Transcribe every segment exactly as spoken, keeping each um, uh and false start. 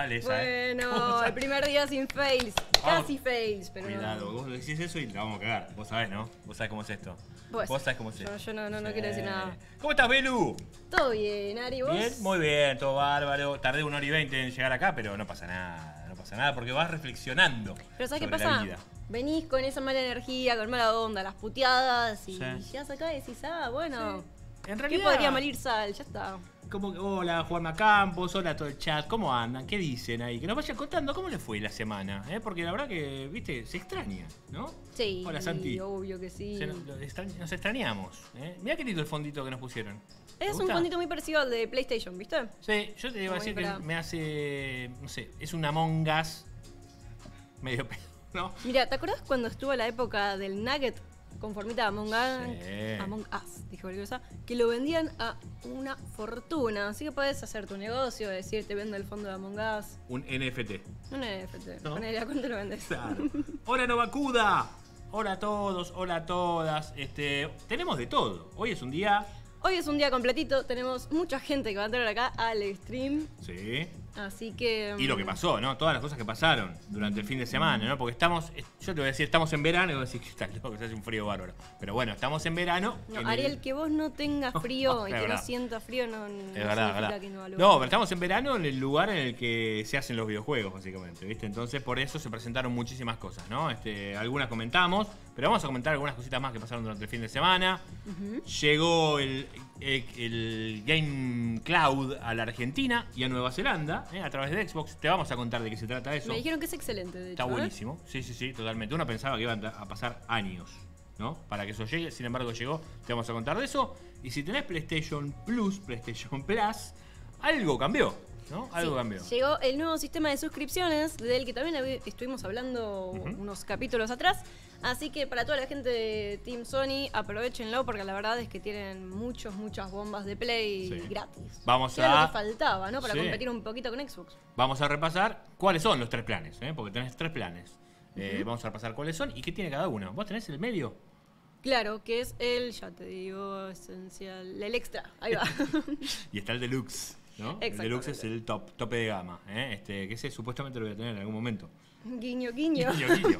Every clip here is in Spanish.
tal esa? Bueno, ¿Eh? el primer día sin fails. Vamos. Casi fails, pero Cuidado, no. vos decís eso y la vamos a cagar. Vos sabés, ¿no? Vos sabés cómo es esto. Pues, Vos sabés cómo es yo, esto. yo no, no, no Sí. quiero decir nada. ¿Cómo estás, Belu? Todo bien, Ari, ¿vos? Bien, muy bien, todo bárbaro. Tardé una hora y veinte en llegar acá, pero no pasa nada. No pasa nada porque vas reflexionando. Pero ¿sabes qué sobre pasa? la vida. Venís con esa mala energía, con mala onda, las puteadas y Sí. llegás acá y decís, ah, bueno, En ¿qué realidad, podría malir sal? Ya está. como que, hola, Juanma Campos, hola a todo el chat, ¿cómo andan? ¿Qué dicen ahí? Que nos vayan contando cómo les fue la semana, ¿eh? Porque la verdad que, viste, se extraña, ¿no? Sí, Hola, Santi. obvio que sí. Se nos, lo extrañ- nos extrañamos, ¿eh? Mirá qué lindo el fondito que nos pusieron. ¿Te Es un gusta? fondito muy parecido al de PlayStation, ¿viste? Sí, yo te iba a Muy decir que para- me hace, no sé, es un Among Us medio pedo, ¿no? Mira, ¿te acuerdas cuando estuvo la época del Nugget con formita Among Us? Sí. Among Us, dije cualquier cosa, que lo vendían a una fortuna. Así que podés hacer tu negocio, decir, te vendo el fondo de Among Us. Un N F T. Un N F T. ¿No? Ponele, ¿a cuánto lo vendes? Claro. Hola Novacuda. Hola a todos, hola a todas. Este, tenemos de todo. Hoy es un día. Hoy es un día completito, tenemos mucha gente que va a entrar acá al stream. Sí. Así que. Y lo que pasó, ¿no? Todas las cosas que pasaron durante el fin de semana, ¿no? Porque estamos, yo te voy a decir, estamos en verano y vos decís que estás loco, que se hace un frío bárbaro. Pero bueno, estamos en verano. No, en Ariel, el- que vos no tengas frío Es y que verdad. no sientas frío no, no Es verdad, significa verdad. que no lo No, pero estamos en verano en el lugar en el que se hacen los videojuegos, básicamente, ¿viste? Entonces, por eso se presentaron muchísimas cosas, ¿no? Este, algunas comentamos, pero vamos a comentar algunas cositas más que pasaron durante el fin de semana. Llegó el, el, el Game Cloud a la Argentina y a Nueva Zelanda, ¿eh? A través de Xbox. Te vamos a contar de qué se trata eso. Me dijeron que es excelente, de hecho. Está ¿eh? buenísimo. Sí, sí, sí, totalmente. Uno pensaba que iban a pasar años, ¿no? Para que eso llegue. Sin embargo, llegó. Te vamos a contar de eso. Y si tenés PlayStation Plus, PlayStation Plus, algo cambió, ¿no? Algo Sí, cambió. Llegó el nuevo sistema de suscripciones, del que también hab- estuvimos hablando Ujú. unos capítulos atrás. Así que para toda la gente de Team Sony, aprovechenlo porque la verdad es que tienen muchos, muchas bombas de Play Sí. gratis. Vamos Que era a- lo que faltaba, ¿no? Para Sí. competir un poquito con Xbox. Vamos a repasar cuáles son los tres planes, ¿eh? Porque tenés tres planes. Eh, vamos a repasar cuáles son y qué tiene cada uno. ¿Vos tenés el medio? Claro, que es el, ya te digo, esencial, el extra. Ahí va. Y está el Deluxe, ¿no? El Deluxe es el top, tope de gama, ¿eh? Este, que ese supuestamente lo voy a tener en algún momento. Guiño, guiño. Guiño, guiño.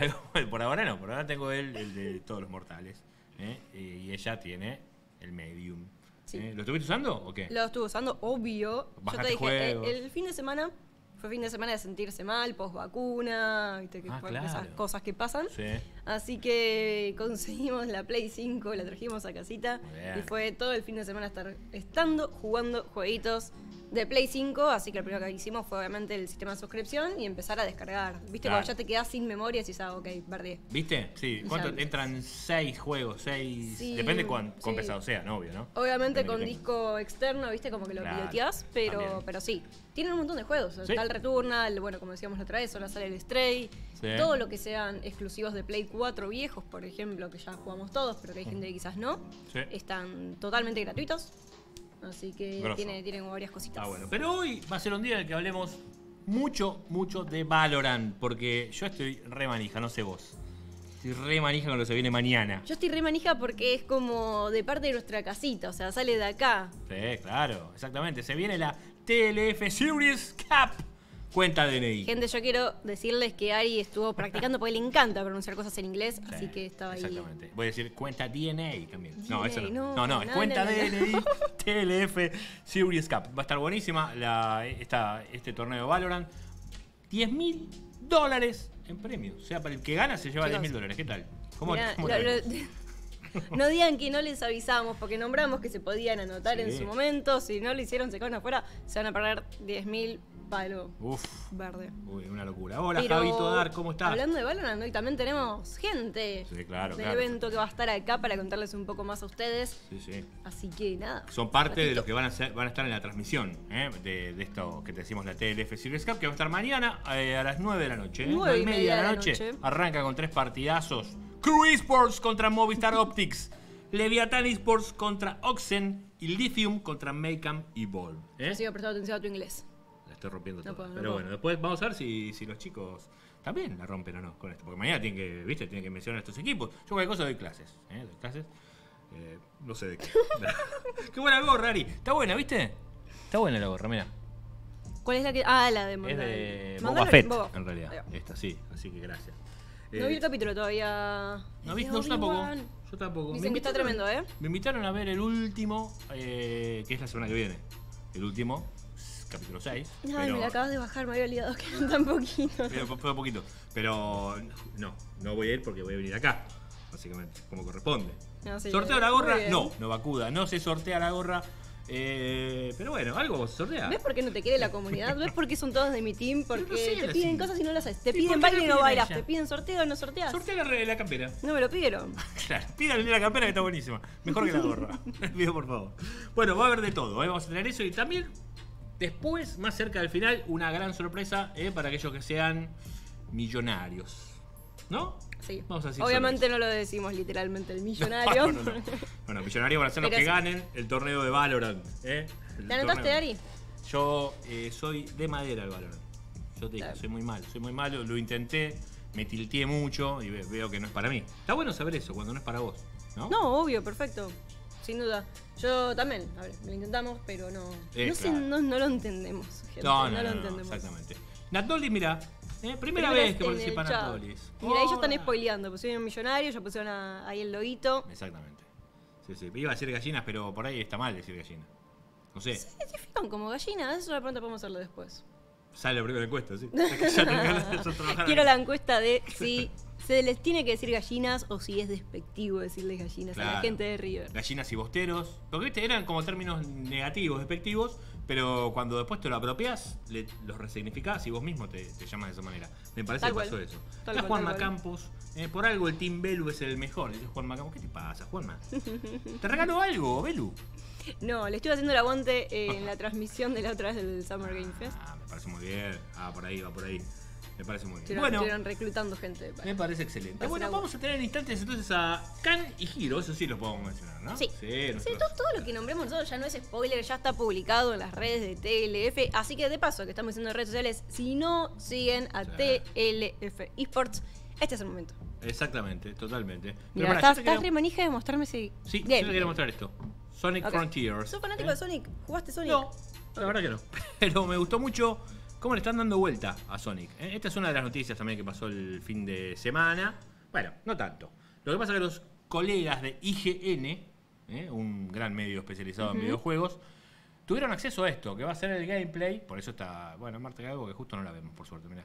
Por ahora no, por ahora tengo el, el de todos los mortales. ¿eh? Y ella tiene el medium. Sí. ¿eh? ¿Lo estuviste usando o qué? Lo estuve usando, obvio. Yo Bajate te dije, juegos. eh, el fin de semana fue fin de semana de sentirse mal, post vacuna, viste que Ah, fue claro. esas cosas que pasan. Sí. Así que conseguimos la Play cinco, la trajimos a casita Muy bien. y fue todo el fin de semana estar estando jugando jueguitos de Play cinco, así que lo primero que hicimos fue obviamente el sistema de suscripción y empezar a descargar. ¿Viste? Claro. Cuando ya te quedás sin memoria y decís, ah, ok, perdí. ¿Viste? Sí. Y ¿Cuánto? ya- Entran seis juegos, seis. Sí, Depende cuán, cuán sí. pesado sea, ¿no? Obvio, ¿no? Obviamente Depende con que tenga. disco externo, viste, como que lo Claro, piloteás, pero, también. pero sí. Tienen un montón de juegos. Sí. Está el Returnal, bueno, como decíamos la otra vez, ahora sale el Stray. Sí. Todo lo que sean exclusivos de Play cuatro viejos, por ejemplo, que ya jugamos todos, pero que hay gente que quizás no, Sí. están totalmente gratuitos. Así que Grosso. tiene, tienen varias cositas. Ah, bueno. Pero hoy va a ser un día en el que hablemos mucho, mucho de Valorant. Porque yo estoy re manija, no sé vos. Estoy re manija con lo que se viene mañana. Yo estoy re manija porque es como de parte de nuestra casita, o sea, sale de acá. Sí, claro, exactamente. Se viene la T L F Series Cup. Cuenta D N I. Gente, yo quiero decirles que Ari estuvo practicando porque le encanta pronunciar cosas en inglés, Sí, así que estaba ahí. Exactamente. Voy a decir cuenta D N A también. No, D N A, eso no. no, No, no, es no, cuenta no, no, D N I T L F Series Cup. Va a estar buenísima la, esta, este torneo de Valorant. diez mil dólares en premio. O sea, para el que gana se lleva Chicos, diez mil dólares. ¿Qué tal? ¿Cómo, Mirá, cómo lo- la lo- vemos? no digan que no les avisamos, porque nombramos que se podían anotar Sí. en su momento. Si no lo hicieron, se quedan afuera, se van a perder diez mil palo Uf, verde. uy, una locura. Hola, Pero, Javito Dar, ¿cómo estás? Hablando de Valorant, hoy también tenemos gente Sí, claro, del claro. evento que va a estar acá para contarles un poco más a ustedes. Sí, sí. Así que nada. Son parte de ratito. los que van a, ser, van a estar en la transmisión ¿eh? de, de esto que te decimos, la T L F Series Cup, que va a estar mañana eh, a las nueve de la noche. ¿eh? Nueve y media de la noche. Arranca con tres partidazos. Crew Esports contra Movistar Optics. Leviathan Esports contra Oxen. Y Lithium contra Maycam y Ball. ¿eh? Yo sigo prestando atención a tu inglés. La estoy rompiendo No toda. puedo, no Pero puedo. bueno, después vamos a ver si, si los chicos también la rompen o no con esto. Porque mañana tienen que, ¿viste? Tienen que mencionar a estos equipos. Yo cualquier cosa doy clases. ¿eh? Doy clases. Eh, no sé de qué. Qué buena gorra, Ari. Está buena, ¿viste? Está buena la gorra, mira. ¿Cuál es la que...? Ah, la de Es Mandalorian. de Boba Mandalorian, Fett, Boba en Ahí realidad. va. Esta sí, así que gracias. No Eh, vi el capítulo todavía. ¿No Es viste? de No, yo tampoco. Obi-Wan. Yo tampoco. Dicen que está tremendo, ¿eh? Me invitaron a ver el último, eh, que es la semana que viene. El último, capítulo seis. Ay, pero, me la acabas de bajar, me había olvidado que eran tan poquitos. pero fue poquito. Pero no, no voy a ir porque voy a venir acá, básicamente, como corresponde. No, sí, ¿Sorteo la muy gorra? bien. No, no vacuda. No se sortea la gorra. Eh, pero bueno, algo se sortea. ¿Ves por qué no te quiere la comunidad? ¿Ves por qué son todos de mi team? Porque no sé, te la piden sí. cosas y no las haces. Te ¿Y piden por qué baile y la no piden bailas. ella? Te piden sorteo y no sorteas. Sortea la, re- la campera. No me lo pidieron. Claro, pídanle la campera que está buenísima. Mejor que la gorra. Les pido por favor. Bueno, va a haber de todo. ¿eh? Vamos a tener eso y también después, más cerca del final, una gran sorpresa ¿eh? para aquellos que sean millonarios. ¿No? Sí. Vamos a decir Obviamente solo no lo decimos literalmente el millonario. No, no, no. Bueno, millonarios van a ser los Pero que sí. ganen el torneo de Valorant. ¿eh? El ¿Te anotaste, torneo. Ari? Yo eh, soy de madera el Valorant. Yo te digo, Claro. soy muy malo. Soy muy malo, lo intenté, me tilteé mucho y ve- veo que no es para mí. Está bueno saber eso cuando no es para vos. No, No, obvio, perfecto. Sin duda. Yo también, a ver, lo intentamos, pero no. Eh, no, sé, claro. no, no lo entendemos, gente. No, No, no, lo no, no, entendemos. exactamente. Natoli, mira, eh, primera Primeras vez que en participa el chat. Natolis. Mira, ellos están Hola. spoileando. Pusieron millonario, ya pusieron a- ahí el loguito. Exactamente. Sí, sí. Iba a decir gallinas, pero por ahí está mal decir gallina. No sé. ¿Se identifican como gallinas? Eso de pronto podemos hacerlo después. Sale la primera encuesta, ¿sí? Ya tengo ganas de eso, trabajar Quiero ahí. la encuesta de si se les tiene que decir gallinas o si es despectivo decirles gallinas a la Claro. gente de River. Gallinas y bosteros. Porque viste, eran como términos negativos, despectivos, pero cuando después te lo apropias, le- los resignificás y vos mismo te, te llamas de esa manera. Me parece Tal que cual. pasó eso. Tal Está cual, Juanma tal cual. Campos. eh, por algo el Team Belu es el mejor. Dice Juanma Campos, ¿qué te pasa, Juanma? ¿Te regalo algo, Belu? No, le estuve haciendo el aguante eh, en la transmisión de la otra vez del Summer Game Fest. Ah, me parece muy bien. Ah, por ahí, va por ahí. Me parece muy bien. Estuvieron, Bueno, estuvieron reclutando gente. para- me parece excelente. Hacer Bueno, algo. vamos a tener en instantes entonces a Kan y Hiro. Eso sí lo podemos mencionar, ¿no? Sí. Sí, Sí, nuestros- todo, todo lo que nombremos nosotros ya no es spoiler, ya está publicado en las redes de T L F. Así que de paso que estamos diciendo en redes sociales, si no siguen a Sí. T L F Esports, este es el momento. Exactamente, totalmente. Pero Mira, pará, estás, yo te estás quería- re manija de mostrarme ese. Sí, Bien, yo te quería bien. mostrar esto. Sonic Ok. Frontiers. ¿Sos fanático ¿eh? de Sonic? ¿Jugaste Sonic? No, la verdad que no. Pero me gustó mucho cómo le están dando vuelta a Sonic. ¿eh? Esta es una de las noticias también que pasó el fin de semana. Bueno, no tanto. Lo que pasa es que los colegas de I G N, ¿eh? un gran medio especializado en Ujú. videojuegos, tuvieron acceso a esto, que va a ser el gameplay. Por eso está. Bueno, Marta Gago, que justo no la vemos, por suerte, mirá.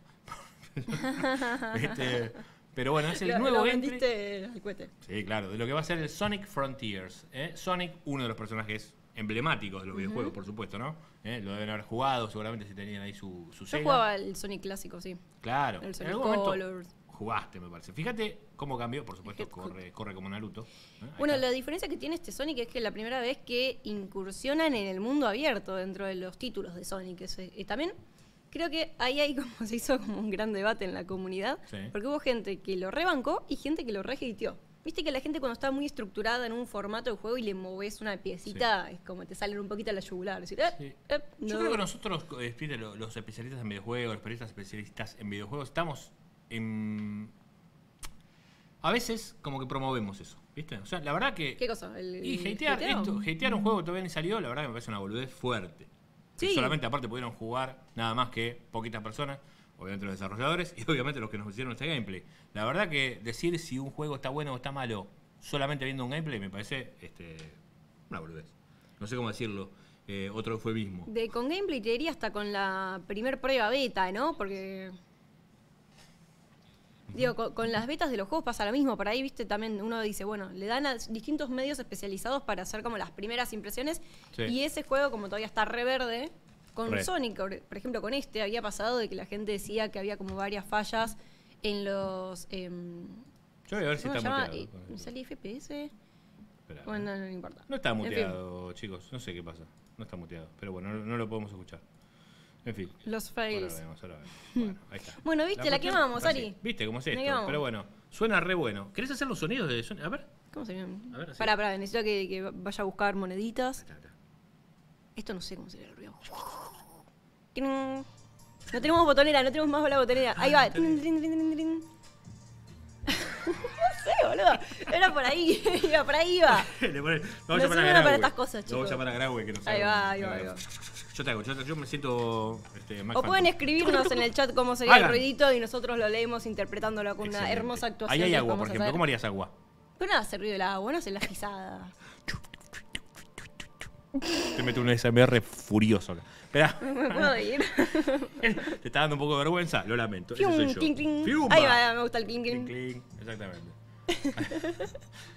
Este, pero bueno, es el Lo- nuevo lo gameplay. vendiste al cohete. Sí, claro, de lo que va a ser el Sonic Frontiers. ¿eh? Sonic, uno de los personajes emblemáticos de los videojuegos, por supuesto, ¿no? ¿Eh? Lo deben haber jugado, seguramente si tenían ahí su, su Yo Sega. jugaba el Sonic clásico, sí. Claro, El en Sonic algún momento Colors. jugaste, me parece. Fíjate cómo cambió, por supuesto, Es que- corre, corre como Naruto. ¿eh? Ahí Bueno, está. la diferencia que tiene este Sonic es que es la primera vez que incursionan en el mundo abierto dentro de los títulos de Sonic. Ese- Y también creo que ahí hay como se hizo como un gran debate en la comunidad, Sí. porque hubo gente que lo rebancó y gente que lo rehateó. Viste que la gente cuando está muy estructurada en un formato de juego y le moves una piecita, es como te salen un poquito a la yugular. Decir, eh, Sí. eh, Yo no. creo que nosotros, eh, viste, lo- los especialistas en videojuegos, los periodistas especialistas en videojuegos, estamos en... A veces como que promovemos eso, ¿viste? O sea, la verdad que... ¿Qué cosa? ¿El, Y el hatear, hateo? esto, hatear un juego que todavía ni salió, la verdad que me parece una boludez fuerte. Que Sí. solamente aparte pudieron jugar nada más que poquitas personas, obviamente los desarrolladores y obviamente los que nos hicieron este gameplay. La verdad que decir si un juego está bueno o está malo solamente viendo un gameplay me parece este, una boludez. No sé cómo decirlo, eh, otro eufemismo. De, con gameplay te diría hasta con la primer prueba beta, ¿no? Porque... Digo, con, con las betas de los juegos pasa lo mismo. Por ahí, viste, también uno dice, bueno, le dan a distintos medios especializados para hacer como las primeras impresiones. Sí. Y ese juego, como todavía está re verde, con Re. Sonic, por por ejemplo, con este, había pasado de que la gente decía que había como varias fallas en los... em, Yo voy a ver si ¿cómo está se llama? muteado. Eh, con eso. ¿Salía F P S? Espera, Bueno, ¿eh? no, no importa. No está En fin, muteado, chicos. No sé qué pasa. No está muteado. Pero bueno, no, no lo podemos escuchar. En fin. los Ahora fails. vemos, ahora vemos. Bueno, ahí está. Bueno, viste, la cuestión- quemamos, así. Ari. Viste cómo es La esto. quemamos. Pero bueno, suena re bueno. ¿Querés hacer los sonidos de Sonic? A ver. ¿Cómo se llama? A ver, así. Pará, pará, necesito que, que vaya a buscar moneditas. Ahí está, ahí está. Esto no sé cómo sería el ruido. Trin. No tenemos botonera, no tenemos más la botonera. Ahí va. está bien. Trin, trin, trin, trin, trin. No sé, boludo. Era por ahí, iba por ahí iba. Le pone- No vamos a llamar a sirve Graue. para estas cosas, Lo vamos chicos. a llamar a Graue que nos Ahí haga va, un- ahí va, ahí va. Yo te hago, yo, te- yo me siento este, Mike O pueden Phantom. escribirnos en el chat cómo sería Hagan. el ruidito y nosotros lo leemos interpretándolo con una Excelente. hermosa actuación. Ahí hay que agua, vamos por a ejemplo. hacer. ¿Cómo harías agua? Pero nada, hace ruido el agua, no hace las pisadas. Te meto un S M R furioso acá. Esperá. No me puedo ir. Te está dando un poco de vergüenza, lo lamento. Ese soy Fium, yo. clink, clink. Fiumba. Ahí va, me gusta el clink, Clink, clink. clink. Exactamente.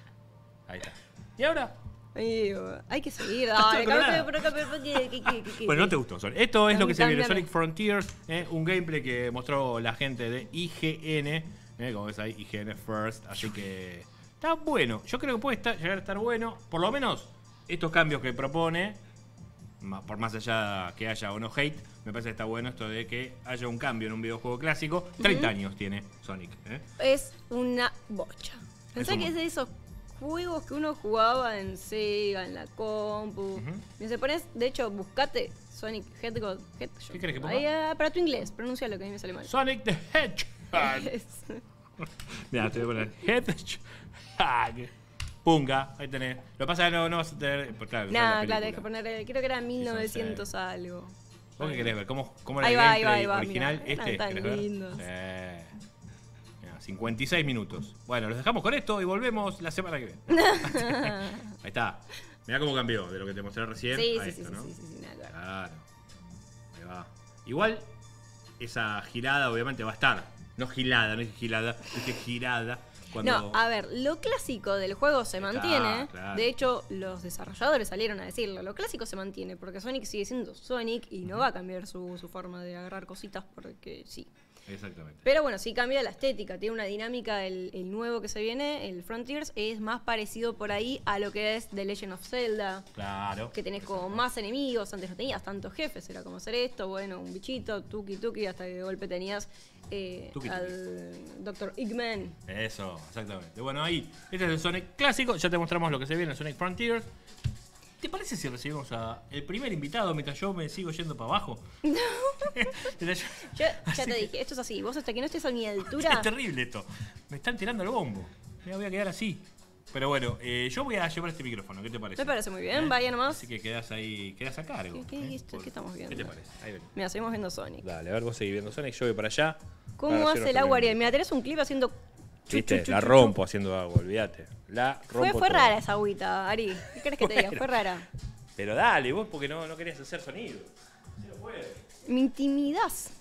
Ahí está. ¿Y ahora? Ay, hay que seguir, dale, Pero cámbiate nada. por acá, pero ¿qué, qué, qué, qué, qué? Bueno, no te gustó, Sonic. Esto es lo que se viene. Cambiame. Sonic Frontiers, eh, un gameplay que mostró la gente de I G N. Eh, como ves ahí, I G N First. Así que está bueno. Yo creo que puede estar, llegar a estar bueno. Por lo menos estos cambios que propone, ma- por más allá que haya o no hate, me parece que está bueno esto de que haya un cambio en un videojuego clásico. treinta años tiene Sonic. ¿eh? Es una bocha. Pensá un que es de esos juegos que uno jugaba en Sega, en la compu. Ujú. Y se pones, de hecho, buscate Sonic Hedgehog. Hedgehog. ¿Qué querés que ponga? Ahí, ah, para tu inglés, pronuncia lo que a mí me sale mal. Sonic the Hedgehog. Es- Mira, te voy a poner Hedgehog. Punga, ahí tenés. Lo que pasa es que no, no vas a tener. Pues claro, no sabes Nah, la claro, película. tenés que poner, eh, creo que era mil novecientos algo. ¿Vos qué querés ver? ¿Cómo, cómo era Ahí el va, ahí va, gameplay ahí va, original? mirá, este, eran tan ¿querés ver? lindos. Sí. Mirá, cincuenta y seis minutos. Bueno, los dejamos con esto y volvemos la semana que viene. Ahí está. Mirá cómo cambió de lo que te mostré recién Sí, a sí, esto, sí, ¿no? sí, sí, sí, nada que ver. Claro. Ahí va. Igual, esa girada obviamente va a estar. No gilada, no es gilada, es girada. Cuando... No, a ver, lo clásico del juego se mantiene. claro. De hecho, los desarrolladores salieron a decirlo. Lo clásico se mantiene porque Sonic sigue siendo Sonic y no va a cambiar su, su forma de agarrar cositas porque sí. Exactamente. Pero bueno, sí cambia la estética, tiene una dinámica. El, el nuevo que se viene, el Frontiers, es más parecido por ahí a lo que es The Legend of Zelda. Claro. Que tenés como más enemigos, antes no tenías tantos jefes, era como hacer esto, bueno, un bichito, tuki tuki, hasta que de golpe tenías eh, Tuki, tuki. al doctor Eggman. Eso, exactamente. Bueno, ahí, este es el Sonic clásico. Ya te mostramos lo que se viene en Sonic Frontiers. ¿Te parece si recibimos a el primer invitado mientras yo me sigo yendo para abajo? Yo ya Así te que- dije, esto es así, vos hasta que no estés a mi altura, Es terrible esto. Me están tirando el bombo. Me voy a quedar así. Pero bueno, eh, yo voy a llevar este micrófono. ¿Qué te parece? me parece muy bien, vaya nomás. Así que quedás ahí, quedás a cargo. ¿Qué- qué- ¿eh? esto- Por- qué estamos viendo? ¿Qué te parece? Ahí ven. Mira, seguimos viendo Sonic. Dale, a ver, vos seguís viendo Sonic, yo voy para allá. ¿Cómo Para hace hacer el agua, otro Ariel? Mira, tenés un clip haciendo... ¿Viste? chu, chu, La chu, rompo haciendo agua, olvídate. La rompo. Fue, fue toda. rara esa agüita, Ari. ¿Qué querés que te diga? Bueno. Fue rara. Pero dale, vos porque no, no querías hacer sonido. Sí lo puedes. Me intimidás.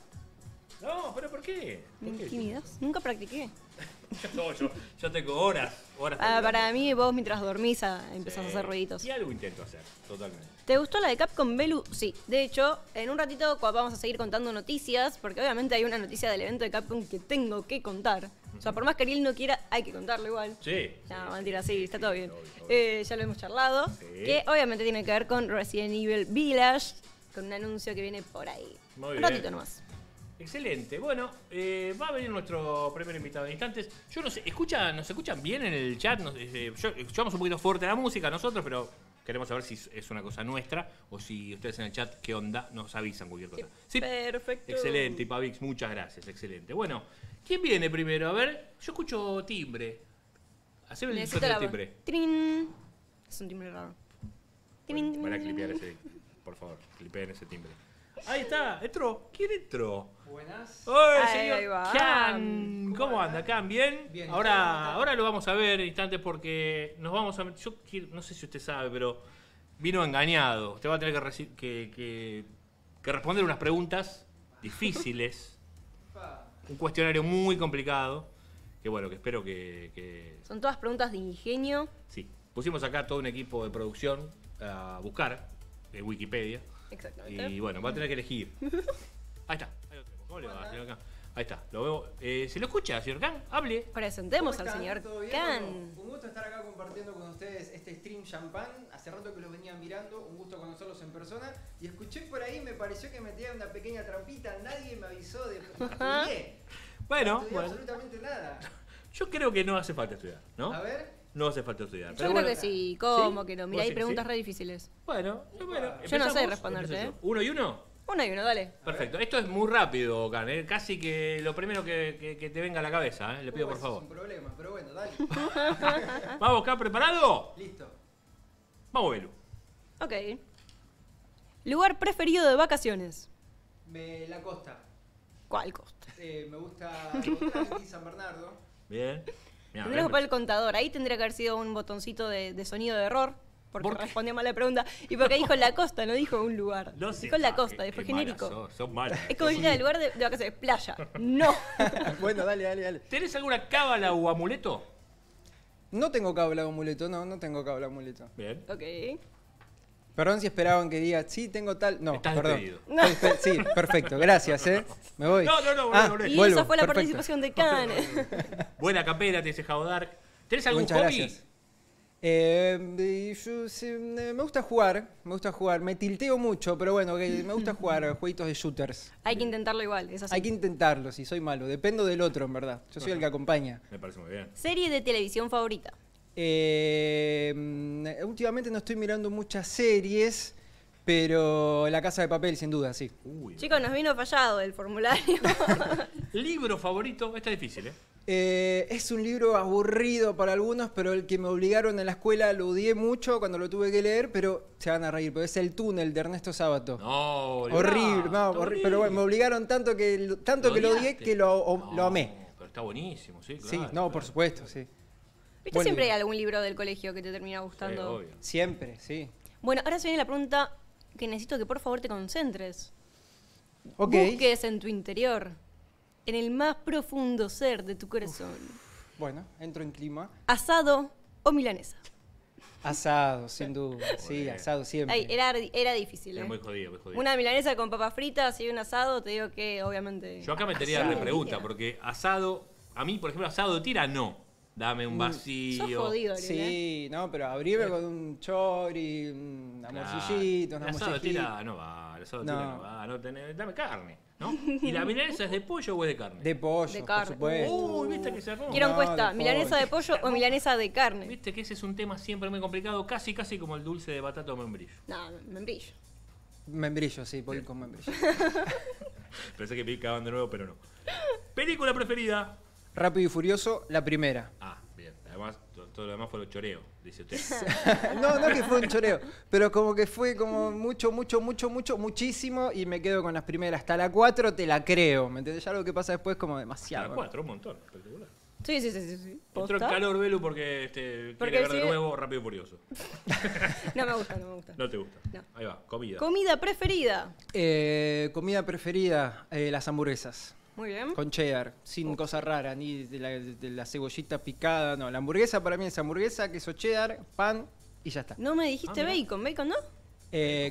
No, pero ¿por qué? Me ¿Por qué? intimidás. Nunca practiqué. Yo, no, yo, yo tengo horas, horas. Ah, hablando. para mí, vos mientras dormís ah, empezás a Sí. hacer ruiditos. Y algo intento hacer, totalmente. ¿Te gustó la de Capcom Belu? Sí. De hecho, en un ratito cu- vamos a seguir contando noticias, porque obviamente hay una noticia del evento de Capcom que tengo que contar. O sea, por más que Ariel no quiera, hay que contarlo igual. Sí. No, mentira, sí, está todo bien. obvio, obvio. Eh, ya lo hemos charlado. Sí. Que obviamente tiene que ver con Resident Evil Village, con un anuncio que viene por ahí. Muy un bien. ratito nomás. Excelente. Bueno, eh, va a venir nuestro primer invitado en instantes. Yo no sé, ¿escucha, ¿nos escuchan bien en el chat? Nos, eh, yo, escuchamos un poquito fuerte la música nosotros, pero queremos saber si es una cosa nuestra o si ustedes en el chat, ¿qué onda? Nos avisan cualquier cosa. Sí, Perfecto. excelente, Pavix, muchas gracias, excelente. Bueno, ¿quién viene primero? A ver, yo escucho timbre. Haceme el Necesito sonido la de timbre. Trin. Es un timbre raro. Trin, trin, Van a trin, clipear trin. ese, por favor, clipeen ese timbre. Ahí está, entró. ¿Quién entró? Buenas. ¡Hola, Ahí señor va. Can! ¿Cómo ¿Cómo anda, anda? Can? ¿Bien? Bien, ¿y ahora, usted cómo está? ahora lo vamos a ver en instantes porque nos vamos a... Yo quiero- no sé si usted sabe, pero vino engañado. Usted va a tener que, reci- que, que- que responder unas preguntas difíciles. Pa. Un cuestionario muy complicado. Que bueno, que espero que... que- Son todas preguntas de ingenio. Sí. Pusimos acá todo un equipo de producción a buscar en Wikipedia. Exactamente. Y bueno, va a tener que elegir. Ahí está. Ahí lo tenemos. ¿Cómo le va, señor Can? Ahí está. Lo veo. Eh, ¿Se lo escucha, señor Can? Hable. Presentemos ¿Cómo al están? señor ¿Todo bien? Can. Bueno, un gusto estar acá compartiendo con ustedes este stream champán. Hace rato que los venía mirando, un gusto conocerlos en persona. Y escuché por ahí, me pareció que metía una pequeña trampita. Nadie me avisó de. No estudié. Bueno, No estudié bueno. absolutamente nada. Yo creo que no hace falta estudiar, ¿no? A ver. No hace falta estudiar. Yo Pero creo bueno, que sí. ¿Cómo ¿Sí? que no? ¿Vos Mira, hay decís que preguntas sí? re difíciles. Bueno, bueno. Yo no sé ¿empezamos? responderte, Empiezo ¿eh? yo. ¿Uno y uno? Uno y uno, dale. Perfecto. Esto es muy rápido, Can. ¿eh? Casi que lo primero que, que, que te venga a la cabeza. ¿eh? Le pido Uh, por ese favor. Es un problema, pero bueno, dale. ¿Vamos acá preparado? Listo. Vamos, Belu. Ok. Lugar preferido de vacaciones. Me, la costa. ¿Cuál costa? Eh, me gusta Otrandi, San Bernardo. Bien. Mirá, Tendríamos que ven. poner el contador. Ahí tendría que haber sido un botoncito de, de sonido de error. Porque ¿Por qué? respondió mal la pregunta. Y porque dijo la costa, no dijo un lugar. No sé. Dijo la Ah, costa, qué- fue qué malas genérico. Son, son malas. Es como decir el lugar de, de vacaciones. Playa. No. Bueno, dale, dale, dale. ¿Tenés alguna cábala o amuleto? No tengo cable o amuleto, no, no tengo cable o amuleto. Bien. Ok. Perdón si esperaban que diga, sí, tengo tal. No, Estás perdón. despedido. Estoy despe- Sí, perfecto, gracias, ¿eh? Me voy. No, no, no, volvé, Ah, volvé. Y vuelvo, esa fue la perfecto. participación de Can. Buena capela, te dice Jaudark. ¿Tenés algún Muchas hobby? gracias. Eh, y yo, sí, me gusta jugar, me gusta jugar. Me tilteo mucho, pero bueno, que me gusta jugar jueguitos de shooters. Hay que intentarlo igual, es así. Hay que intentarlo, si soy malo. Dependo del otro, en verdad. Yo soy el que acompaña. Me parece muy bien. Serie de televisión favorita. Eh, mm, últimamente no estoy mirando muchas series, pero La Casa de Papel, sin duda, sí. Uy. Chicos, nos vino fallado el formulario. Libro favorito, está difícil, ¿eh? Eh, es un libro aburrido para algunos, pero el que me obligaron en la escuela lo odié mucho cuando lo tuve que leer, pero se van a reír. Pero es El Túnel de Ernesto Sábato. No, Horrible, no, horri- pero bueno, me obligaron tanto que tanto que lo odié odiaste? que lo, o- No, lo amé. Pero está buenísimo, sí, claro. Sí, no, claro. por supuesto, sí. ¿Viste? Buen Siempre libro. hay algún libro del colegio que te termina Sí, gustando. obvio. Siempre, sí. Bueno, ahora se viene la pregunta que necesito que por favor te concentres. Ok. Busques en tu interior, en el más profundo ser de tu corazón. Bueno, entro en clima. ¿Asado o milanesa? Asado, sin duda. Sí, Joder. asado siempre. Ay, era, era difícil, Es ¿eh? muy jodido, muy jodido. Una milanesa con papas fritas y un asado, te digo que obviamente... Yo acá metería Sí. la pregunta, porque asado, a mí, por ejemplo, asado de tira, no. Dame un Mm. vacío. Sos jodido, Ariel, ¿eh? Sí, no, pero abrirme con un chori, un Claro. amorcillito, El una asado de mollejita. tira no va, el asado de No. tira no va, no tenés- dame carne, ¿no? ¿Y la milanesa es de pollo o es de carne? De pollo, De por carne. supuesto. Uy, viste que se armó. Quiero No, encuesta, de ¿milanesa pollo. de pollo o milanesa de carne? Viste que ese es un tema siempre muy complicado, casi casi como el dulce de batata o membrillo. No, membrillo. Membrillo, sí, voy con membrillo. Pensé que picaban de nuevo, pero no. ¿Película preferida? Rápido y Furioso, la primera. Ah, bien. Además, to- todo lo demás fue lo choreo, dice usted. No, no que fue un choreo, pero como que fue como mucho, mucho, mucho, mucho, muchísimo y me quedo con las primeras. Hasta la cuatro te la creo, ¿me entendés? Ya lo que pasa después es como A demasiado. las cuatro, un montón, espectacular. Sí, sí, sí, sí. sí. Entró en ¿Posta? calor, Belu, porque este, Porque quiere ver de sigue- nuevo Rápido y Furioso. No me gusta, no me gusta. No te gusta. No. Ahí va, comida. Comida preferida. Eh, comida preferida, eh, las hamburguesas. Muy bien. Con cheddar, sin cosa rara, ni de la, de la cebollita picada, no. La hamburguesa para mí es hamburguesa, queso cheddar, pan y ya está. No me dijiste Ah, mirá. bacon, bacon, ¿no? Eh,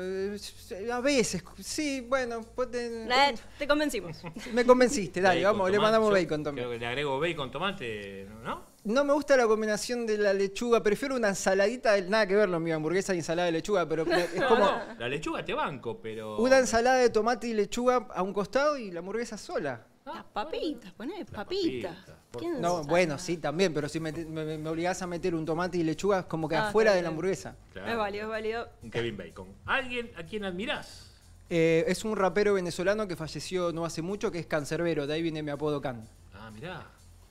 eh, a veces, sí, bueno, pues te- Eh, te convencimos. me convenciste, dale, Bacon, vamos, le tomate. mandamos Yo bacon también. creo que le agrego bacon, tomate, ¿no? No me gusta la combinación de la lechuga, prefiero una ensaladita, de- nada que ver lo mío, hamburguesa y ensalada de lechuga, pero es como La lechuga te banco, pero. una ensalada de tomate y lechuga a un costado y la hamburguesa sola. Las papitas, poné Las papitas. papitas, por ¿Quién No, sabe? bueno, sí, también, pero si me, me, me obligás a meter un tomate y lechuga, es como que Ah, afuera está de la bien. hamburguesa. Claro. Es válido, es válido. Un Kevin Bacon. ¿Alguien a quien admirás? Eh, es un rapero venezolano que falleció no hace mucho, que es Cancerbero, de ahí viene mi apodo Can. Ah, mirá.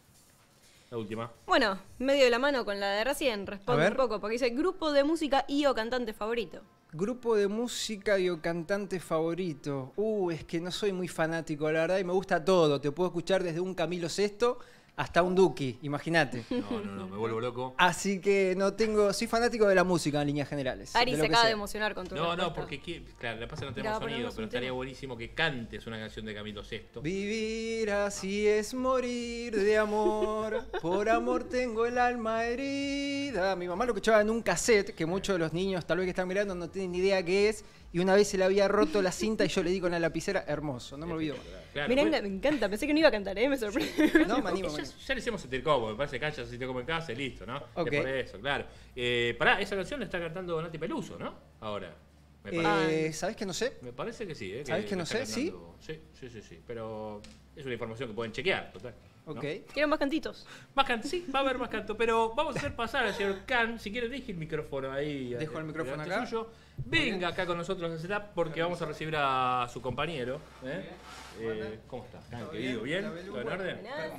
La última. Bueno, medio de la mano con la de recién, responde A ver. un poco, porque dice grupo de música y o cantante favorito. Grupo de música y o cantante favorito. Uh, es que no soy muy fanático, la verdad, y me gusta todo. Te puedo escuchar desde un Camilo Sesto hasta un Duki, imagínate. No, no, no, me vuelvo loco. Así que no tengo, soy fanático de la música en líneas generales. Ari de lo se que acaba de sea. emocionar con tu No, no, respuesta. porque qui- claro, le pasa que no Mira, tenemos sonido, ponemos pero un estaría tema. buenísimo que cantes una canción de Camilo Sesto. Vivir así es morir de amor, por amor tengo el alma herida. Mi mamá lo escuchaba en un cassette, que muchos de los niños tal vez que están mirando no tienen ni idea qué es, y una vez se le había roto la cinta y yo le di con la lapicera, hermoso, no me olvido. Claro, Mirá, pues- me encanta, pensé que no iba a cantar, ¿eh? Me sorprende. No, me animo, ya, me animo. ya le hicimos sentir cómodo, me parece que cancha si te como en casa y listo, ¿no? Ok. Es por eso, claro. Eh, pará, esa canción la está cantando Nati Peluso, ¿no? Ahora. Me parece, Eh, ¿Sabes que no sé? me parece que sí, ¿eh? ¿Sabés que no la está sé? ¿Sí? cantando. Sí, sí, sí, sí. Pero es una información que pueden chequear, total. ¿no? Ok. Quiero más cantitos. Más canto, sí, va a haber más canto, pero vamos a hacer pasar al señor Can, si quiere deje el micrófono ahí. Dejo el micrófono delante acá. suyo. venga acá con nosotros al setup porque vamos a recibir a su compañero. ¿eh? Eh, ¿Cómo estás? ¿Tan querido? ¿Bien? ¿Todo en orden?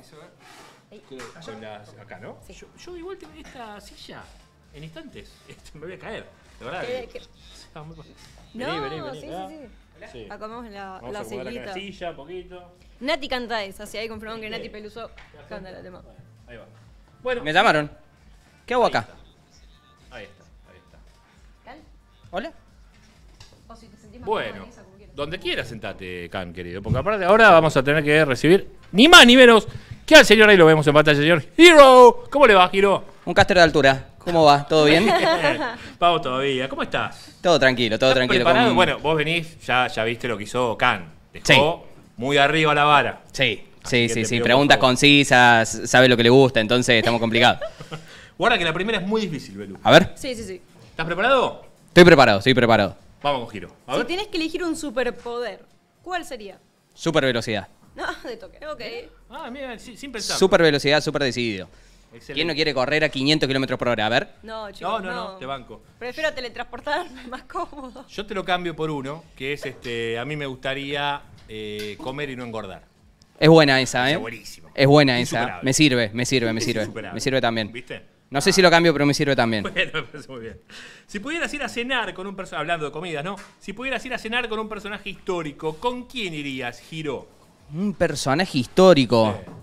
Con las, acá, ¿no? Sí. Yo, yo igual tengo esta silla en instantes. Este, me voy a caer. De verdad. ¿Qué- qué? Ah, muy- No, Vení, vení, vení, sí, acá. sí, sí. Sí. Acá vamos la, Vamos la a acomodar acá sillita. la silla un poquito. Nati canta esa, si ahí confirmaron que Nati Peluso canta la tema. Ahí va. Bueno, Me llamaron. ¿Qué hago acá? ahí está, ahí está. ¿Cal? ¿Hola? O si te sentís más Bueno, cómoda, Lisa, como quieras. donde quieras sentate, Can, querido. Porque aparte ahora vamos a tener que recibir ni más ni menos que al señor, ahí lo vemos en pantalla, señor Hero. ¿Cómo le va, Hero? Un caster de altura. ¿Cómo va? ¿Todo bien? Vamos todavía. ¿Cómo estás? Todo tranquilo, todo ¿Estás tranquilo. preparado? con- Bueno, vos venís, ya, ya viste lo que hizo Can. Dejó Sí. muy arriba la vara. Sí, Así sí, que sí, te sí. pido, Preguntas por favor. concisas, sabe lo que le gusta, entonces estamos complicados. Guarda que la primera es muy difícil, Belu. A ver, Sí, sí, sí. ¿Estás preparado? estoy preparado, estoy preparado. Vamos con Hero. A Si ver. tienes que elegir un superpoder, ¿cuál sería? Super velocidad. No, de toque. Ok. Ah, mira, sin, sin pensar. Super velocidad, super decidido. Excelente. ¿Quién no quiere correr a quinientos kilómetros por hora? A ver. No, chicos, No, no, no, te banco. Prefiero teletransportarme, más cómodo. Yo te lo cambio por uno, que es este. A mí me gustaría eh, comer y no engordar. Es buena esa, Esa ¿eh? buenísimo. Es buena esa. Insuperable. Me sirve, me sirve, me Es sirve. insuperable. Me sirve también. ¿Viste? No sé si lo cambio, pero me sirve también. Bueno, me parece muy bien. Si pudieras ir a cenar con un personaje, hablando de comidas, ¿no? Si pudieras ir a cenar con un personaje histórico, ¿con quién irías, Hiro? Un personaje histórico. Sí.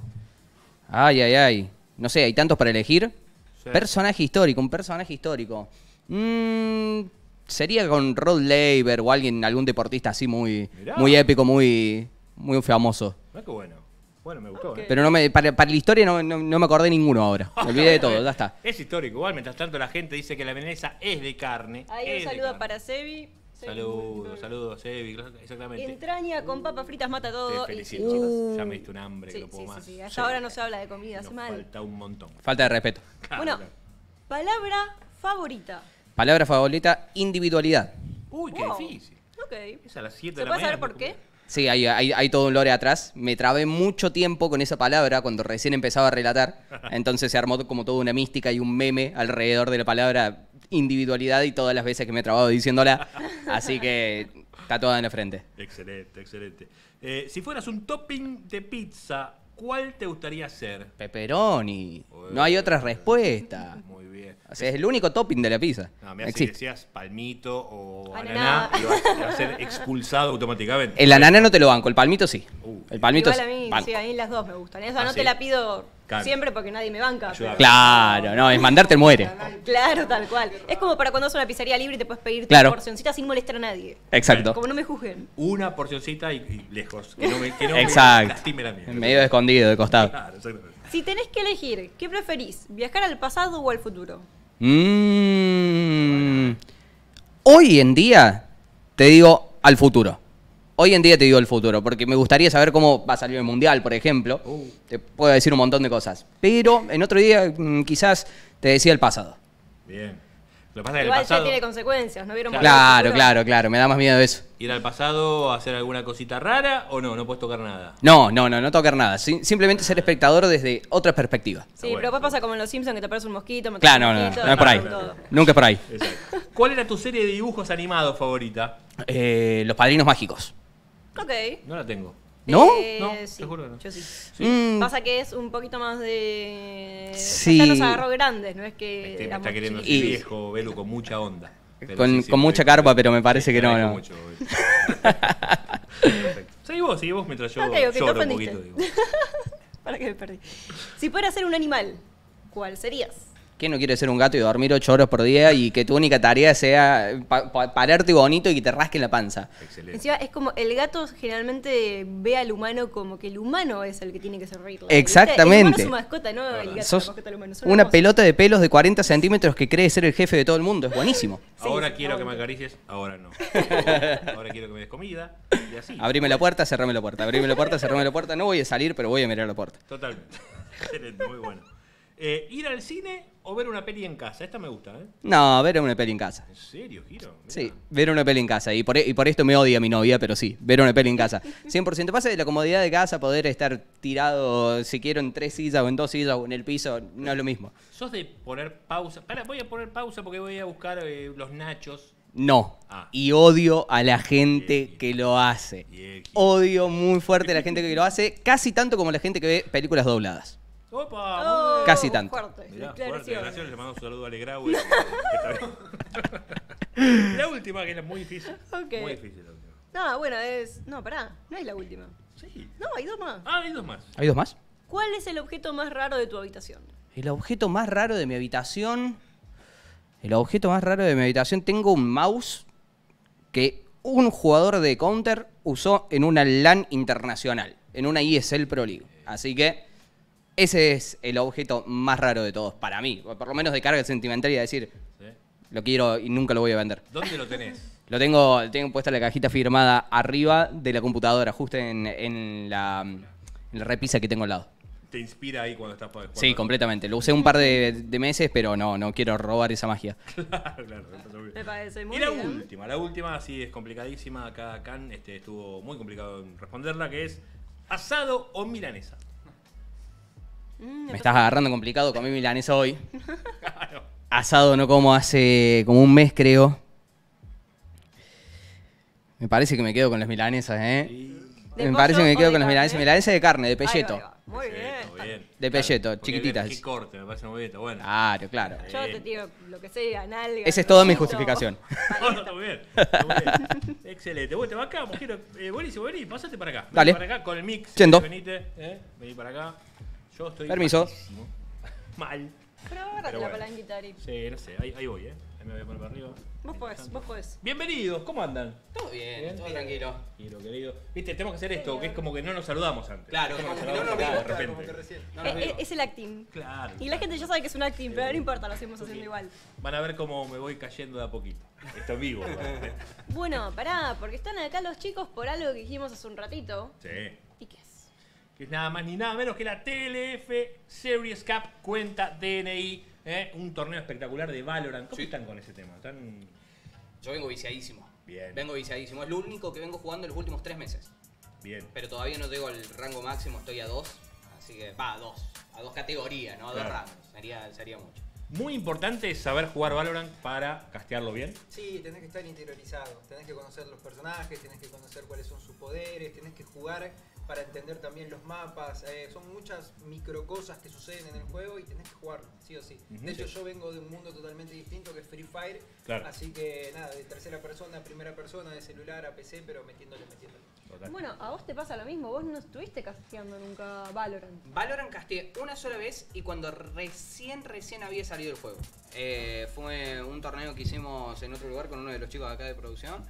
Ay, ay, ay. No sé, hay tantos para elegir. Sí. Personaje histórico, un personaje histórico. Mm, sería con Rod Laver o alguien, algún deportista así muy, Mirá. muy épico, muy, muy famoso. Ah, qué bueno. Bueno, me gustó. Ok. ¿eh? Pero no me, para, para la historia no, no, no me acordé ninguno ahora. Me olvidé de todo, ya está. Es histórico. Igual, mientras tanto, la gente dice que la vienesa es de carne. Ahí es un de saludo carne. para Sebi. Sebi, Saludos, saludos, Evi, exactamente. Entraña con papas fritas mata Te todo. Y sí, felicito, chicos. chicos. Ya me diste un hambre Sí, que no puedo sí, sí, más. sí. Hasta ahora no se habla de comida, Nos hace mal. falta un montón. Falta de respeto. Claro, Bueno, claro. palabra favorita. Palabra favorita, individualidad. Uy, qué Wow. difícil. Ok. Es a las siete ¿Se de la puede mañana. saber por qué? Sí, hay, hay, hay todo un lore atrás. Me trabé mucho tiempo con esa palabra cuando recién empezaba a relatar. Entonces se armó como toda una mística y un meme alrededor de la palabra individualidad y todas las veces que me he trabado diciéndola. Así que está toda en la frente. Excelente, excelente. Eh, si fueras un topping de pizza, ¿cuál te gustaría ser? Pepperoni. No hay otra respuesta. Muy bien. O sea, es el único topping de la pizza. No, mira, si Existe. decías palmito o Ananá. ananá, ibas ibas a ser expulsado automáticamente. El ananá no te lo banco, el palmito sí. Uh, El palmito Igual a sí. mí, banco. sí, a mí las dos me gustan. Esa Ah, no ¿sí? te la pido Claro. siempre porque nadie me banca. Ayuda. pero- Claro, no, es mandarte el muere. Claro, tal cual. Es como para cuando vas a una pizzería libre y te puedes pedir Claro. tu porcioncita sin molestar a nadie. Exacto. Como no me juzguen. Una porcioncita y, y lejos. Que no me, que no me Exacto. lastime la mía. Medio de escondido, de costado. Claro, exactamente. Si tenés que elegir, ¿qué preferís? ¿Viajar al pasado o al futuro? Mm, hoy en día te digo al futuro. Hoy en día te digo el futuro, porque me gustaría saber cómo va a salir el mundial, por ejemplo. Uh. Te puedo decir un montón de cosas. Pero en otro día mm, quizás te decía el pasado. Bien. Lo que pasa es que Igual el pasado, ya tiene consecuencias, ¿no vieron? Claro. Volver al Claro, futuro? claro, claro. Me da más miedo eso. ir al pasado a hacer alguna cosita rara o no, no puedes tocar nada. No, no, no, no tocar nada. Sim- simplemente ser espectador desde otra perspectiva. Sí, bueno. pero después pasa como en Los Simpsons que te aparece un mosquito, matas Claro, un no, no, mosquito, no es por ahí. matan todo. Nunca es por ahí. Exacto. ¿Cuál era tu serie de dibujos animados favorita? Eh, los padrinos mágicos. Ok. No la tengo. ¿No? Eh, No, sí, te juro que no. yo sí. ¿Sí? Mm, Pasa que es un poquito más de... Sí. Ya nos agarró grandes, no es Me, que este- me éramos está queriendo chiquitos. decir Y- viejo, Belu, con mucha onda. Pero Con- sí, sí, con me mucha agradezco carpa, mucho. pero me parece Sí, que te no, agradezco no. mucho, Belu. Perfecto. Seguí vos, seguí vos mientras yo Ok, ok, te lloro un ofendiste. poquito. Digo. ¿Para qué me perdí? Si fueras ser un animal, ¿cuál serías? ¿Quién no quiere ser un gato y dormir ocho horas por día y que tu única tarea sea pa- pa- pararte bonito y que te rasque la panza? Excelente. Encima es como el gato generalmente ve al humano como que el humano es el que tiene que servirle. Exactamente. El humano es su mascota, ¿no? El gato es la Sos mascota del humano. Son una hermosos. pelota de pelos de cuarenta centímetros que cree ser el jefe de todo el mundo. Es buenísimo. Ahora sí, quiero que me ahora. acaricies, ahora no. Ahora quiero que me des comida y así. Abrime la puerta, cerrame la puerta. Abrime la puerta, cerrame la puerta. No voy a salir, pero voy a mirar la puerta. Totalmente. Excelente, muy bueno. Eh, ¿Ir al cine o ver una peli en casa? Esta me gusta, ¿eh? No, ver una peli en casa. ¿En serio, Giro? Mirá. Sí, ver una peli en casa. Y por, e- y por esto me odia mi novia, pero sí, ver una peli en casa. cien por ciento. Pasa de la comodidad de casa, poder estar tirado, si quiero, en tres sillas o en dos sillas o en el piso, no es lo mismo. ¿Sos de poner pausa? Para, voy a poner pausa porque voy a buscar eh, los nachos No. Ah. Y odio a la gente Bien. que lo hace. Bien. Odio muy fuerte a la gente que lo hace, casi tanto como la gente que ve películas dobladas. Opa, Oh, muy bien. Casi tanto. Fuerte, Mirá, fuerte, declaraciones. gracias, le mando un saludo a Ale Grau. que está bien. La última, que es muy difícil. Ok. Muy difícil la última. No, bueno, es. No, pará, no es la última. Sí. No, hay dos más. Ah, hay dos más. ¿Hay dos más? ¿Cuál es el objeto más raro de tu habitación? El objeto más raro de mi habitación. El objeto más raro de mi habitación. Tengo un mouse que un jugador de Counter usó en una LAN internacional. En una E S L Pro League. Así que ese es el objeto más raro de todos. Para mí. O por lo menos de carga sentimental y de decir, ¿Sí? lo quiero y nunca lo voy a vender. ¿Dónde lo tenés? Lo tengo, tengo puesta la cajita firmada arriba de la computadora, justo en, en la, en la repisa que tengo al lado. ¿Te inspira ahí cuando estás jugando? Sí, completamente. Lo usé un par de, de meses, pero no, no quiero robar esa magia. Claro, claro. está muy bien. Me parece muy Y la bien. última, la última sí es complicadísima. Acá Can este, estuvo muy complicado en responderla, que es asado o milanesa. Mm, Me estás agarrando complicado, comí milanesa hoy. Claro. Asado no como hace como un mes, creo. Me parece que me quedo con las milanesas, ¿eh? Y- ¿De Me parece que pollo me o quedo de con las carne? milanesas. Milanesa de carne, de Ahí va, pelleto. ahí va. Muy bien. Perfecto, bien. De pelleto, porque chiquititas. Qué corte, me parece muy bien, está bueno. Claro, claro. Yo te digo lo que sea, nalga. Esa es toda mi rollito. justificación. No, no, está muy bien. Está muy bien. Excelente. Bueno, te va acá, Mojero. Eh, buenísimo, vení, pasate para acá. Vení Dale. para acá con el mix. Yendo. Venite, eh, vení para acá. Yo estoy. Permiso. malísimo. Mal. Pero agárrate Pero la bueno. palanquita, Ari. Sí, no sé, ahí, ahí voy, eh. Ahí me voy a poner para arriba. Vos podés, vos podés. Bienvenidos, ¿cómo andan? Todo bien, Bien. todo tranquilo. Tranquilo, querido. Viste, tenemos que hacer esto, que es como que no nos saludamos antes. Claro, Como como nos que no saludamos nos acá vimos, de Como que repente. recién. No nos Eh, eh, vimos. es el acting. Claro. Y la gente ya sabe que es un acting, pero no importa, lo seguimos haciendo igual. Van a ver cómo me voy cayendo de a poquito. Esto es vivo. ¿eh? Bueno, pará, porque están acá los chicos por algo que dijimos hace un ratito. Sí. ¿Y qué es? Que es nada más ni nada menos que la T L F Series Cup cuenta D N I, ¿eh? Un torneo espectacular de Valorant. ¿Cómo Sí. están con ese tema? ¿Están Yo vengo viciadísimo. Bien. Vengo viciadísimo. Es lo único que vengo jugando en los últimos tres meses. bien? Pero todavía no llego al rango máximo, estoy a dos. Así que, va, a dos. A dos categorías, no a dos Claro. rangos. Sería, sería mucho. Muy importante saber jugar Valorant para castearlo bien. Sí, tenés que estar interiorizado, tenés que conocer los personajes, tenés que conocer cuáles son sus poderes, tenés que jugar para entender también los mapas. Eh, son muchas micro cosas que suceden en el juego y tenés que jugarlo, sí o sí. Ujú. De hecho, yo vengo de un mundo totalmente distinto que es Free Fire, Claro. así que nada, de tercera persona a primera persona, de celular a P C, pero metiéndole, metiéndole. Total. Bueno, a vos te pasa lo mismo, vos no estuviste casteando nunca Valorant. Valorant casteé una sola vez y cuando recién, recién había salido el juego. Eh, fue un torneo que hicimos en otro lugar con uno de los chicos de acá de producción.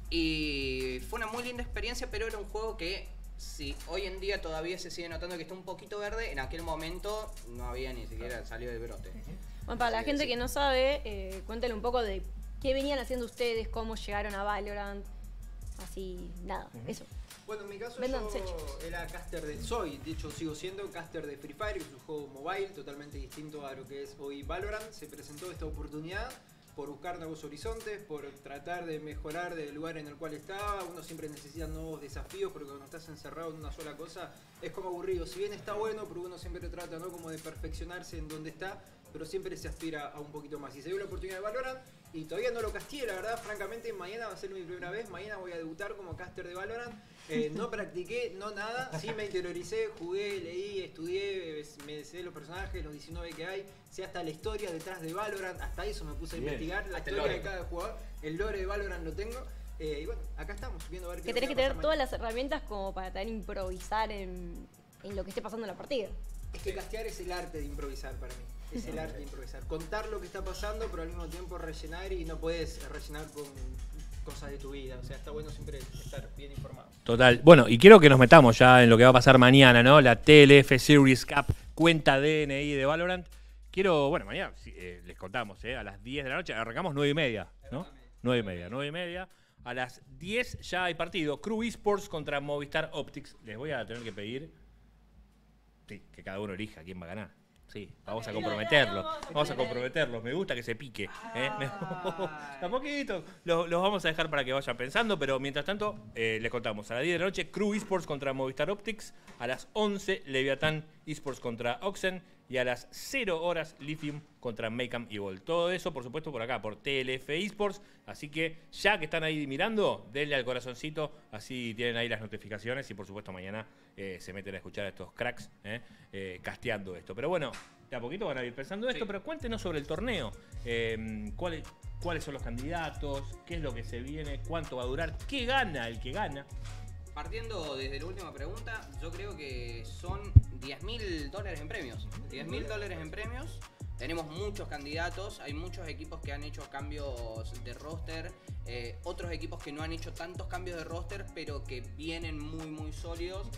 Y fue una muy linda experiencia, pero era un juego que, si hoy en día todavía se sigue notando que está un poquito verde, en aquel momento no había ni siquiera salido del brote. Bueno, para la Sí, gente sí. que no sabe, eh, cuéntale un poco de qué venían haciendo ustedes, cómo llegaron a Valorant. Así, nada, eso. Bueno, en mi caso Véndanse, yo era caster de soy, de hecho sigo siendo caster de Free Fire, que es un juego mobile totalmente distinto a lo que es hoy Valorant. Se presentó esta oportunidad por buscar nuevos horizontes, por tratar de mejorar del lugar en el cual estaba. Uno siempre necesita nuevos desafíos porque cuando estás encerrado en una sola cosa es como aburrido. Si bien está bueno, pero uno siempre trata, ¿no?, como de perfeccionarse en donde está, pero siempre se aspira a un poquito más. Y se dio la oportunidad de Valorant y todavía no lo casteé, la verdad, francamente, mañana va a ser mi primera vez, mañana voy a debutar como caster de Valorant. Eh, no practiqué, no nada, sí me interioricé, jugué, leí, estudié, me sé los personajes, los diecinueve que hay, sé hasta la historia detrás de Valorant, hasta eso me puse a Bien. investigar, la Hasta el historia de lore. cada jugador, el lore de Valorant lo tengo. Eh, y bueno, acá estamos, viendo a ver qué Que es lo tenés que va a tener pasar todas mañana. las herramientas como para también improvisar en, en lo que esté pasando en la partida. Es que castear es el arte de improvisar para mí. Es el arte de improvisar. Contar lo que está pasando, pero al mismo tiempo rellenar y no puedes rellenar con cosas de tu vida. O sea, está bueno siempre estar bien informado. Total. Bueno, y quiero que nos metamos ya en lo que va a pasar mañana, ¿no? La T L F Series Cup cuenta D N I de Valorant. Quiero, bueno, mañana sí, eh, les contamos, ¿eh? A las diez de la noche, arrancamos nueve y media, ¿no? nueve y media, nueve y media. A las diez ya hay partido. Crew Esports contra Movistar Optics. Les voy a tener que pedir sí, que cada uno elija quién va a ganar. Sí, vamos a comprometerlos. Vamos a comprometerlos. Me gusta que se pique. ¿eh? Me- A poquito. Los, los vamos a dejar para que vayan pensando, pero mientras tanto, eh, les contamos. A las diez de la noche, Crew Esports contra Movistar Optics. A las once, Leviatán Esports contra Oxen. y a las cero horas Lithium contra Mayhem Evil. Todo eso, por supuesto, por acá, por T L F Esports. Así que ya que están ahí mirando, denle al corazoncito, así tienen ahí las notificaciones y por supuesto mañana eh, se meten a escuchar a estos cracks eh, eh, casteando esto. Pero bueno, de a poquito van a ir pensando esto, Sí. pero cuéntenos sobre el torneo. Eh, ¿cuáles, ¿Cuáles son los candidatos? ¿Qué es lo que se viene? ¿Cuánto va a durar? ¿Qué gana el que gana? Partiendo desde la última pregunta, yo creo que son diez mil dólares en premios. diez mil dólares en premios. Tenemos muchos candidatos, hay muchos equipos que han hecho cambios de roster, eh, otros equipos que no han hecho tantos cambios de roster, pero que vienen muy muy sólidos.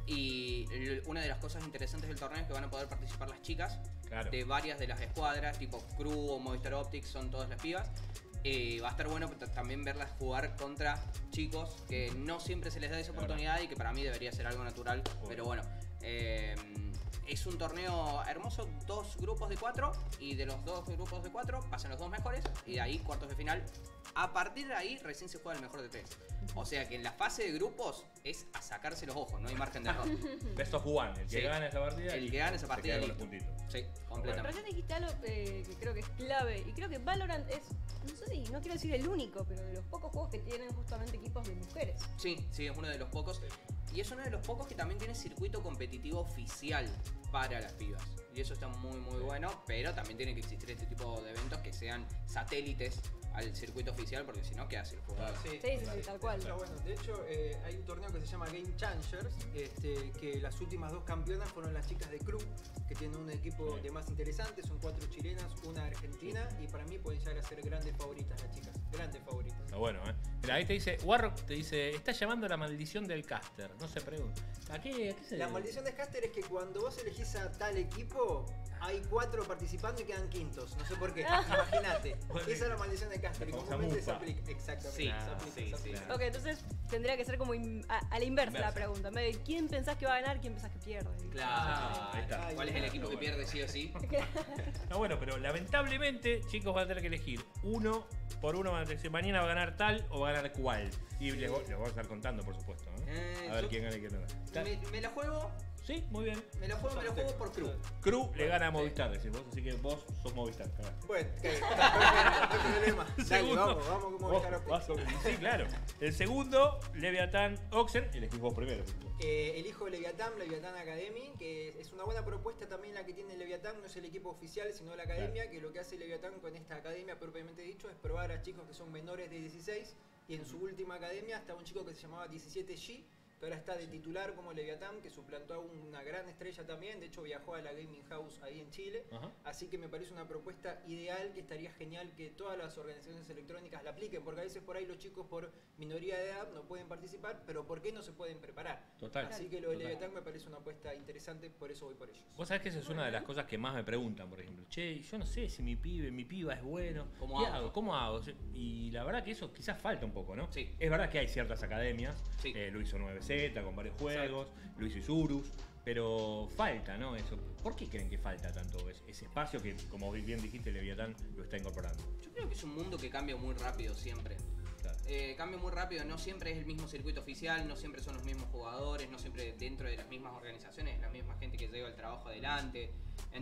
Y l- una de las cosas interesantes del torneo es que van a poder participar las chicas Claro. de varias de las escuadras, tipo Crew o Movistar Optics, son todas las pibas. Eh, va a estar bueno t- también verlas jugar contra chicos que no siempre se les da esa oportunidad y que para mí debería ser algo natural, pero bueno. eh, es un torneo hermoso, dos grupos de cuatro y de los dos grupos de cuatro pasan los dos mejores y de ahí cuartos de final. A partir de ahí recién se juega el mejor de tres. O sea que en la fase de grupos es a sacarse los ojos, no hay margen de error. Best of one, el que Sí. gana esa partida. El y que gana esa se partida, queda con los listo. puntitos. Sí, completamente. Recién dijiste algo eh, que creo que es clave. Y creo que Valorant es, no sé si, no quiero decir el único, pero de los pocos juegos que tienen justamente equipos de mujeres. Sí, sí, es uno de los pocos. Y es uno de los pocos que también tiene circuito competitivo oficial para las pibas. Y eso está muy, muy bueno. Pero también tiene que existir este tipo de eventos que sean satélites al circuito oficial, porque si no, ¿qué hace el jugador? Sí, sí, sí, tal cual. Pero bueno, de hecho, eh, hay un torneo que se llama Game Changers, este, que las últimas dos campeonas fueron las chicas de Crew, que tienen un equipo de más interesante, son cuatro chilenas, una argentina, y para mí pueden llegar a ser grandes favoritas las chicas, grandes favoritas. Está bueno, ¿eh? Mira, ahí te dice, Warrock te dice, está llamando a la maldición del caster. No se pregunta. ¿A qué, a qué se La debe? maldición de Caster es que cuando vos elegís a tal equipo, hay cuatro participando y quedan quintos. No sé por qué. Imagínate. Esa es la maldición de Caster y La famosa comúnmente se mufa. aplica. Exactamente. Sí, se aplica, sí, se aplica. sí. Ok, entonces tendría que ser como in- a, a la inversa la Inversa. pregunta. En vez de quién pensás que va a ganar, quién pensás que pierde. Claro. Ah, ahí está. ¿Cuál es el equipo que pierde sí o sí? No, bueno, pero lamentablemente, chicos, van a tener que elegir uno por uno. Van a tener que decir, mañana va a ganar tal o va a ganar cual. Y les, voy- les voy a estar contando, por supuesto. ¿no? Eh, A ver yo- quién gana y quién no gana. Me, me la juego, Sí, muy bien. me la juego, me la juego por Crew. Crew le gana a Movistar, decís vos, así que vos sos Movistar. cagaste. Bueno, ok, está perfecto, no hay problema. Dale, Segundo. vamos, vamos como Vos Movistar Optics. vas a- Sí, claro. El segundo, Leviatán Oxen, elegís vos primero. Eh, elijo Leviatán, Leviatán Academy, que es una buena propuesta también la que tiene Leviatán, no es el equipo oficial, sino la academia, que lo que hace Leviatán con esta academia propiamente dicho es probar a chicos que son menores de dieciséis, y en su última academia está un chico que se llamaba diecisiete G, que ahora está de titular como Leviatán, que suplantó a una gran estrella también, de hecho viajó a la Gaming House ahí en Chile, Ajá. así que me parece una propuesta ideal, que estaría genial que todas las organizaciones electrónicas la apliquen, porque a veces por ahí los chicos por minoría de edad no pueden participar, pero ¿por qué no se pueden preparar? Total. Así que lo de Total. Leviatán me parece una apuesta interesante, por eso voy por ellos. Vos sabés que esa es una de las cosas que más me preguntan, por ejemplo. Che, yo no sé si mi pibe, mi piba es bueno. ¿Cómo ¿Qué hago? hago? ¿Cómo hago? Y la verdad que eso quizás falta un poco, ¿no? Sí. Es verdad que hay ciertas academias. Sí. Eh, lo hizo nueve Z con varios juegos, lo hizo Isurus. Pero falta, ¿no? Eso. ¿Por qué creen que falta tanto ese, ese espacio que, como bien dijiste, Leviatán lo está incorporando? Yo creo que es un mundo que cambia muy rápido siempre. Claro. Eh, cambia muy rápido, no siempre es el mismo circuito oficial, no siempre son los mismos jugadores, no siempre dentro de las mismas organizaciones es la misma gente que lleva el trabajo adelante.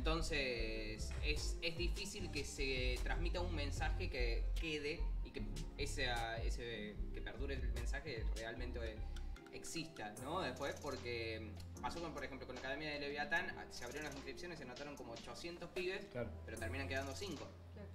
Entonces es, es difícil que se transmita un mensaje que quede y que ese, ese que perdure el mensaje realmente exista, ¿no? Después, porque pasó con, por ejemplo, con la Academia de Leviatán, se abrieron las inscripciones, se anotaron como ochocientos pibes, Claro. pero terminan quedando cinco.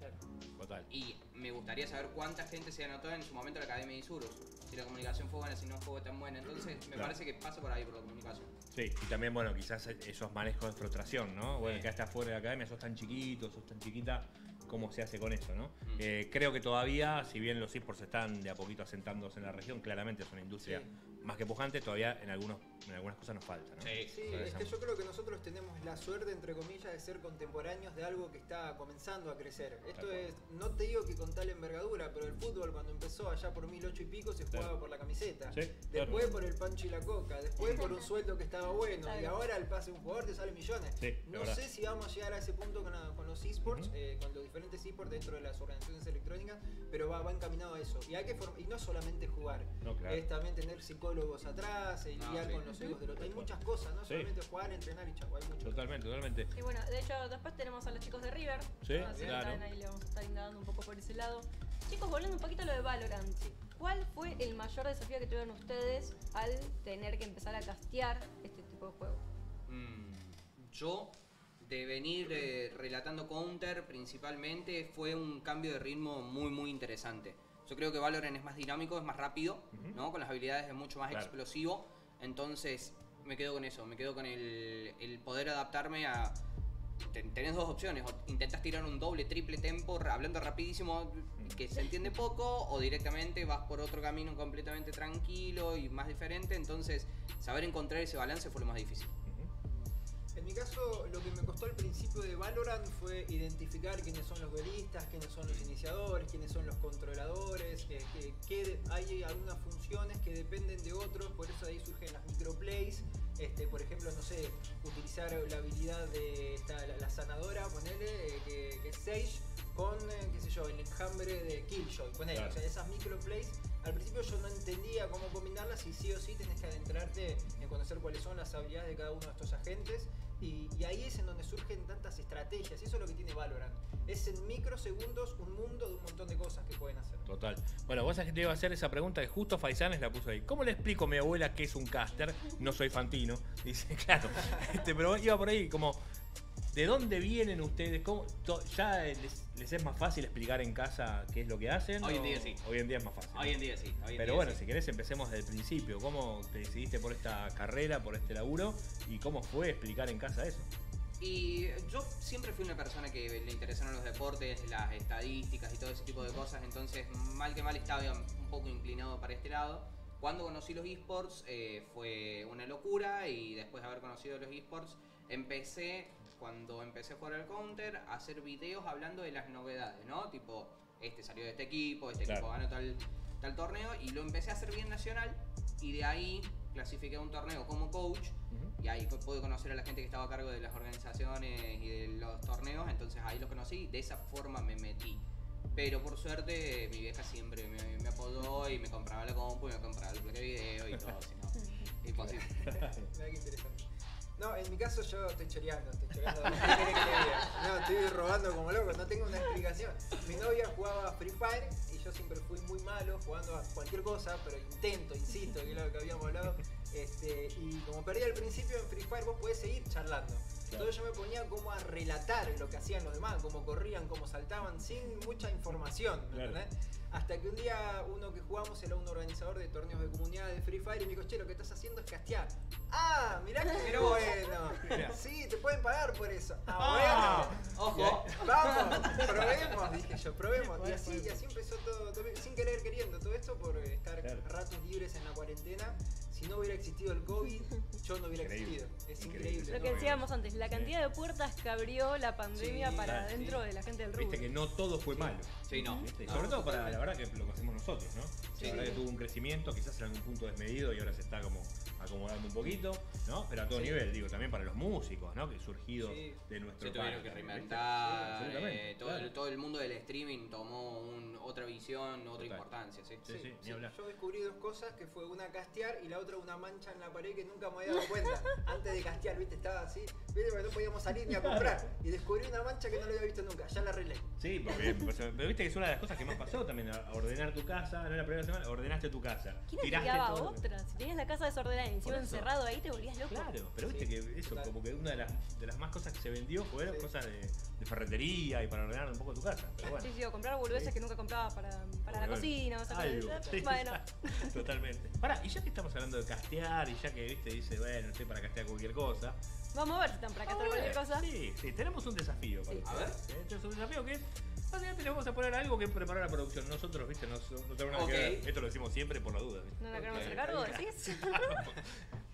Total. Y me gustaría saber cuánta gente se anotó en su momento en la Academia de Isurus. Si la comunicación fue buena, si no fue tan buena. Entonces, me Claro. parece que pasa por ahí, por la comunicación. Sí, y también, bueno, quizás esos manejos de frustración, ¿no? Bueno, Sí. que hasta fuera de la academia sos tan chiquito, sos tan chiquita, ¿cómo se hace con eso, no? Mm. Eh, creo que todavía, si bien los esports están de a poquito asentándose en la región, claramente es una industria Sí. más que pujante, todavía en, algunos, en algunas cosas nos falta, ¿no? Sí. Sí, Para es esa- que yo creo que nosotros tenemos la suerte, entre comillas, de ser contemporáneos de algo que está comenzando a crecer. Esto Tal cual. es, no te digo que con tal envergadura, pero el fútbol cuando empezó empezó allá por mil ocho y pico, se jugaba Claro. por la camiseta. Sí, Después claro. por el pancho y la coca. Después por un sueldo que estaba bueno. Claro. Y ahora el pase de un jugador te sale millones. Sí, no verdad. sé si vamos a llegar a ese punto con, la- con los esports, Ujú. eh, con los diferentes esports dentro de las organizaciones electrónicas, pero va, va encaminado a eso. Y hay que form- y no solamente jugar, No, claro. es también tener psicólogos atrás, eh, No, lidiar sí. con los egos de los. Hay muchas cosas, no Sí. solamente jugar, entrenar y chau, hay mucho. Totalmente, totalmente. Y bueno, de hecho, después tenemos a los chicos de River. Sí, Así que claro. también ahí le vamos a estar indagando un poco por ese lado. Chicos, volviendo un poquito a lo de Valorant. ¿Cuál fue el mayor desafío que tuvieron ustedes al tener que empezar a castear este tipo de juego? Mm, yo, de venir eh, relatando Counter principalmente, fue un cambio de ritmo muy muy interesante. Yo creo que Valorant es más dinámico, es más rápido, Ujú. ¿no? Con las habilidades es mucho más Claro. explosivo. Entonces me quedo con eso, me quedo con el, el poder adaptarme a... ten- Tenés dos opciones, o intentás tirar un doble, triple tempo, ra- hablando rapidísimo, que se entiende poco, o directamente vas por otro camino completamente tranquilo y más diferente. Entonces, saber encontrar ese balance fue lo más difícil. En mi caso, lo que me costó al principio de Valorant fue identificar quiénes son los duelistas, quiénes son los iniciadores, quiénes son los controladores, que, que- que hay algunas funciones que dependen de otros, por eso ahí surgen las microplays. Este, por ejemplo, no sé, utilizar la habilidad de esta, la, la sanadora, ponele, eh, que, que es Sage, con, eh, qué sé yo, el enjambre de Killjoy, ponele. Claro. O sea, esas microplays, al principio yo no entendía cómo combinarlas y sí o sí tenés que adentrarte en conocer cuáles son las habilidades de cada uno de estos agentes. Y, y ahí es en donde surgen tantas estrategias, y eso es lo que tiene Valorant. Es en microsegundos un mundo de un montón de cosas que pueden hacer. Total. Bueno, vos sabés que te iba a hacer esa pregunta que justo Faisanes la puso ahí. ¿Cómo le explico a mi abuela que es un caster? No soy Fantino. Dice, claro. Este, pero iba por ahí como, ¿de dónde vienen ustedes? ¿Cómo, to- ¿Ya les, les es más fácil explicar en casa qué es lo que hacen? Hoy en o- día sí. Hoy en día es más fácil. Hoy en día sí. Hoy en Pero día bueno, sí. si querés empecemos desde el principio. ¿Cómo te decidiste por esta carrera, por este laburo? ¿Y cómo fue explicar en casa eso? Y yo siempre fui una persona que le interesaron los deportes, las estadísticas y todo ese tipo de cosas, entonces mal que mal estaba un poco inclinado para este lado. Cuando conocí los esports eh, fue una locura, y después de haber conocido los esports empecé, cuando empecé a jugar al Counter, a hacer videos hablando de las novedades, ¿no? Tipo, este salió de este equipo, este Claro. equipo ganó tal, tal torneo, y lo empecé a hacer bien nacional, y de ahí clasifiqué a un torneo como coach. Ujú. Y ahí pude conocer a la gente que estaba a cargo de las organizaciones y de los torneos, entonces ahí los conocí, de esa forma me metí. Pero por suerte mi vieja siempre me, me apoyó y me compraba la compu y me compraba el placa de video y todo, si no, imposible. Mira qué interesante. No, en mi caso yo estoy choreando, estoy choreando. ¿Qué querés que te diga? No, estoy robando como loco, no tengo una explicación. Mi novia jugaba Free Fire y yo siempre fui muy malo jugando a cualquier cosa, pero intento, insisto, que es lo que habíamos hablado. Este, y como perdí al principio en Free Fire, vos podés seguir charlando. Entonces yo me ponía como a relatar lo que hacían los demás, cómo corrían, cómo saltaban, sin mucha información, ¿me Claro. entendés? Hasta que un día uno que jugamos era un organizador de torneos de comunidad de Free Fire y me dijo, che, lo que estás haciendo es castear. ¡Ah! Mirá que Mirá vos. bueno. Mirá. Sí, te pueden pagar por eso. Ah. ¡Ah, Ojo, bueno! ¡Vamos! Probemos, dije yo, probemos. Y así, y así empezó todo, todo, sin querer queriendo, todo esto por estar Claro. ratos libres en la cuarentena. Si no hubiera existido el COVID, yo no hubiera Increíble. existido. Es Increíble. increíble. Lo ¿no? que decíamos antes, la cantidad de puertas que abrió la pandemia Sí, para claro, dentro sí. de la gente del rubro. Viste que no todo fue malo. sí, no. ¿Viste? Y No, sobre todo para totalmente. la verdad que lo que hacemos nosotros, ¿no? Sí, la verdad sí. que tuvo un crecimiento, quizás en algún punto desmedido y ahora se está como acomodando un poquito, ¿no? Pero a todo Sí. nivel, digo, también para los músicos, ¿no? Que surgido Sí. de nuestro Se tuvieron país, que ¿viste? reinventar, Sí, absolutamente, eh, todo, claro. el, todo el mundo del streaming tomó un- otra visión, otra Total. importancia, ¿sí? Sí, sí, ni hablar. Yo descubrí dos cosas, que fue una castear y la otra una mancha en la pared que nunca me había dado cuenta. Antes de castear, viste, estaba así, viste, porque no podíamos salir ni a comprar. Y descubrí una mancha que no lo había visto nunca, ya la arreglé. Sí, porque pues, pero viste que es una de las cosas que más pasó también, a a ordenar tu casa, no la primera semana, ordenaste tu casa. ¿Quién tiraste explicaba todo. otra? Si tenías la casa desordenada y encima Por eso. encerrado ahí, te volvías loco. Claro, pero viste Sí, que eso, claro. como que una de las, de las más cosas que se vendió fueron Sí. cosas de, de ferretería y para ordenar un poco tu casa. Pero bueno. Sí, sí, o comprar boludeces Sí. que nunca compraba para, para la Bueno, cocina, o sea, algo. Sí, bueno. Totalmente. Pará, y ya que estamos hablando de castear, y ya que viste, dice, bueno, estoy para castear cualquier cosa. Vamos a ver si están para castear Ah, cualquier bueno, cosa. Sí, sí, tenemos un desafío para Sí. ustedes. A ¿eh? Tenemos un desafío que es, básicamente le vamos a poner algo que preparó la producción. Nosotros, viste, no, no tenemos nada Ok. que ver. Esto lo decimos siempre por la duda. ¿viste? No la queremos Ok. hacer cargo, decís.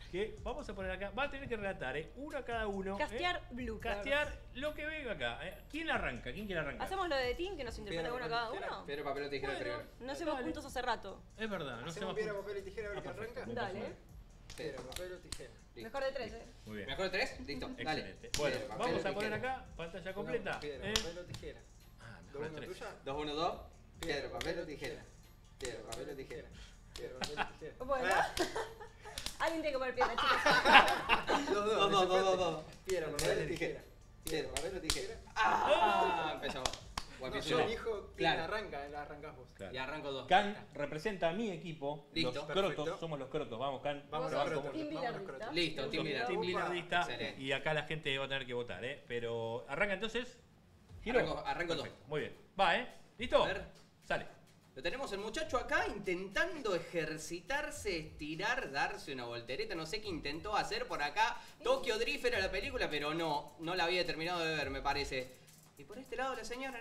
que vamos a poner acá. Va a tener que relatar, ¿eh? Uno a cada uno. Castear ¿eh? blue. Castear lo que venga acá. ¿eh? ¿Quién arranca? ¿Quién quiere arrancar? ¿Hacemos lo de Team que nos interpreta uno cada uno? Piedra, papel o tijera Bueno, primero. No hacemos Dale. puntos hace rato. Es verdad, no se Hacemos va piedra, papel y tijera a ver qué arranca. Me Dale. parece Piedra, papel o tijera. Listo. Mejor de tres, ¿eh? Muy bien. ¿Mejor de tres? Listo, dale. Excelente. Bueno, Piedra, papel vamos o a poner tijera. acá pantalla completa. Piedra, ¿eh? papel o tijera. Ah, mejor ¿Dos de uno tres. tuya? Dos, uno, dos. Piedra, papel o tijera. Piedra, papel o tijera. Piedra, papel o tijera. Bueno. Ah, Alguien tiene que poner piedra, chicos. Dos, Dos, dos, dos, dos, dos. Piedra, papel o tijera. Piedra, papel o tijera. ¡Ah! Empezamos. O No, empiezo yo yo. elijo quién Claro. arranca, la arrancás vos. Claro. Y arranco dos. Can representa a mi equipo. Listo. Los Perfecto. crotos, somos los crotos. Vamos, Can. Vamos te a vas crotos. como- Team Vamos a los Billardista. Listo, Sos team leader. Team Upa. Billardista. Excelente. Y acá la gente va a tener que votar, ¿eh? Pero arranca entonces. ¿Giro? Arranco- arranco dos. Perfecto, muy bien. Va, ¿eh? ¿Listo? A ver. Sale. Lo tenemos el muchacho acá intentando ejercitarse, estirar, darse una voltereta. No sé qué intentó hacer por acá. Tokyo Drift era la película, pero no, no la había terminado de ver, me parece. Y por este lado la señora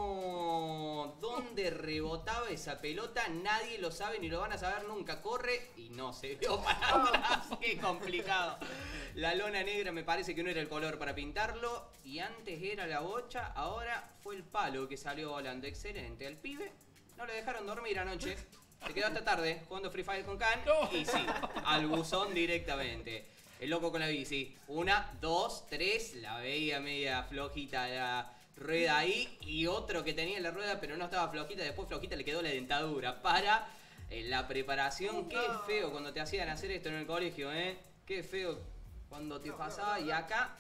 no... ¿Dónde rebotaba esa pelota? Nadie lo sabe ni lo van a saber nunca. Corre y no se vio para atrás. Qué complicado. La lona negra me parece que no era el color para pintarlo. Y antes era la bocha, ahora fue el palo que salió volando. Excelente. El pibe no le dejaron dormir anoche. Se quedó hasta tarde jugando Free Fire con Can. No. Y sí, al buzón directamente. El loco con la bici. Una, dos, tres. La veía media flojita la rueda ahí. Y otro que tenía la rueda pero no estaba flojita. Después flojita le quedó la dentadura. Para eh, la preparación. Qué feo cuando te hacían hacer esto en el colegio, ¿eh? Qué feo cuando te pasaba. Y acá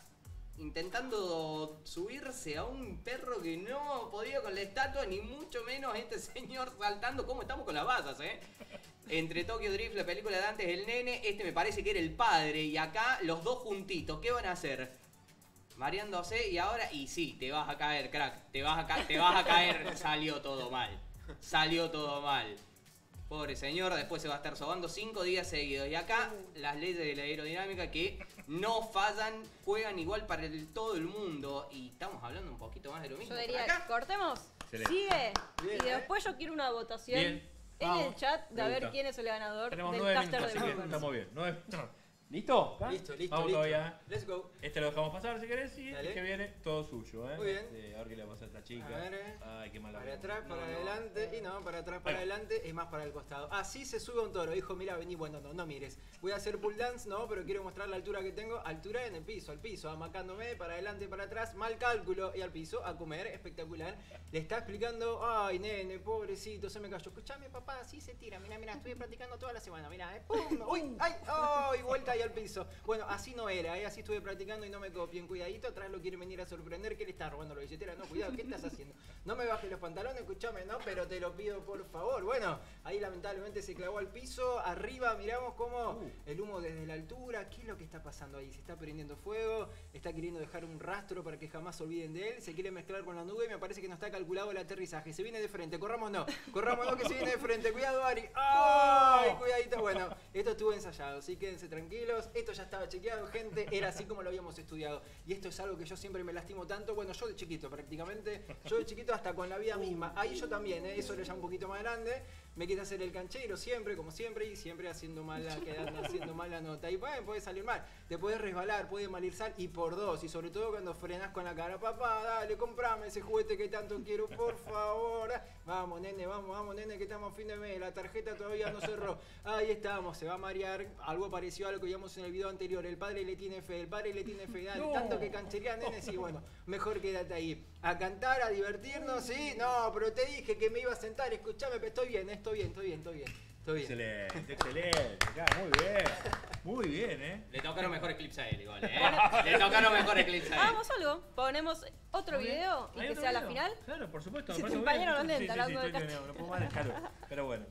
intentando subirse a un perro que no podía con la estatua, ni mucho menos este señor saltando. ¿Cómo estamos con las basas, eh? Entre Tokyo Drift, la película de antes, el nene, este me parece que era el padre, y acá los dos juntitos, ¿qué van a hacer? Mareándose, y ahora, y sí, te vas a caer, crack, te vas a, ca te vas a caer. Salió todo mal, salió todo mal. Pobre señor, después se va a estar sobando cinco días seguidos. Y acá las leyes de la aerodinámica que no fallan, juegan igual para el, todo el mundo. Y estamos hablando un poquito más de lo mismo. Yo por diría, acá. cortemos, Excelente. sigue. Bien, Y ¿eh? después yo quiero una votación Bien. en Vamos. el chat de Me a ver gusta. quién es el ganador Tenemos del nueve caster minutos, de así que bloopers. estamos bien. Nueve- no. ¿Listo? ¿Can? Listo, listo, Vamos listo. todavía. Let's go. Este lo dejamos pasar si querés y Dale. el que viene todo suyo, ¿eh? Muy bien. Sí, a ver qué le pasa a esta chica. A ver, eh. Ay, qué mala. Para onda. atrás, para No, no. adelante, y no, para atrás, para Ahí va. adelante, es más para el costado. Así se sube un toro. Dijo, mira, vení, bueno, no, no mires. Voy a hacer pull dance, no, pero quiero mostrar la altura que tengo. Altura en el piso, al piso, amacándome, para adelante, para atrás, mal cálculo, y al piso, a comer, espectacular. Le está explicando, ay, nene, pobrecito, se me cayó. Escuchame, papá, así se tira, mira, mira, estuve practicando toda la semana, mira, eh, pum, uy, ay, ay, vuelta ahí al piso. Bueno, así no era, eh, así estuve practicando y no me copien, cuidadito, atrás lo quieren venir a sorprender, que le está robando la billetera, no, cuidado, ¿qué estás haciendo? No me bajes los pantalones, escuchame, no, pero te lo pido por favor. Bueno, ahí lamentablemente se clavó al piso, arriba miramos cómo Uh. el humo desde la altura, ¿qué es lo que está pasando ahí? Se está prendiendo fuego, está queriendo dejar un rastro para que jamás se olviden de él, se quiere mezclar con la nube y me parece que no está calculado el aterrizaje, se viene de frente, corramos no, corramos no que se viene de frente, cuidado Ari, ¡ay! Cuidadito, bueno, esto estuvo ensayado, así quédense tranquilos, esto ya estaba chequeado, gente, era así como lo habíamos estudiado, y esto es algo que yo siempre me lastimo tanto, bueno, yo de chiquito prácticamente, yo de chiquito hasta con la vida misma, ahí yo también, ¿eh? Eso era ya un poquito más grande, me quise hacer el canchero siempre, como siempre, y siempre haciendo mal la, quedando haciendo mal la nota, y bueno, puede salir mal, te puedes resbalar, puede mal ir sal, y por dos, y sobre todo cuando frenás con la cara, papá, dale, comprame ese juguete que tanto quiero, por favor, vamos nene, vamos, vamos nene, que estamos a fin de mes, la tarjeta todavía no cerró, ahí estamos, se va a marear, algo parecido a lo que vimos en el video anterior, el padre le tiene fe, el padre le tiene fe, dale, No. tanto que canchería, nene, sí, bueno, mejor quédate ahí, a cantar, a divertirnos, sí, no, pero te dije que me iba a sentar, escuchame, pero estoy bien, estoy bien, estoy bien, estoy bien, estoy bien. Excelente, excelente. Acá, muy bien. Muy bien, ¿eh? Le tocaron mejores clips a él igual, ¿eh? Le tocaron mejores clips a él. Hagamos algo, ponemos otro Muy bien. video y ¿Hay que otro sea la video? final. Claro, por supuesto. Si me tu parece compañero muy no bien. lenta, Sí, sí, hablando sí, de estoy- Castro. no puedo manejar, pero bueno.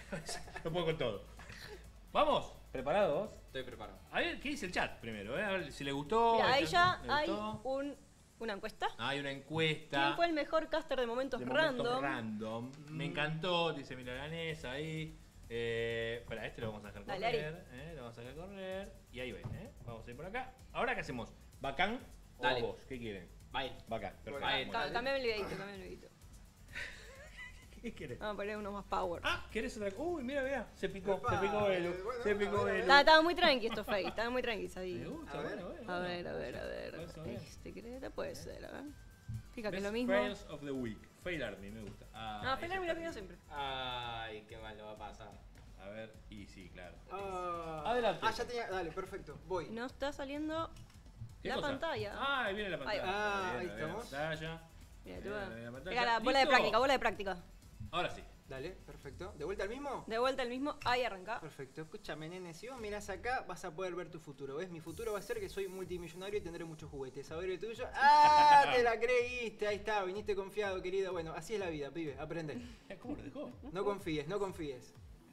No puedo con todo. Vamos, ¿preparados? Estoy preparado. A ver, ¿qué dice el chat primero? eh? A ver si le gustó. Mira, ahí si ya le hay gustó. un, una encuesta. Hay una encuesta. ¿Quién fue el mejor caster de momentos de momentos random? random. Me encantó, dice Milaganés ahí. Eh, espera, este lo vamos a dejar Dale, correr. Eh, lo vamos a dejar correr. Y ahí ven, ¿eh? Vamos a ir por acá. ¿Ahora qué hacemos? ¿Bacán o Dale. vos? ¿Qué quieren? Va a ir. Bacán, perfecto. Va a ir. Muy Ca- bien. Cambiame el videito, cambiame el videito. ¿Qué querés? Vamos a poner uno más power. Ah, ¿querés otra cosa? Uy, mira, vea. Se picó, Epa, se picó el. eh, bueno, se picó a ver, a el. Estaba, estaba muy tranqui esto, Faye. Estaba muy tranqui, Me sabía. gusta, A ver. bueno, bueno. A ver, a ver, a ver. Eso bien. Este creta puede ser, a ver. Fíjate Best lo mismo. Fails of the Week. Fail Army, me gusta. Ah, No, ese Fail Army lo está pido bien. siempre. Ay, qué mal lo va a pasar. A ver, y sí, claro. Ah, Adelante. Ah, ya tenía. Dale, perfecto. Voy. No está saliendo ¿Qué la cosa? pantalla. Ah, ahí viene la pantalla. Ahí va. Ah, Bien, ahí bien, estamos. Pantalla. Mira, tú Bien, vas. bien, pantalla. Pega la bola de ¿Listo? práctica, bola de práctica. Ahora sí. Dale, perfecto. ¿De vuelta al mismo? De vuelta el mismo, ahí arranca. Perfecto. Escúchame, nene. Si vos mirás acá, vas a poder ver tu futuro. ¿Ves? Mi futuro va a ser que soy multimillonario y tendré muchos juguetes. A ver el tuyo. ¡Ah! Te la creíste. Ahí está. Viniste confiado, querido. Bueno, así es la vida, pibe. Aprende. ¿Cómo lo dejó? No confíes, no confíes.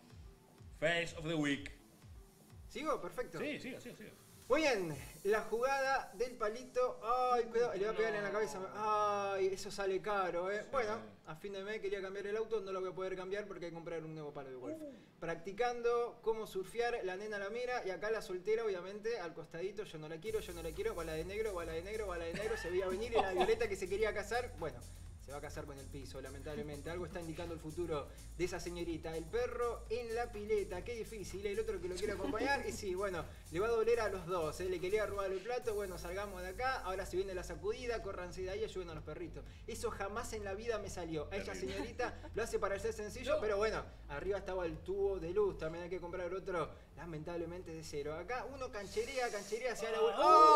Face of the Week. ¿Sigo? Perfecto. Sí, siga, siga, siga. Muy bien, la jugada del palito. Ay, cuidado, le voy a pegar en la cabeza. Ay, eso sale caro, eh. Sí. Bueno, a fin de mes quería cambiar el auto, no lo voy a poder cambiar porque hay que comprar un nuevo palo de golf. Uh. Practicando cómo surfear, la nena la mira y acá la soltera, obviamente, al costadito. Yo no la quiero, yo no la quiero. Bala de negro, bala de negro, bala de negro. Se veía venir y la Violeta que se quería casar. Bueno. Se va a casar con el piso, lamentablemente. Algo está indicando el futuro de esa señorita. El perro en la pileta, qué difícil. El otro que lo quiere acompañar. Y sí, bueno, le va a doler a los dos. ¿eh? Le quería robar el plato. Bueno, salgamos de acá. Ahora se viene la sacudida. Córranse de ahí y ayuden a los perritos. Eso jamás en la vida me salió. A ella, señorita, lo hace parecer sencillo. Pero bueno, arriba estaba el tubo de luz. También hay que comprar otro, lamentablemente, de cero. Acá uno cancherea, cancherea hacia la vuelta.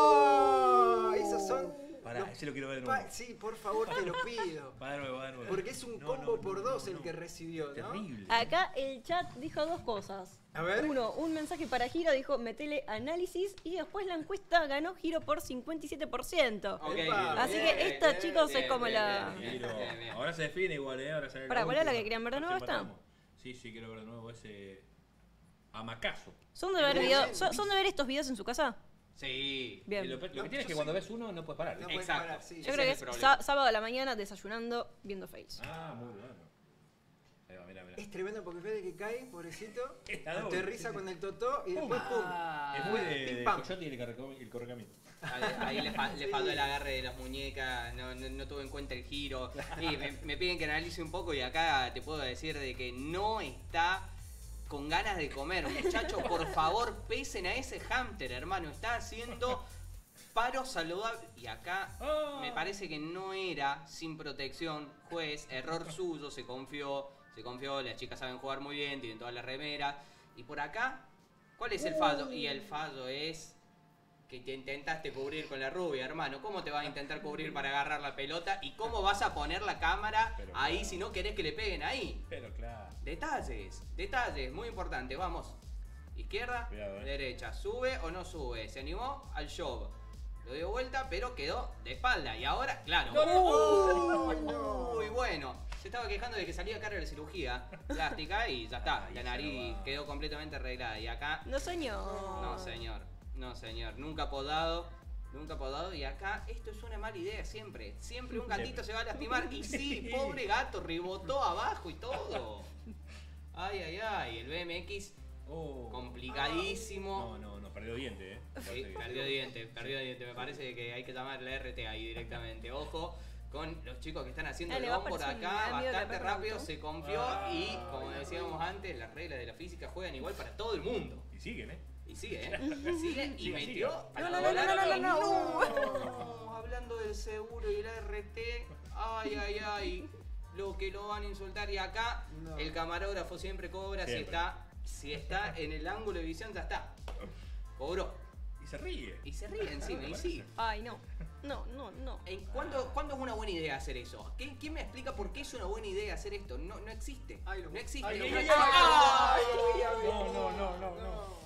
¡Oh! Esos son. Pará, los ese lo quiero ver de pa- nuevo. Sí, por favor, te lo pido. Va de nuevo, va de nuevo. Porque es un No, combo no, por no, dos no, el no. que recibió, ¿no? Terrible. Acá el chat dijo dos cosas. A ver. Uno, un mensaje para Giro, dijo metele análisis. Y después la encuesta ganó Giro por cincuenta y siete por ciento. Ok, Epa. Así bien, que esta, bien, chicos, bien, es como bien, la- bien, bien, Pero bien, bien. ahora se define igual, ¿eh? Ahora sale Pará, la ¿cuál es la última. que querían ver de nuevo A ver si esta? empatamos. Sí, sí, quiero ver de nuevo ese. Amacazo. ¿Son de ver Bien, video- bien. son, son de ver estos videos en su casa? Sí. Y Bien. lo, lo que No, tiene es yo que cuando sí. ves uno no puedes parar. ¿eh? No puedes Exacto. parar, sí. Yo Ese creo que es es el sá- problema. sábado a la mañana desayunando viendo Fails. Ah, muy bueno. Ahí va, mira, mira. Es tremendo porque fíjate que cae, pobrecito, Está doble, aterriza sí, sí. con el totó y después pum. Ah, Es muy de, Pim, de pam. Coyote y el, carrecom- el correcamino. Ahí, ahí le, fa- le Sí. faltó el agarre de las muñecas, no, no, no tuve en cuenta el giro. Y me, me piden que analice un poco y acá te puedo decir de que no está con ganas de comer. Muchachos, por favor, pesen a ese hámster, hermano. Está haciendo paro saludable. Y acá Ah. me parece que no era sin protección. Juez, error suyo, se confió. Se confió, las chicas saben jugar muy bien, tienen todas las remeras. Y por acá, ¿cuál es el fallo? Y el fallo es que te intentaste cubrir con la rubia, hermano. ¿Cómo te vas a intentar cubrir para agarrar la pelota? ¿Y cómo vas a poner la cámara Pero ahí claro. si no querés que le peguen ahí? Pero claro. Detalles, detalles, muy importante. Vamos. Izquierda, Cuidado, eh. derecha. ¿Sube o no sube? Se animó al show. Lo dio vuelta, pero quedó de espalda. Y ahora, claro. Uy, uy, bueno. Se estaba quejando de que salía cara de la cirugía plástica y ya está. Ahí La se nariz lo va. quedó completamente arreglada. Y acá, No soñó. no señor, no señor. Nunca podado, nunca podado. Y acá, esto es una mala idea siempre. Siempre un gatito Siempre. se va a lastimar. Y sí, pobre gato, rebotó abajo y todo. Ay, ay, ay. El B M X Oh. complicadísimo. No, no, no, perdió diente, eh. Me Sí, parece que- perdió diente, perdió diente. Me parece que hay que llamar la R T ahí directamente. Ojo con los chicos que están haciendo Ah, el le va a bombo por parecer un acá, amigo de bastante perro rápido, auto. se confió Ah, y como decíamos antes, las reglas de la física juegan igual para todo el mundo. Y siguen, eh. Y sigue, ¿eh? Sigue y Sigue, metió. sigue. para No, no, no, volar no, no, a- no, no. Hablando del seguro y la R T, ay, ay, ay. Lo que lo van a insultar y acá No. el camarógrafo siempre cobra si Siempre. está si está en el ángulo de visión, ya está. Cobró. Y se ríe. Y se ríe encima, y sí. Ay, no. No, no, no. ¿En ¿Cuándo, ¿Cuándo es una buena idea hacer eso? ¿Qué- ¿Quién me explica por qué es una buena idea hacer esto? No, no existe. Ay, lo- No existe. ay, No, ay, no- ay, ¡Ah! ay, ay, ay, No, no, no, no, no.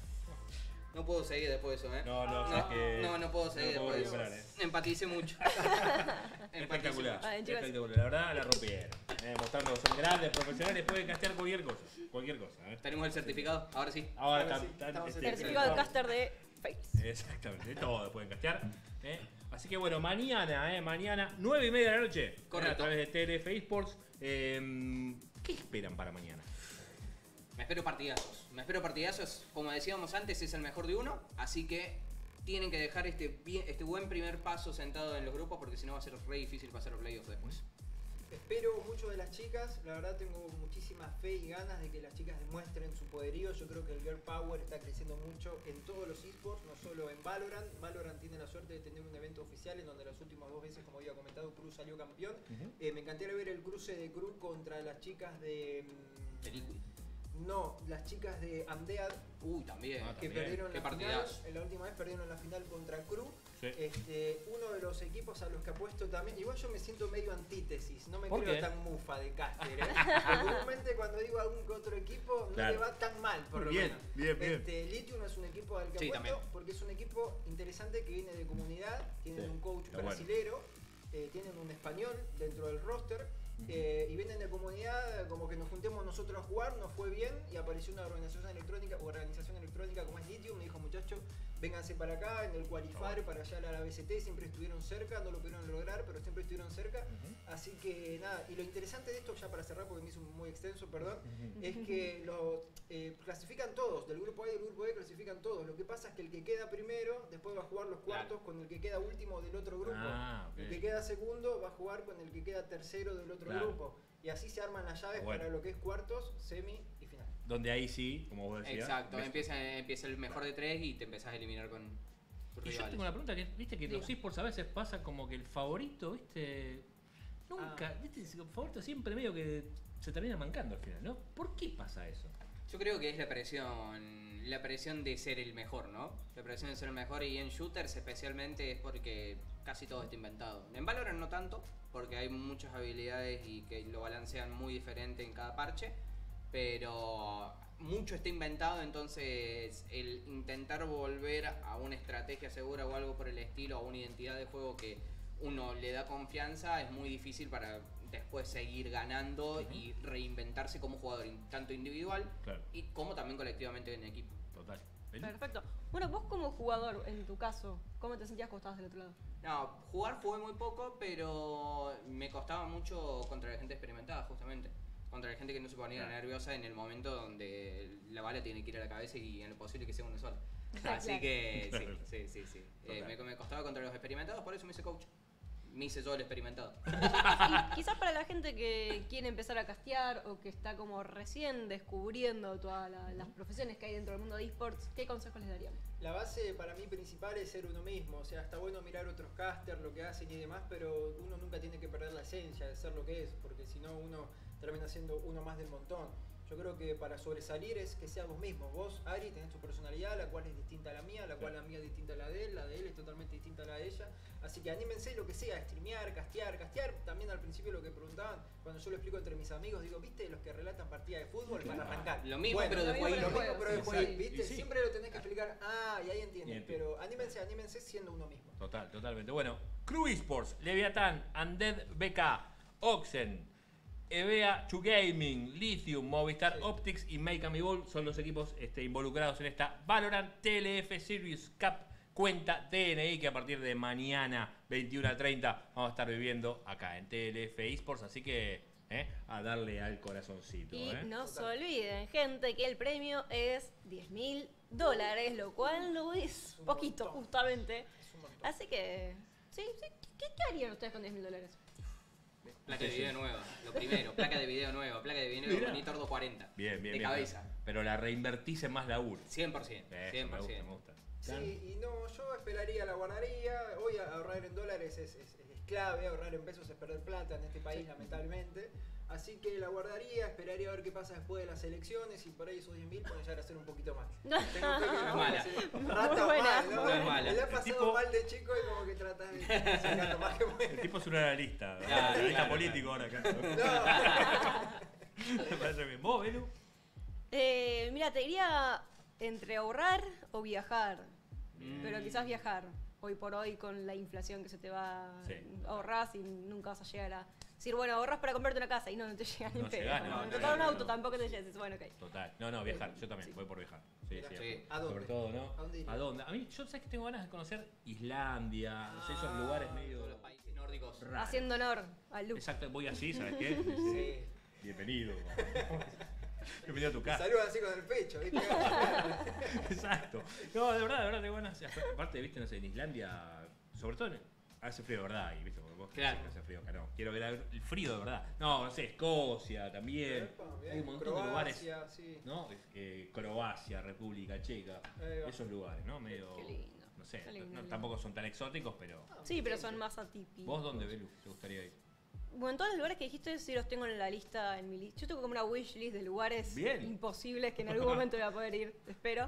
No puedo seguir después de eso, ¿eh? No, no, no, es que no, no puedo seguir no puedo después de recuperar, eso. Empaticé mucho. Empaticé Espectacular, mucho. Ay, chicos. espectacular. La verdad la rompieron. Eh, mostrando que son grandes, profesionales, pueden castear cualquier cosa. Cualquier cosa. ¿eh? Tenemos el certificado, ahora sí. Ahora Ahora están. sí, están, estamos este, en el Certificado de estamos- caster de Fails. Exactamente, de todo pueden castear. ¿eh? Así que bueno, mañana, ¿eh? Mañana, nueve y media de la noche. Correcto. A través de Telefe Esports. Eh, ¿Qué esperan para mañana? Me espero partidazos. Me espero partidazos. Como decíamos antes, es el mejor de uno. Así que tienen que dejar este, bien- este buen primer paso sentado en los grupos porque si no va a ser re difícil pasar los playoffs después. Espero mucho de las chicas, la verdad tengo muchísima fe y ganas de que las chicas demuestren su poderío. Yo creo que el Girl Power está creciendo mucho en todos los esports, no solo en Valorant. Valorant tiene la suerte de tener un evento oficial en donde las últimas dos veces, como había comentado, Cruz salió campeón. Uh-huh. eh, me encantaría ver el cruce de Cruz contra las chicas de... de Liquid. No, las chicas de Undead. Uy, también. Que también. perdieron Qué la final, partidas. la última vez perdieron la final contra Cruz. Sí. Este, uno de los equipos a los que apuesto también, igual yo me siento medio antítesis, no me ¿Por creo qué? tan mufa de caster, ¿eh? Comúnmente cuando digo algún que otro equipo no Claro. le va tan mal, por lo Bien, menos. bien, bien. Este, Lithium es un equipo al que Sí, apuesto también. porque es un equipo interesante que viene de comunidad, tienen Sí, un coach está bueno. brasilero, eh, tienen un español dentro del roster. Eh, y vienen de comunidad, como que nos juntemos nosotros a jugar, nos fue bien y apareció una organización electrónica, organización electrónica como es Lithium, me dijo muchachos, vénganse para acá, en el qualifier para allá a la B C T, siempre estuvieron cerca, no lo pudieron lograr, pero siempre estuvieron cerca, uh-huh. Así que nada, y lo interesante de esto, ya para cerrar porque me hizo muy extenso, perdón, uh-huh. Es que lo eh, clasifican todos, del grupo A y del grupo B clasifican todos, lo que pasa es que el que queda primero, después va a jugar los cuartos claro. Con el que queda último del otro grupo, ah, okay. El que queda segundo va a jugar con el que queda tercero del otro claro. Grupo. Y así se arman las llaves bueno. Para lo que es cuartos, semi y final. Donde ahí sí, como vos decías. Exacto, empieza, empieza el mejor de tres y te empezás a eliminar con tus y rivales. Yo tengo una pregunta, que viste que Diga. Los esports a veces pasa como que el favorito, viste, nunca, ah. viste, el favorito siempre medio que se termina mancando al final, ¿no? ¿Por qué pasa eso? Yo creo que es la presión, la presión de ser el mejor, ¿no? La presión de ser el mejor y en shooters especialmente es porque casi todo está inventado. En Valorant no tanto, porque hay muchas habilidades y que lo balancean muy diferente en cada parche, pero mucho está inventado, entonces el intentar volver a una estrategia segura o algo por el estilo, a una identidad de juego que uno le da confianza, es muy difícil para después seguir ganando uh-huh. Y reinventarse como jugador, tanto individual claro. Y como también colectivamente en equipo. Total. Perfecto. Bueno, vos como jugador, en tu caso, ¿cómo te sentías cuando estabas del otro lado? No, jugar jugué muy poco, pero me costaba mucho contra la gente experimentada, justamente. Contra la gente que no se ponía claro. Nerviosa en el momento donde la bala tiene que ir a la cabeza y en lo posible que sea una sola. Así claro. Que sí, sí, sí, sí. Eh, me, me costaba contra los experimentados, por eso me hice coach. Me hice yo el experimentado. Y quizás para la gente que quiere empezar a castear o que está como recién descubriendo todas la, las profesiones que hay dentro del mundo de esports, ¿qué consejos les darían? La base para mí principal es ser uno mismo, o sea, está bueno mirar otros casters, lo que hacen y demás, pero uno nunca tiene que perder la esencia de ser lo que es, porque si no uno termina siendo uno más del montón. Yo creo que para sobresalir es que seas vos mismo. Vos, Ari, tenés tu personalidad, la cual es distinta a la mía, la cual la mía es distinta a la de él, la de él es totalmente distinta a la de ella. Así que anímense lo que sea, streamear, castear, castear. También al principio lo que preguntaban, cuando yo lo explico entre mis amigos, digo, ¿viste los que relatan partidas de fútbol para arrancar? Lo mismo, bueno, pero de juego. Lo juego. mismo, pero de juego, ¿viste? Sí. Siempre lo tenés que explicar, ah, y ahí entienden. Bien, pero anímense, anímense siendo uno mismo. Total, totalmente. Bueno, Crew Esports, Leviatán, Undead B K, Oxen, EVEA, Two Gaming, Lithium, Movistar sí. Optics y Make and Ball son los equipos este, involucrados en esta Valorant T L F Series Cup cuenta T N I que a partir de mañana veintiuno a treinta vamos a estar viviendo acá en T L F Esports, así que eh, a darle al corazoncito. Y eh. no se olviden, gente, que el premio es diez mil dólares, lo cual no es, es poquito, montón. Justamente. Es así que, sí, sí, ¿qué, qué harían ustedes con diez mil dólares? Placa de video nueva, lo primero, placa de video nueva, placa de video nueva, monitor doscientos cuarenta. Bien, bien, de bien. cabeza. Pero la reinvertís en más laburo. cien por ciento, cien por ciento. Me gusta, me gusta. Sí, y no, yo esperaría, la guardaría. Hoy ahorrar en dólares es, es, es clave, ahorrar en pesos es perder plata en este país, sí. Lamentablemente. Así que la guardaría, esperaría a ver qué pasa después de las elecciones y por ahí esos diez mil pueden llegar a ser un poquito más. No, Tengo fe que no, no, mala. Rata Muy buena. mal, ¿no? No es mala. Le ha pasado tipo, mal de chico y como que tratas de sacar lo más que puede. El tipo es un analista, Claro, analista claro, político claro. ahora acá. No. Me parece bien. ¿Vos, Belu? Eh, mira, te diría entre ahorrar o viajar. Mm. Pero quizás viajar. Hoy por hoy con la inflación que se te va, Sí. ahorrás y nunca vas a llegar a decir, bueno, ahorras para comprarte una casa y no, no te llega ni No pedo. llegás, no, No, no, comprar no, un no, auto no. tampoco te llegas. Bueno, ok. Total. No, no, viajar. Yo también Sí. voy por viajar. Sí, Mira, sí. sí. ¿A dónde? Sobre todo, ¿no? ¿A dónde irías? ¿A dónde? A mí, yo sé que tengo ganas de conocer Islandia, no sé, esos lugares medio Todos los países nórdicos. raros. Haciendo honor al look. Exacto, voy así, ¿sabes qué? Sí. Bienvenido. Bienvenido a tu casa. Saludan así con el pecho, ¿viste? Exacto. No, de verdad, de verdad, tengo ganas. Aparte, viste, no sé, en Islandia, sobre todo en, Hace frío de verdad ahí, ¿viste? Porque vos Claro. querés que hace frío acá, no. Quiero ver el frío de verdad. No, no sé, Escocia también. Epa, bien. Hay un montón Croacia, de lugares. sí. ¿No? Eh, Croacia, República Checa. Ahí va. Esos lugares, ¿no? Medio. Qué lindo. No sé, Qué lindo, no- lindo. tampoco son tan exóticos, pero. Sí, pero son más atípicos. ¿Vos dónde, Belu? ¿Te gustaría ir? Bueno, en todos los lugares que dijiste sí los tengo en la lista, en mi lista. Yo tengo como una wishlist de lugares Bien. imposibles que en algún momento voy a poder ir, espero.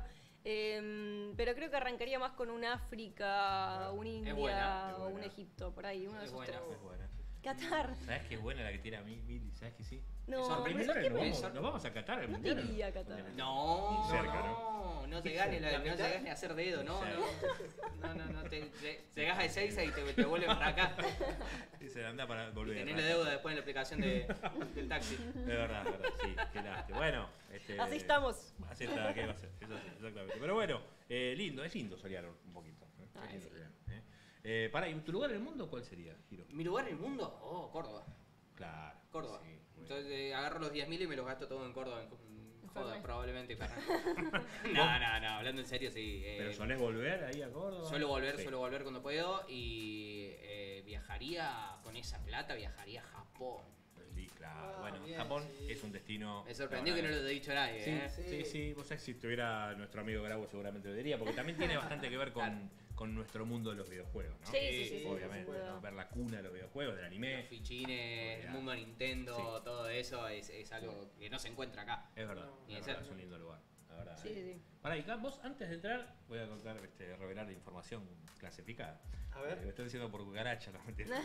Eh, pero creo que arrancaría más con un África, un India buena, es o buena. un Egipto, por ahí, uno de Es esos buena. tres. Es buena. Qatar. ¿Sabes qué es buena la que tiene a mí, Mili? ¿Sabes que sí? No, Eso, pero Primero ¿sabes qué nos me- vamos, nos vamos a Qatar al No mundial. te ¿o no? iría a Qatar. No, Ni cerca, no, no te ¿Qué ganes, la la, no mitad? llegas ni a hacer dedo, no, Sí. no. No, no, no, te, te- llegás a Ezeiza y te, te vuelven para acá. Y se anda para Y volver. tenés la deuda después en la aplicación de, del taxi. Es verdad, es verdad, sí, qué lástima. Bueno, este, Así estamos. Así está, ¿qué va a ser? Eso sí, exactamente. Pero bueno, eh, lindo, es lindo solear un poquito. ¿eh? Es Ay, lindo sí. solear, ¿eh? Eh, pará, ¿y tu lugar en el mundo cuál sería, Giro? ¿Mi lugar en el mundo? Oh, Córdoba. Claro. Córdoba. Sí, muy Entonces eh, agarro los diez mil y me los gasto todo en Córdoba. En, en joda, Fernet. probablemente. Fernet. no, no, no, hablando en serio, sí. eh, ¿Pero solés volver ahí a Córdoba? Suelo volver, Sí. suelo volver cuando puedo y eh, viajaría con esa plata, viajaría a Japón. Sí, claro. Ah, bueno, bien, Japón sí. es un destino. Me sorprendió que no lo he dicho a nadie. Sí, ¿eh? sí, Sí. sí, vos sabés, si estuviera nuestro amigo Grabo seguramente lo diría, porque también tiene bastante que ver con, Claro. con nuestro mundo de los videojuegos, ¿no? Sí, sí, sí, sí, Obviamente, sin duda. ¿no? Ver la cuna de los videojuegos, del anime. Los fichines, el Olvidá. mundo Nintendo, Sí. todo eso es, es algo que no se encuentra acá. Es verdad, No. Ni es, de verdad, ser. es un lindo lugar, la verdad. Sí, ¿eh? sí. Pará, y acá, vos antes de entrar, voy a contar, este, revelar información clasificada. A ver. Eh, me estoy diciendo por cucaracha, no mentira.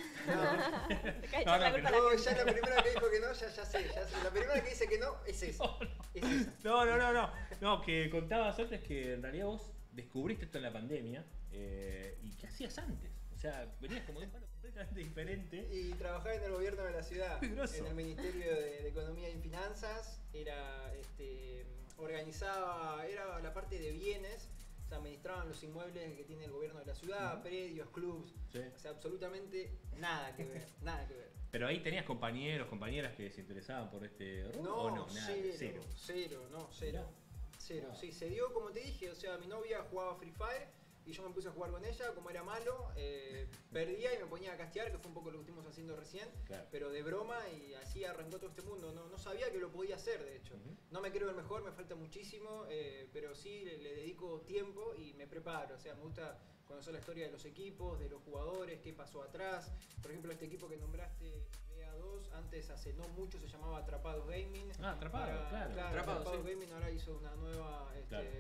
Te cae No, echar la no, culpa a No, la ya la primera que dijo que no, ya, ya sé, ya sé. La primera que dice que no es esa. Es esa. No, no, no, no. No, que contabas antes que en realidad vos descubriste esto en la pandemia. eh, ¿Y qué hacías antes? O sea, venías como de un palo completamente diferente. Y trabajaba en el gobierno de la ciudad, Grosso. en el Ministerio de, de Economía y Finanzas, era, este, organizaba, era la parte de bienes, o sea, administraban los inmuebles que tiene el gobierno de la ciudad, predios, clubs, Sí. o sea, absolutamente nada que ver, nada que ver. Pero ahí tenías compañeros, compañeras que se interesaban por este rubro, No, ¿o no? Nada, cero, cero. cero, no, cero, cero. Sí, se dio como te dije, o sea, mi novia jugaba Free Fire y yo me puse a jugar con ella, como era malo, eh, perdía y me ponía a castear, que fue un poco lo que estuvimos haciendo recién, Claro. pero de broma y así arrancó todo este mundo. No, no sabía que lo podía hacer, de hecho. Ujú. No me creo el mejor, me falta muchísimo, eh, pero sí le, le dedico tiempo y me preparo. O sea, me gusta conocer la historia de los equipos, de los jugadores, qué pasó atrás. Por ejemplo, este equipo que nombraste, B A dos, antes hace no mucho se llamaba Atrapados Gaming. Ah, Atrapados, Ahora- claro. Atrapados, Atrapados sí. Gaming ahora hizo una nueva este, Claro.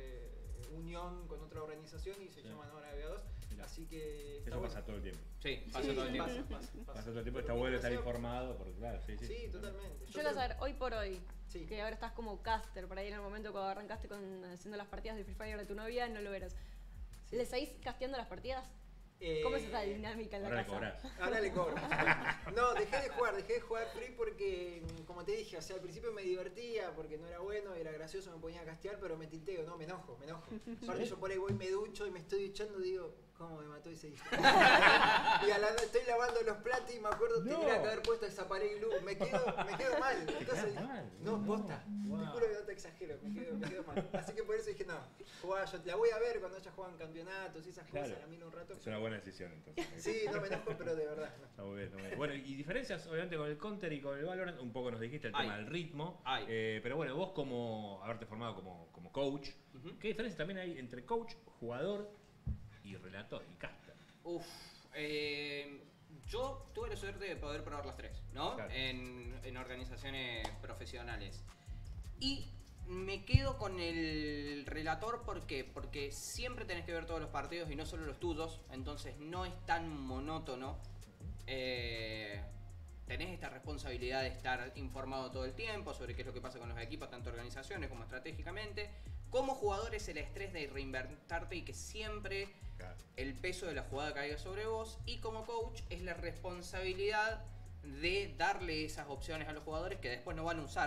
unión con otra organización y se Sí. llaman ahora B A dos. Mirá. Así que. está Eso bueno. pasa todo el tiempo. Sí, Sí, pasa todo el tiempo. Pasa, pasa, pasa. Pasa todo el tiempo, Pero está bueno estar mientras sea- informado, porque claro, sí, sí. Sí, totalmente. Yo quiero saber, hoy por hoy, Sí. que ahora estás como caster, por ahí en el momento cuando arrancaste con haciendo las partidas de Free Fire de tu novia, no lo eras. ¿Le seguís casteando las partidas? Eh, ¿Cómo es esa dinámica en la Ahora le casa? cobrás. Ahora le cobro. No, dejé de jugar, dejé de jugar free porque, mm, como te dije, o sea, al principio me divertía porque no era bueno, era gracioso, me ponía a castear, pero me tilteo, no, me enojo, me enojo. Aparte yo por ahí voy, me ducho y me estoy duchando, digo, ¿cómo me mató ese hijo? Y a la estoy lavando los platos y me acuerdo, No. tendría que haber puesto esa pared y luz, me quedo, me quedo mal. Entonces, quedas mal? no, No. posta, te Wow. juro que no te exagero, me quedo, me quedo mal. Así que por eso dije, no, jugá, yo la voy a ver cuando ella juega en campeonatos y esas cosas, Claro. la miro un rato. Es una buena decisión, entonces. Sí, no me enojo, pero de verdad. no. Está muy bien, está muy bien. Bueno, y diferencias obviamente con el Counter y con el Valorant, un poco nos dijiste el Hay. tema del ritmo, Hay. eh, pero bueno, vos como haberte formado como, como coach, Ujú. ¿qué diferencia también hay entre coach, jugador y relator y caster? Uf, eh, yo tuve la suerte de poder probar las tres, ¿no? Claro. En, en organizaciones profesionales. Y me quedo con el relator, ¿por qué? Porque siempre tenés que ver todos los partidos y no solo los tuyos, entonces no es tan monótono. Eh, tenés esta responsabilidad de estar informado todo el tiempo sobre qué es lo que pasa con los equipos, tanto organizaciones como estratégicamente. Como jugador es el estrés de reinventarte y que siempre Claro. el peso de la jugada caiga sobre vos, y como coach es la responsabilidad de darle esas opciones a los jugadores que después no van a usar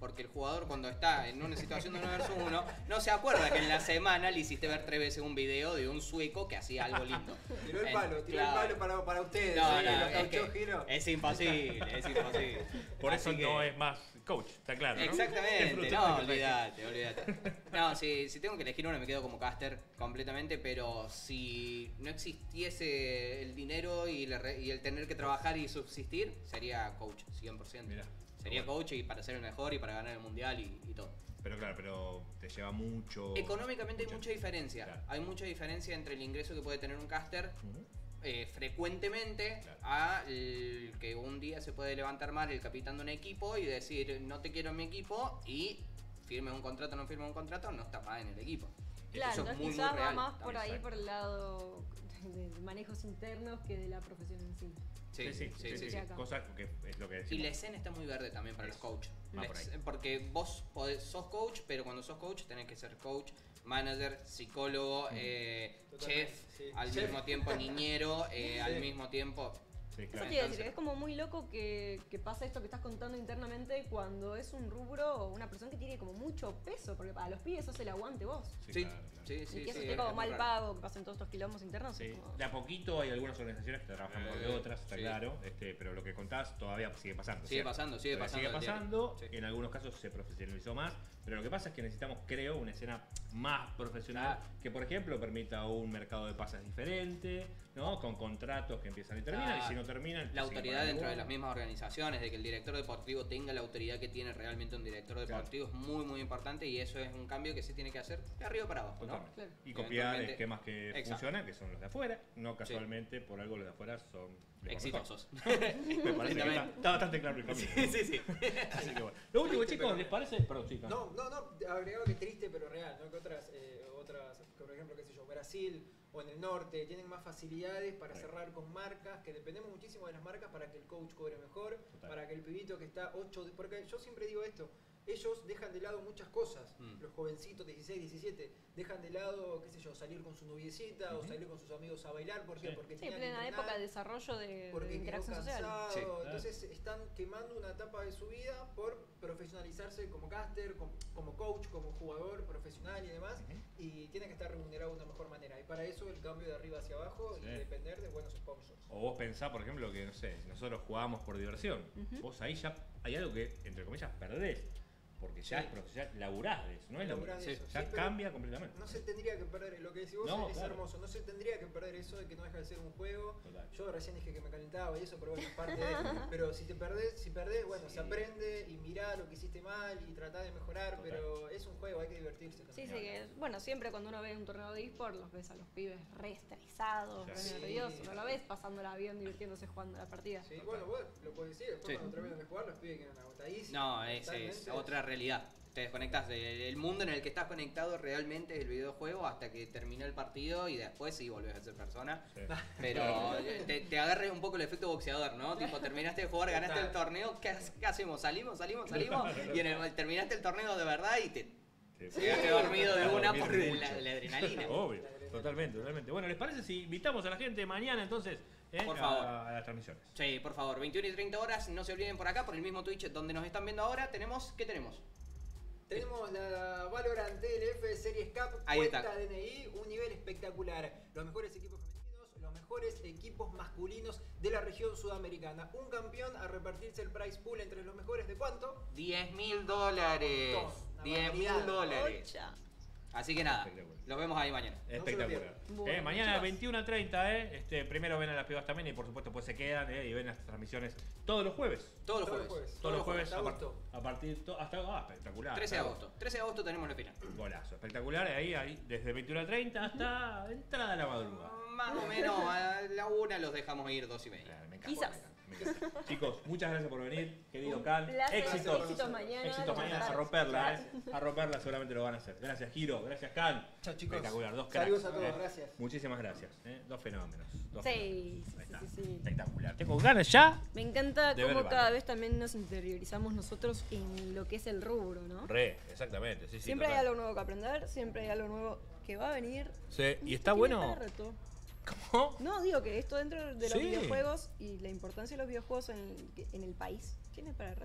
porque el jugador cuando está en una situación de uno versus uno, no se acuerda que en la semana le hiciste ver tres veces un video de un sueco que hacía algo lindo. Tiró el En- palo, tiró claro. el palo para, para ustedes. No, sí, no, los es, cauchos que Giro. es imposible, es imposible. Por eso Así que- no es más coach, está claro, ¿no? Exactamente, Disfruta no, de que- olvídate, olvídate. No, si, si tengo que elegir uno me quedo como caster completamente, pero si no existiese el dinero y, la re- y el tener que trabajar y subsistir, sería coach, cien por ciento. Mirá, Sería bueno. coach y para ser el mejor y para ganar el mundial y, y todo. Pero claro, pero te lleva mucho. Económicamente hay mucha diferencia. Claro. Hay mucha diferencia entre el ingreso que puede tener un caster Ujú. eh, frecuentemente Claro. a el que un día se puede levantar mal el capitán de un equipo y decir no te quiero en mi equipo y firme un contrato o no firme un contrato, no está más en el equipo. Claro, Eso es entonces muy, muy quizás va real. más por ahí, Exacto. por el lado de manejos internos que de la profesión en sí. Sí, sí, sí, sí, sí. acá. Cosas que es lo que Y decimos. la escena está muy verde también para los Eso. coaches. Va por ahí. Porque vos podés- sos coach, pero cuando sos coach tenés que ser coach, manager, psicólogo, eh, Totalmente, chef, sí. al Chef. mismo tiempo niñero, eh, Sí. al mismo tiempo... Sí, Eso claro. te iba a decir, Entonces- es como muy loco que, que pasa esto que estás contando internamente cuando es un rubro o una persona que tiene como mucho peso, porque para los pibes sos el aguante vos. Sí, Sí, claro, claro. sí, sí. y que eso sí, esté es como muy mal raro. pago, que pasen todos estos quilombos internos. Sí, es como- de a poquito hay algunas organizaciones que trabajan mejor que Eh, otras, está sí. claro, este, pero lo que contás todavía sigue pasando. Sigue ¿cierto? pasando, sigue Todavía pasando Sigue al diario. pasando, Sí. en algunos casos se profesionalizó más, pero lo que pasa es que necesitamos, creo, una escena más profesional Claro. que, por ejemplo, permita un mercado de pases diferente, ¿no? Con contratos que empiezan y terminan, Claro. y si no terminan... La siguen autoridad pagando dentro de igual. las mismas organizaciones, de que el director deportivo tenga la autoridad que tiene realmente un director deportivo es muy muy importante y eso es un cambio que se tiene que hacer de arriba para abajo, ¿no? Totalmente. Claro. Y copiar Eventualmente- esquemas que Exacto. funcionan, que son los de afuera, no casualmente por algo los de afuera son los Exitosos. mejores. Me parece que está, Completamente. está bastante claro el camino. Sí, sí, sí. Así que bueno. Lo último, Triste, chicos, pero- ¿les parece? Perdón, chicos. No, no, no, agregado que triste pero real, ¿no? Que otras, eh, otras, que por ejemplo, qué sé yo, Brasil o en el norte tienen más facilidades para Sí. cerrar con marcas, que dependemos muchísimo de las marcas para que el coach cobre mejor, Total. para que el pibito que está ocho, porque yo siempre digo esto, ellos dejan de lado muchas cosas, Mm. los jovencitos dieciséis, diecisiete, dejan de lado, qué sé yo, salir con su noviecita o Ujú. salir con sus amigos a bailar, ¿por qué? Sí. Porque Sí, tenían que plena entrenar, época de desarrollo de, de porque quedó interacción social. cansado, Sí, claro. entonces están quemando una etapa de su vida por profesionalizarse como caster, como, como coach, como jugador profesional y demás, Ujú. y tienen que estar remunerados de una mejor manera. Y para eso el cambio de arriba hacia abajo Sí. y depender de buenos sponsors. O vos pensás, por ejemplo, que, no sé, nosotros jugábamos por diversión. Ujú. Vos ahí ya hay algo que, entre comillas, perdés. Porque ya Sí. es profesional, laburás de eso, ¿no es lo Laburás mismo. de eso, Ya sí, pero cambia completamente. No se tendría que perder, lo que decís vos No, es claro. hermoso, no se tendría que perder eso de que no deja de ser un juego. Total. Yo recién dije que me calentaba y eso, pero bueno, es parte de. Pero si te perdés, si perdés, bueno, Sí. se aprende y mirá lo que hiciste mal y tratá de mejorar, Total. pero es un juego, hay que divertirse Sí, también. sí, que bueno, siempre cuando uno ve un torneo de eSport los ves a los pibes re estresados, Claro. re Sí. nerviosos, no lo ves pasándola bien, divirtiéndose jugando la partida. Sí, bueno, vos lo podés decir, después Sí. cuando terminan de jugar los pibes quedan agotadísimos. No, es, es mentalmente. otra realidad. Te desconectas del mundo en el que estás conectado realmente es el videojuego hasta que termina el partido y después sí volvés a ser persona. Sí. Pero te, te agarre un poco el efecto boxeador, ¿no? Tipo, terminaste de jugar, ganaste el torneo, ¿qué, qué hacemos? ¿Salimos, salimos, salimos? Y en el, terminaste el torneo de verdad y te Sí. quedaste dormido de una por Dormir la, mucho. la adrenalina. Obvio, totalmente, totalmente. Bueno, ¿les parece si invitamos a la gente mañana entonces eh, Por a- favor. a las transmisiones? Sí, por favor, veintiuna y treinta horas, no se olviden por acá, por el mismo Twitch donde nos están viendo ahora, tenemos, ¿qué tenemos? Tenemos la Valorant T L F Series Cup, Ahí cuenta está. D N I, un nivel espectacular. Los mejores equipos femeninos, los mejores equipos masculinos de la región sudamericana. Un campeón a repartirse el prize pool entre los mejores de cuánto? diez mil dólares. Una diez mil barbaridad. dólares. Ocha. Así que nada, Espectacular. los vemos ahí mañana. se lo Espectacular. pierdan. Bueno, Eh, mañana chicos. veintiuna a treinta, ¿eh? Este, primero ven a las pibas también y por supuesto pues se quedan eh, y ven las transmisiones todos los jueves. Todos los Todos los jueves. jueves. Todos los jueves hasta a, par- agosto. a partir to- hasta ah, espectacular. trece de Hasta agosto. trece de agosto tenemos la final. Golazo, espectacular. Ahí, ahí desde veintiuna a treinta hasta entrada a la madrugada. Más o menos a la una los dejamos ir dos y media. Ah, me encanta, Quizás. me encanta, me encanta. Chicos, muchas gracias por venir, querido Can. placer. Éxitos. Éxitos mañana. Éxitos mañana a romperla, ¿eh? A romperla seguramente lo van a hacer. Gracias, Giro. Gracias, Can. Chao, chicos. Espectacular, dos Saludos cracks, a todos, ¿eh? gracias. Muchísimas gracias. ¿eh? Dos fenómenos. Dos Sí, fenómenos. sí, Ahí está. sí, sí, sí. Espectacular. Tengo ganas ya. Me encanta De cómo ver cada Valorant. vez también nos interiorizamos nosotros en lo que es el rubro, ¿no? Re, exactamente. Sí, sí, Siempre hay total. algo nuevo que aprender, siempre hay algo nuevo que va a venir. Sí, y está Tiene bueno. cada reto. ¿Cómo? No, digo que esto dentro de los Sí. videojuegos y la importancia de los videojuegos en el, en el país tiene para el reto.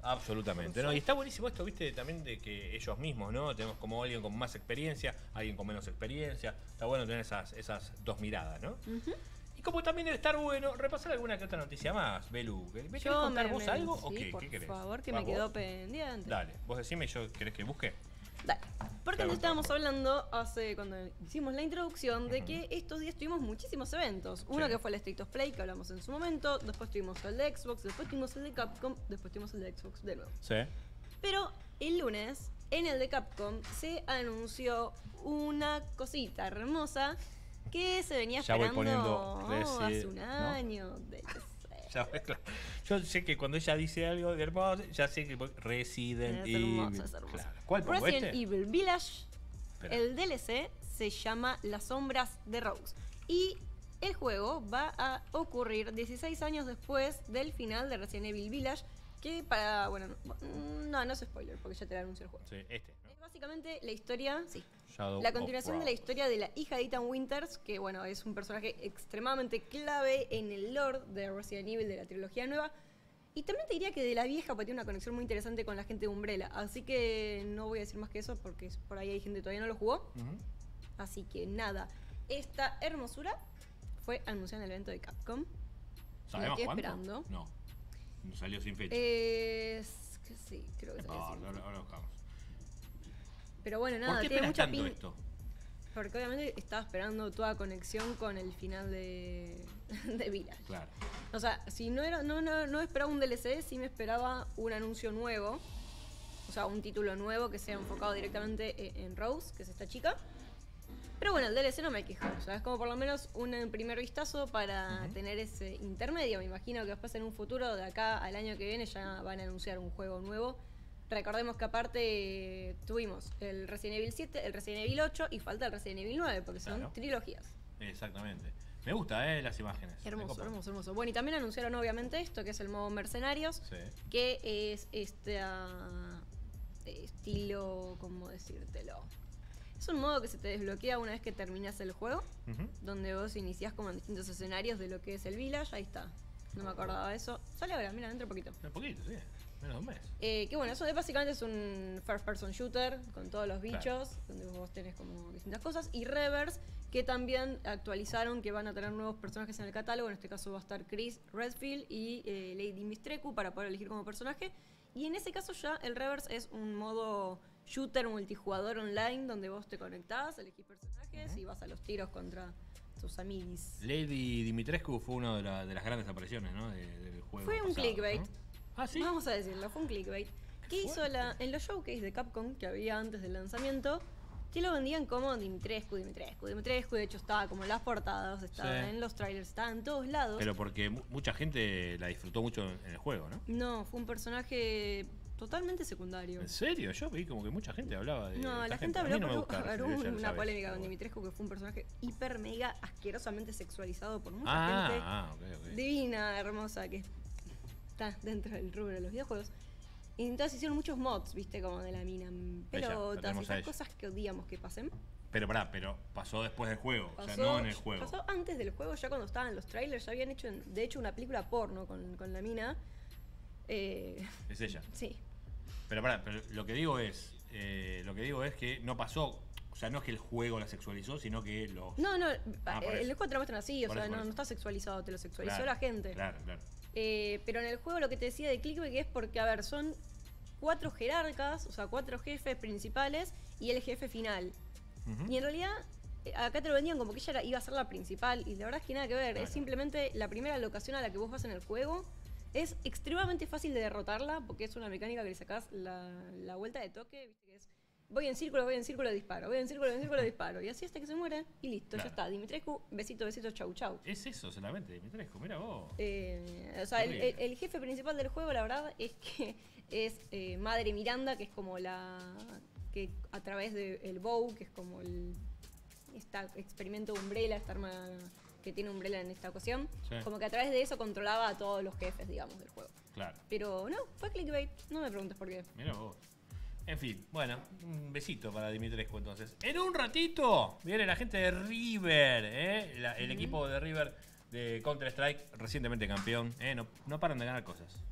Absolutamente, ¿no? Y está buenísimo esto, viste, también de que ellos mismos, ¿no? Tenemos como alguien con más experiencia, alguien con menos experiencia. Está bueno tener esas, esas dos miradas, ¿no? Ujú. Y como también debe estar bueno, repasar alguna que otra noticia más, Belu. ¿Me querés Yo contar me- vos me- algo sí, o qué? por ¿Qué querés? favor, que ¿Vas me quedó vos? pendiente. Dale, vos decime, yo querés que busque. Dale. Porque Claro, nos estábamos claro. hablando hace cuando hicimos la introducción de que estos días tuvimos muchísimos eventos. Uno Sí. que fue el State of Play, que hablamos en su momento. Después tuvimos el de Xbox. Después tuvimos el de Capcom. Después tuvimos el de Xbox de nuevo. Sí. Pero el lunes, en el de Capcom, se anunció una cosita hermosa que se venía Ya voy esperando poniendo Resi- hace un ¿no? año. De que sé. Ya ves, claro. Yo sé que cuando ella dice algo de hermoso, ya sé que voy- Resident Es hermoso, Evil. es hermoso. Claro. ¿Cuál pongo Resident este? Evil Village. Espera. El D L C se llama Las Sombras de Rose. Y el juego va a ocurrir dieciséis años después del final de Resident Evil Village. Que para. Bueno, no, no es spoiler, porque ya te lo anunció el juego. Sí, este. ¿no? Es básicamente la historia. Sí. Shadow La of continuación de la Rose. historia de la hija de Ethan Winters, que bueno, es un personaje extremadamente clave en el lore de Resident Evil de la trilogía nueva. Y también te diría que de la vieja, porque tiene una conexión muy interesante con la gente de Umbrella. Así que no voy a decir más que eso, porque por ahí hay gente que todavía no lo jugó. Ujú. Así que nada, esta hermosura fue anunciada en el evento de Capcom. ¿Sabemos estoy cuánto? esperando. No. No salió sin fecha. Es que sí, creo que no, salió ahora, así. ahora buscamos. Pero bueno, nada, ¿Por qué tiene esperas mucha tanto pin. esto? Porque obviamente estaba esperando toda conexión con el final de, de Village. Claro. O sea, si no era, no, no, no esperaba un D L C, sí me esperaba un anuncio nuevo. O sea, un título nuevo que sea enfocado directamente en, en Rose, que es esta chica. Pero bueno, el D L C no me quejo. O sea, es como por lo menos un primer vistazo para tener ese intermedio. Me imagino que después en un futuro, de acá al año que viene, ya van a anunciar un juego nuevo. Recordemos que aparte eh, tuvimos el Resident Evil siete, el Resident Evil ocho y falta el Resident Evil nueve, porque son Claro. trilogías. Exactamente. Me gusta, ¿eh? Las imágenes. Me Hermoso, copa. hermoso, hermoso. Bueno, y también anunciaron obviamente esto, que es el modo Mercenarios, Sí. que es este ah, estilo, ¿cómo decírtelo? Es un modo que se te desbloquea una vez que terminas el juego, Ujú. donde vos iniciás como en distintos escenarios de lo que es el Village. Ahí está. No me acordaba de eso. Sale ahora, mira, dentro de poquito. Un poquito, sí. Menos de un mes. Eh, que bueno, eso es básicamente es un first person shooter con todos los bichos, Claro. donde vos tenés como distintas cosas. Y Reverse, que también actualizaron que van a tener nuevos personajes en el catálogo. En este caso va a estar Chris Redfield y eh, Lady Mistreku para poder elegir como personaje. Y en ese caso ya el Reverse es un modo shooter multijugador online donde vos te conectás, elegís personajes y vas a los tiros contra tus amiguis. Lady Dimitrescu fue una de, la- de las grandes apariciones, ¿no? De- del juego. Fue un pasado, clickbait. ¿no? Ah, sí. Vamos a decirlo, fue un clickbait. Que hizo fuerte. la, en los showcase de Capcom que había antes del lanzamiento, que lo vendían como Dimitrescu, Dimitrescu, Dimitrescu. De hecho, estaba como en las portadas, estaba Sí. en los trailers, estaba en todos lados. Pero porque mu- mucha gente la disfrutó mucho en en el juego, ¿no? No, fue un personaje totalmente secundario. ¿En serio? Yo vi como que mucha gente hablaba de. No, esta la gente A mí habló no me por gusta haber Resident Evil, ya lo una sabes, polémica pero con bueno. Dimitrescu, que fue un personaje hiper mega asquerosamente sexualizado por mucha Ah, gente. ah, ok, ok. Divina, hermosa, que está dentro del rubro de los videojuegos. Y entonces hicieron muchos mods, viste, como de la mina. Ella, Pero la todas tenemos a esas ella. cosas que odiamos que pasen. Pero pará, pero pasó después del juego, o sea, Pasó, no en el juego. pasó antes del juego, ya cuando estaban los trailers, ya habían hecho, de hecho, una película porno con, con la mina. Eh, Es ella. sí. Pero pará, pero lo que digo es. eh, lo que digo es que no pasó. O sea, no es que el juego la sexualizó, sino que los. No, no, Ah, por eh, el eso. juego te lo muestran así, o Por sea, eso, por no, eso. no está sexualizado, te lo sexualizó Claro, la gente. Claro, claro. Eh, pero en el juego lo que te decía de clickbait es porque, a ver, son cuatro jerarcas, o sea, cuatro jefes principales y el jefe final. Ujú. Y en realidad, eh, acá te lo vendían como que ella era- iba a ser la principal, y la verdad es que nada que ver. Claro. Es simplemente la primera locación a la que vos vas en el juego. Es extremadamente fácil de derrotarla porque es una mecánica que le sacás la, la vuelta de toque, viste que es. Voy en círculo, voy en círculo, disparo, voy en círculo, voy en círculo, disparo. Y así hasta que se muere y listo, Claro. ya está. Dimitrescu, besito, besito, chau, chau. Es eso solamente, Dimitrescu, mira vos. Eh, o sea, el, Horrible. el- el jefe principal del juego, la verdad, es que es eh, Madre Miranda, que es como la. Que a través del bow, que es como el. Este experimento de Umbrella, esta arma que tiene Umbrella en esta ocasión. Sí. Como que a través de eso controlaba a todos los jefes, digamos, del juego. Claro. Pero no, fue clickbait, no me preguntes por qué. Mira vos. En fin, bueno, un besito para Dimitrescu entonces. En un ratito viene la gente de River, ¿eh? La- el equipo de River de Counter-Strike, recientemente campeón. ¿eh? No, no paran de ganar cosas.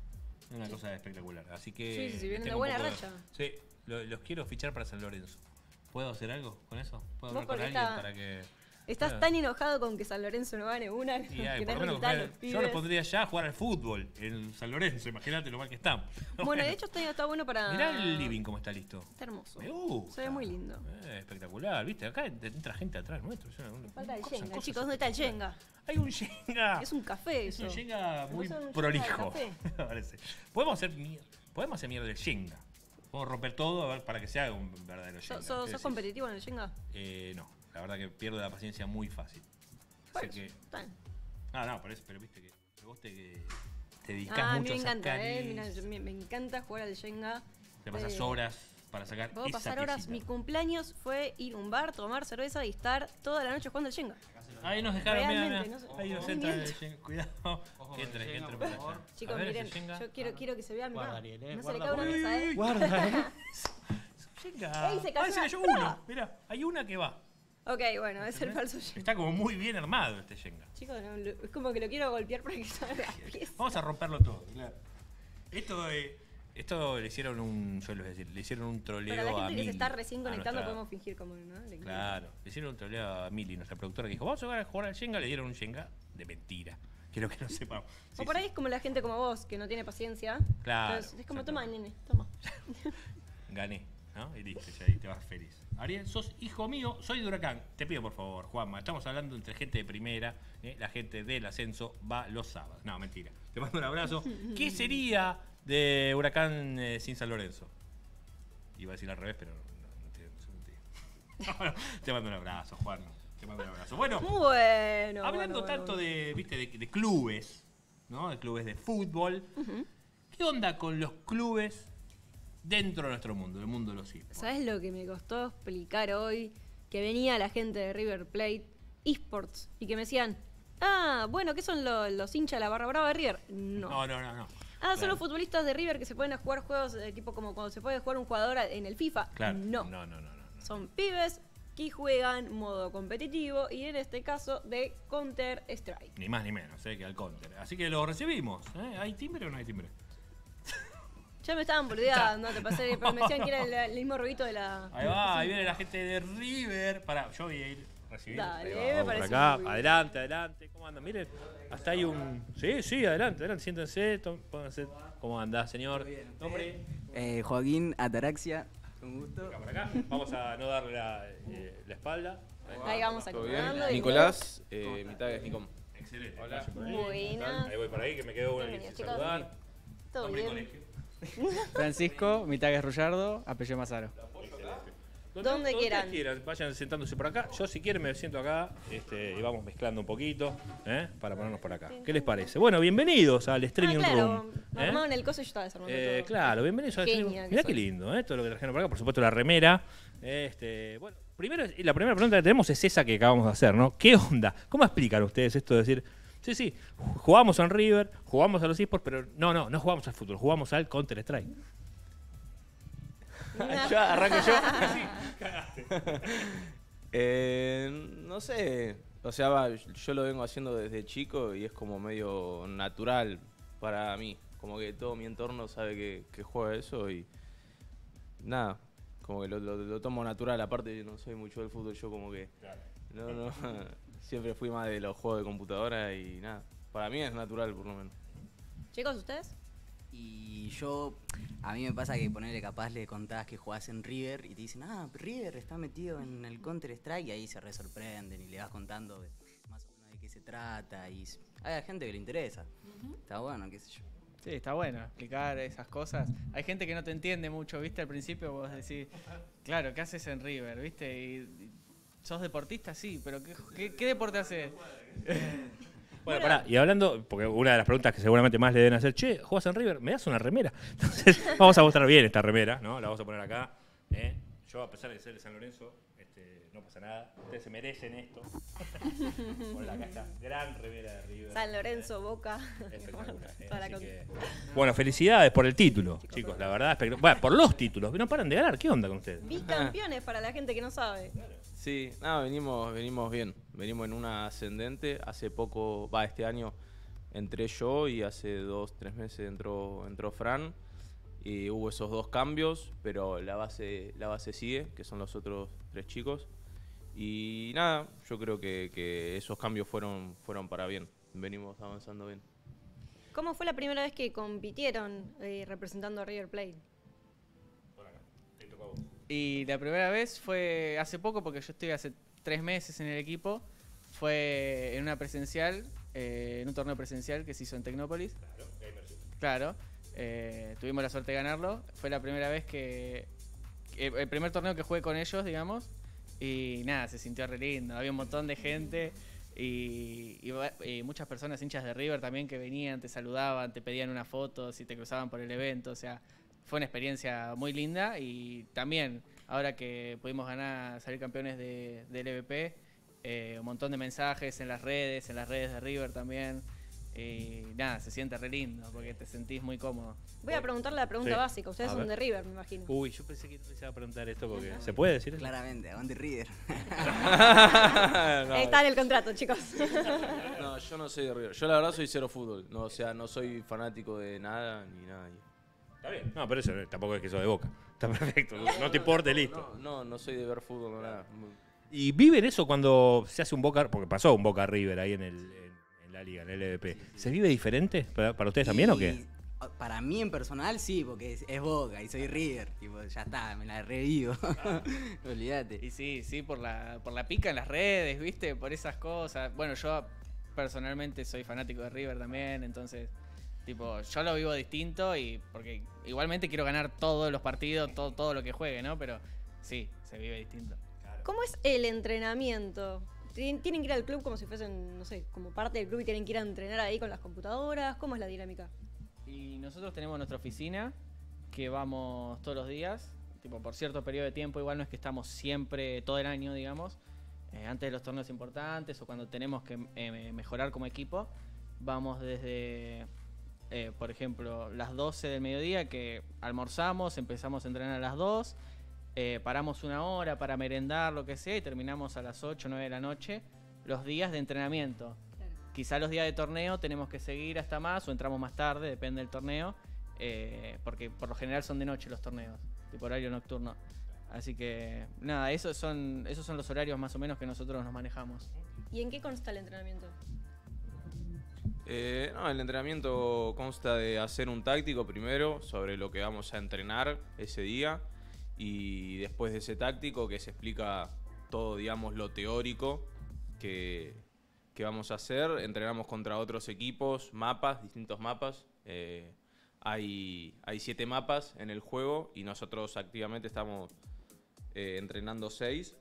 Es una Sí. cosa espectacular. Así que. Sí, sí, sí, vienen de tengo un buena poco racha. Sí, lo- los quiero fichar para San Lorenzo. ¿Puedo hacer algo con eso? ¿Puedo Vos hablar con porque alguien está- para que.? Estás Bueno. tan enojado con que San Lorenzo no gane una. Y, que ay, por querés lo menos gritar a jugar- los yo lo pibes. pondría ya a jugar al fútbol en San Lorenzo. Imagínate lo mal que estamos. Bueno, de hecho está, está bueno para... Mirá el living cómo está listo. Está hermoso. Me gusta. Se ve muy lindo. Eh, espectacular, ¿viste? Acá entra gente atrás nuestro. es una- Falta el cosas, Jenga, cosas chicos. ¿Dónde está el Jenga? Hay un Jenga. Es un café Es eso. un Jenga muy ¿Vos sos un prolijo. Jenga de me parece. Podemos hacer, mier- podemos hacer mierda del Jenga. Podemos romper todo a ver, para que se haga un verdadero ¿Sos, Jenga. sos- ¿Qué sos decís? competitivo en el Jenga? Eh, no, la verdad que pierdo la paciencia muy fácil. Así Bueno, que. está bien. No, no, por eso, pero viste que vos te, te dedicás Ah, a mí mucho me a encanta, sacar eh. y- Mira, yo- me, me encanta jugar al Jenga. Te pasas Eh, horas para sacar Puedo esa pasar horas. piecita. Mi cumpleaños fue ir a un bar, tomar cerveza y estar toda la noche jugando al Jenga. Ahí nos dejaron, mira, Realmente, mira. no sé. Ahí nos Ojo, entra el miento. Jenga. Cuidado. Que entre, que entre por allá. Chicos, A ver, miren, ese Jenga. yo quiero, quiero que se vea, mirá. Guarda, Ariel, eh, No se le guarda, cae una porque- mesa, eh. Guarda, ¿eh? Jenga. Ey, se Ah, cayó se una- cayó ¡Pra! uno. Mira, hay una que va. Ok, bueno, es el falso Jenga. Está como muy bien armado este Jenga. Chicos, no, lo- es como que lo quiero golpear para que salga la pieza. Vamos a romperlo todo. Claro. Esto, eh, esto le hicieron un, yo les voy a decir, le hicieron un troleo Para la a gente que se Mili, está recién a conectando nuestra- podemos fingir como, ¿no? Le- Claro, le hicieron un troleo a Mili, nuestra productora, que dijo, vamos a jugar, a jugar al Jenga, le dieron un Jenga de mentira. Quiero que no sepamos. Sí, O por sí. ahí es como la gente como vos, que no tiene paciencia. Claro, Entonces, es como, exacto. toma, nene, toma. Gané, ¿no? Y listo, ya ahí te vas feliz. Ariel, sos hijo mío, soy de Huracán. Te pido por favor, Juanma, estamos hablando entre gente de primera, ¿eh? La gente del ascenso va los sábados. No, mentira. Te mando un abrazo. ¿Qué sería de Huracán eh, sin San Lorenzo? Iba a decir al revés, pero no, no, no tiene no sentido. No, no, te mando un abrazo, Juanma. Te mando un abrazo. Bueno, Bueno. hablando bueno, tanto bueno. de, viste, de, de clubes, ¿no? De clubes de fútbol. ¿Qué onda con los clubes dentro de nuestro mundo, el mundo de los esports? ¿Sabes lo que me costó explicar hoy? Que venía la gente de River Plate, esports, y que me decían, ah, bueno, ¿qué son lo- los hinchas de la barra brava de River? No. No, no, no, no. Ah, son Claro. los futbolistas de River que se pueden jugar juegos de tipo como cuando se puede jugar un jugador en el FIFA. Claro. No. No, no, no, no, no. Son pibes que juegan modo competitivo y en este caso de Counter Strike. Ni más ni menos, ¿eh? Que al counter. Así que lo recibimos. ¿eh? ¿Hay timbre o no hay timbre? Ya me estaban boludeando, te pasé, pero me decían que era el, el mismo ruidito de la. Ahí va, ahí viene la gente de River. Pará, yo voy a ir a recibir. Dale, Ahí va, me vamos por parece acá. muy bien. Adelante, adelante. ¿Cómo andan? Miren, hasta hay un. Sí, sí, adelante, adelante. Siéntense, to- pónganse. ¿Cómo andás, señor? Nombre. Eh, Joaquín Ataraxia, un gusto. Acá por acá. Vamos a no darle la, eh, la espalda. Ahí vamos ¿Todo bien? acomodando. Nicolás, eh, mitad es Nicom. Excelente. Hola. Pasen por ahí. Buenas. Ahí voy por ahí, que me quedo una que Bienvenidos, quise chicos. saludar. Todo Nombre y bien. colegio. Francisco, Mitagues Rullardo, apellido Mazaro. Donde quieran. Vayan sentándose por acá. Yo si quieren me siento acá este, y vamos mezclando un poquito ¿eh? para ponernos por acá. ¿Qué les parece? Bueno, bienvenidos al Ah, Streaming claro. Room. ¿eh? Armaron el coso y yo estaba desarmando Eh, todo. claro, bienvenidos al Genia Streaming Room. que Mirá qué soy. lindo, ¿eh? Todo lo que trajeron por acá. Por supuesto la remera. Este, bueno, primero, y la primera pregunta que tenemos es esa que acabamos de hacer, ¿no? ¿Qué onda? ¿Cómo explican ustedes esto de decir, sí, sí, jugamos en River, jugamos a los esports, pero no, no, no jugamos al fútbol, jugamos al Counter Strike? Yo arranco yo. Eh, no sé. O sea, va, yo lo vengo haciendo desde chico y es como medio natural para mí. Como que todo mi entorno sabe que, que juega eso y nada. Como que lo, lo- lo tomo natural. Aparte, no soy mucho del fútbol. Yo como que no, no, siempre fui más de los juegos de computadora y nada. Para mí es natural, por lo menos. Chicos, ¿ustedes? Y yo, a mí me pasa que ponerle capaz le contás que jugás en River y te dicen, ah, River está metido en el Counter Strike y ahí se resorprenden y le vas contando de- más o menos de qué se trata y s- hay gente que le interesa. Está bueno, qué sé yo. Sí, está bueno explicar esas cosas. Hay gente que no te entiende mucho, ¿viste? Al principio vos decís, claro, ¿qué haces en River? ¿Viste? Y, y sos deportista, sí, pero ¿qué, qué, qué deporte haces? Bueno, pará, y hablando, porque una de las preguntas que seguramente más le deben hacer, che, ¿jugás en River? ¿Me das una remera? Entonces, vamos a mostrar bien esta remera, ¿no? La vamos a poner acá. ¿eh? Yo, a pesar de ser de San Lorenzo, este, no pasa nada. Ustedes se merecen esto. Ponla acá, esta gran remera de River. San Lorenzo, Boca. Espectacular. ¿eh? Para Así con- que- Bueno, felicidades por el título, chicos. La verdad, espectac- bueno, por los títulos. No paran de ganar. ¿Qué onda con ustedes? Bicampeones para la gente que no sabe. Sí, nada, venimos, venimos bien. Venimos en una ascendente. Hace poco, va, este año entré yo y hace dos, tres meses entró, entró Fran. Y hubo esos dos cambios, pero la base, la base sigue, que son los otros tres chicos. Y nada, yo creo que, que esos cambios fueron, fueron para bien. Venimos avanzando bien. ¿Cómo fue la primera vez que compitieron eh, representando a River Plate? Y la primera vez fue hace poco, porque yo estoy hace tres meses en el equipo. Fue en una presencial, eh, en un torneo presencial que se hizo en Tecnópolis. Claro, claro. Eh, tuvimos la suerte de ganarlo. Fue la primera vez que, que... El primer torneo que jugué con ellos, digamos. Y nada, se sintió re lindo. Había un montón de gente y, y, y muchas personas hinchas de River también que venían, te saludaban, te pedían una foto si te cruzaban por el evento. O sea, fue una experiencia muy linda. Y también, ahora que pudimos ganar, salir campeones de, del E V P, eh, un montón de mensajes en las redes, en las redes de River también. Y nada, se siente re lindo porque te sentís muy cómodo. Voy a preguntarle la pregunta Sí. básica. Ustedes A son ver. de River, me imagino. Uy, yo pensé que te iba a preguntar esto porque... ¿Se puede decir eso? Claramente, aguante River. no, Está en el contrato, chicos. no, yo no soy de River. Yo la verdad soy cero fútbol. No, o sea, no soy fanático de nada ni nada. Está bien. No, pero eso eh, tampoco es que sos de Boca. Está perfecto. No, no te importe, listo. No, no, no soy de ver fútbol no nada. ¿Y viven eso cuando se hace un Boca? Porque pasó un Boca River ahí en, el, en, en la liga, en el E V P. ¿Se vive diferente? ¿Para, para ustedes también o qué? Y, para mí en personal sí, porque es, es Boca y soy River. Tipo, ya está, me la revivo. Olvídate. Y sí, sí, por la, por la pica en las redes, ¿viste? Por esas cosas. Bueno, yo personalmente soy fanático de River también, entonces, tipo, yo lo vivo distinto y porque igualmente quiero ganar todos los partidos, todo, todo lo que juegue, ¿no? Pero sí, se vive distinto. ¿Cómo es el entrenamiento? ¿Tien- ¿Tienen que ir al club como si fuesen, no sé, como parte del club y tienen que ir a entrenar ahí con las computadoras? ¿Cómo es la dinámica? Y nosotros tenemos nuestra oficina, que vamos todos los días, tipo por cierto periodo de tiempo, igual no es que estamos siempre, todo el año, digamos, eh, antes de los torneos importantes o cuando tenemos que eh, mejorar como equipo, vamos desde, eh, por ejemplo, las doce del mediodía, que almorzamos, empezamos a entrenar a las dos, eh, paramos una hora para merendar, lo que sea, y terminamos a las ocho, nueve de la noche, los días de entrenamiento. Quizá los días de torneo tenemos que seguir hasta más o entramos más tarde, depende del torneo, eh, porque por lo general son de noche los torneos, tipo horario nocturno. Así que nada, esos son, esos son los horarios más o menos que nosotros nos manejamos. ¿Y en qué consta el entrenamiento? Eh, no, el entrenamiento consta de hacer un táctico primero sobre lo que vamos a entrenar ese día y después de ese táctico que se explica todo, digamos, lo teórico que, que vamos a hacer. Entrenamos contra otros equipos, mapas, distintos mapas. Eh, hay, hay siete mapas en el juego y nosotros activamente estamos eh, entrenando seis.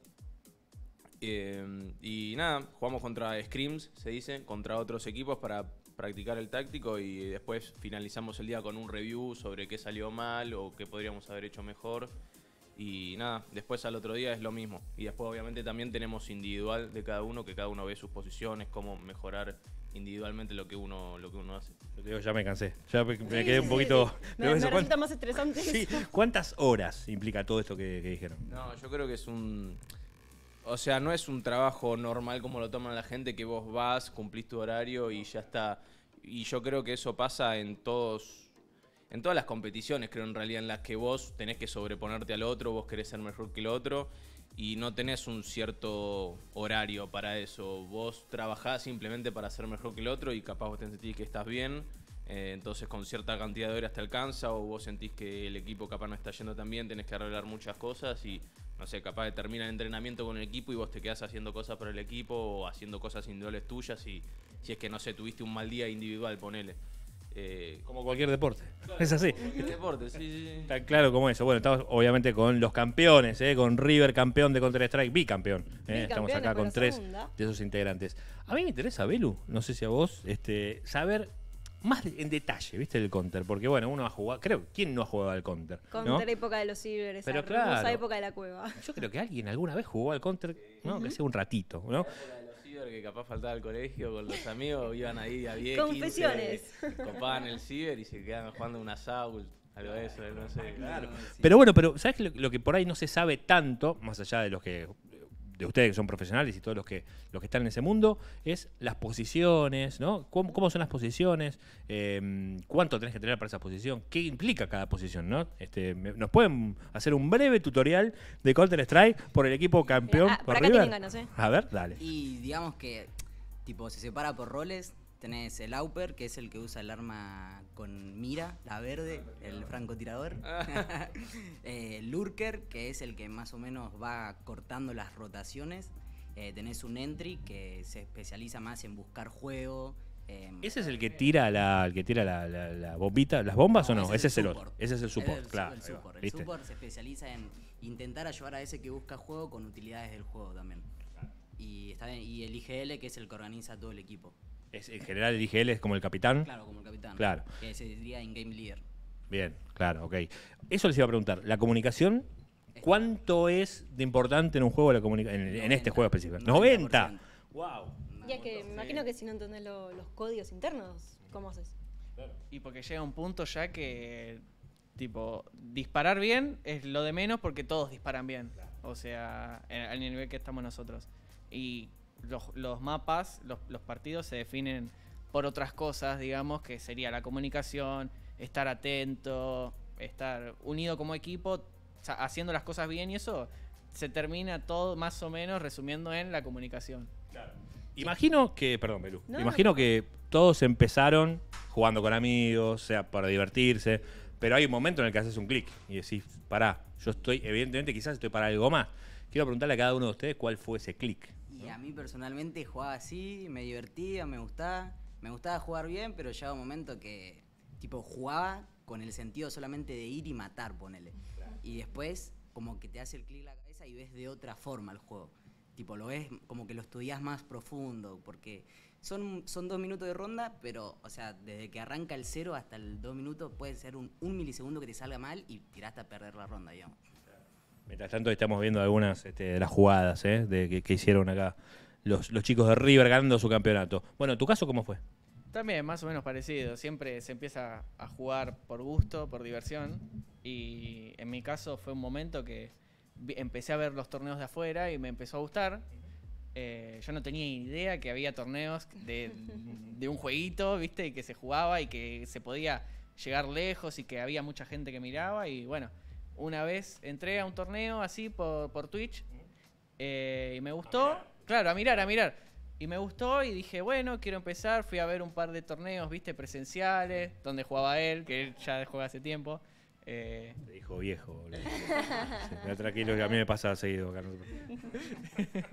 Eh, y nada, jugamos contra scrims, se dice, contra otros equipos para practicar el táctico y después finalizamos el día con un review sobre qué salió mal o qué podríamos haber hecho mejor. Y nada, después al otro día es lo mismo. Y después obviamente también tenemos individual de cada uno, que cada uno ve sus posiciones, cómo mejorar individualmente lo que uno, lo que uno hace. Yo te digo, ya me cansé. Ya me, me Sí, quedé sí, un poquito... sí, sí. Pero Me, eso, me ¿cuán- resulta más estresante Sí, eso. ¿cuántas horas implica todo esto que, que dijeron? No, yo creo que es un... O sea, no es un trabajo normal como lo toman la gente, que vos vas, cumplís tu horario y ya está. Y yo creo que eso pasa en todos, en todas las competiciones, creo en realidad, en las que vos tenés que sobreponerte al otro, vos querés ser mejor que el otro y no tenés un cierto horario para eso. Vos trabajás simplemente para ser mejor que el otro y capaz vos te sentís que estás bien, eh, entonces con cierta cantidad de horas te alcanza, o vos sentís que el equipo capaz no está yendo tan bien, tenés que arreglar muchas cosas y... No sé, capaz de terminar el entrenamiento con el equipo y vos te quedás haciendo cosas para el equipo o haciendo cosas individuales tuyas y si es que, no sé, tuviste un mal día individual, ponele. Eh, Como cualquier deporte. Es así. ¿Qué deporte? Sí, sí, sí. Tan claro como eso. Bueno, estamos obviamente con los campeones, ¿eh? Con River campeón de Counter-Strike, bicampeón. ¿eh? Bicampeón Estamos acá después con la tres segunda. de esos integrantes. A mí me interesa, Belu, no sé si a vos, este, saber más de- en detalle, ¿viste? El Counter. Porque bueno, uno ha jugado, creo, ¿quién no ha jugado al Counter? Contra ¿no? la época de los ciber, esa Pero hermosa claro. época de la cueva. Yo creo que alguien alguna vez jugó al Counter, ¿no? Que sea un ratito, ¿no? Los ciber que capaz faltaba al colegio con los amigos, iban ahí a diez, Confesiones. quince, copaban el ciber y se quedaban jugando un assault, algo de eso, no sé. Claro. Pero bueno, pero ¿sabes lo, lo que por ahí no se sabe tanto, más allá de los que de ustedes que son profesionales y todos los que, los que están en ese mundo, es las posiciones, ¿no? ¿Cómo, cómo son las posiciones? Eh, ¿Cuánto tenés que tener para esa posición? ¿Qué implica cada posición, no? Este, me- ¿Nos pueden hacer un breve tutorial de Counter-Strike por el equipo campeón? Mirá, ah, por acá River? tienen ganas, ¿eh? A ver, dale. Y digamos que, tipo, se separa por roles. Tenés el Auper, que es el que usa el arma con mira, la verde, el francotirador. eh, el Lurker, que es el que más o menos va cortando las rotaciones. Eh, tenés un Entry, que se especializa más en buscar juego. eh, ¿Ese es el que tira la, el que tira la, la- la bombita, las bombas o no? Ese es el support. otro. Ese es el support, Ese es claro. El ahí va, support. El ¿viste? support se especializa en intentar ayudar a ese que busca juego con utilidades del juego también. Y, está bien, y el I G L, que es el que organiza todo el equipo. Es, en general el I G L es como el capitán. Claro, como el capitán. Claro. Que se diría in-game leader. Bien, claro, ok. Eso les iba a preguntar. ¿La comunicación cuánto es de importante en un juego la comunicación? En, en este noventa. juego específico. noventa ¡noventa! ¡Wow! Y es que me imagino que si no entendés lo- los códigos internos, ¿cómo haces? Y porque llega un punto ya que, tipo, disparar bien es lo de menos porque todos disparan bien. O sea, en- al nivel que estamos nosotros. Y los, los mapas, los, los partidos se definen por otras cosas, digamos, que sería la comunicación, estar atento, estar unido como equipo, o sea, haciendo las cosas bien y eso se termina todo más o menos resumiendo en la comunicación. Imagino que, perdón, Belú, No, imagino no. que todos empezaron jugando con amigos, o sea, para divertirse, pero hay un momento en el que haces un clic y decís, pará, yo estoy, evidentemente quizás estoy para algo más. Quiero preguntarle a cada uno de ustedes cuál fue ese clic. Y a mí personalmente jugaba así, me divertía, me gustaba. Me gustaba jugar bien, pero llegaba un momento que, tipo, jugaba con el sentido solamente de ir y matar, ponele. Y después, como que te hace el clic en la cabeza y ves de otra forma el juego. Tipo, lo ves como que lo estudias más profundo, porque son, son dos minutos de ronda, pero, o sea, desde que arranca el cero hasta el dos minutos puede ser un, un milisegundo que te salga mal y tiraste a perder la ronda, digamos. Mientras tanto estamos viendo algunas este, de las jugadas ¿eh? de, que, que hicieron acá los, los chicos de River ganando su campeonato. Bueno, ¿tu caso cómo fue? También más o menos parecido, siempre se empieza a jugar por gusto, por diversión, y en mi caso fue un momento que vi- empecé a ver los torneos de afuera y me empezó a gustar. Eh, yo no tenía idea que había torneos de, de un jueguito, ¿viste? Y que se jugaba y que se podía llegar lejos y que había mucha gente que miraba. Y bueno, una vez entré a un torneo así por, por Twitch eh, y me gustó. Claro, a mirar, a mirar. Y me gustó y dije, bueno, quiero empezar. Fui a ver un par de torneos, ¿viste? Presenciales, donde jugaba él, que él ya juega hace tiempo. Eh, Te dijo viejo, boludo. Sí, pero tranquilo que a mí me pasa seguido acá. no te preocupes.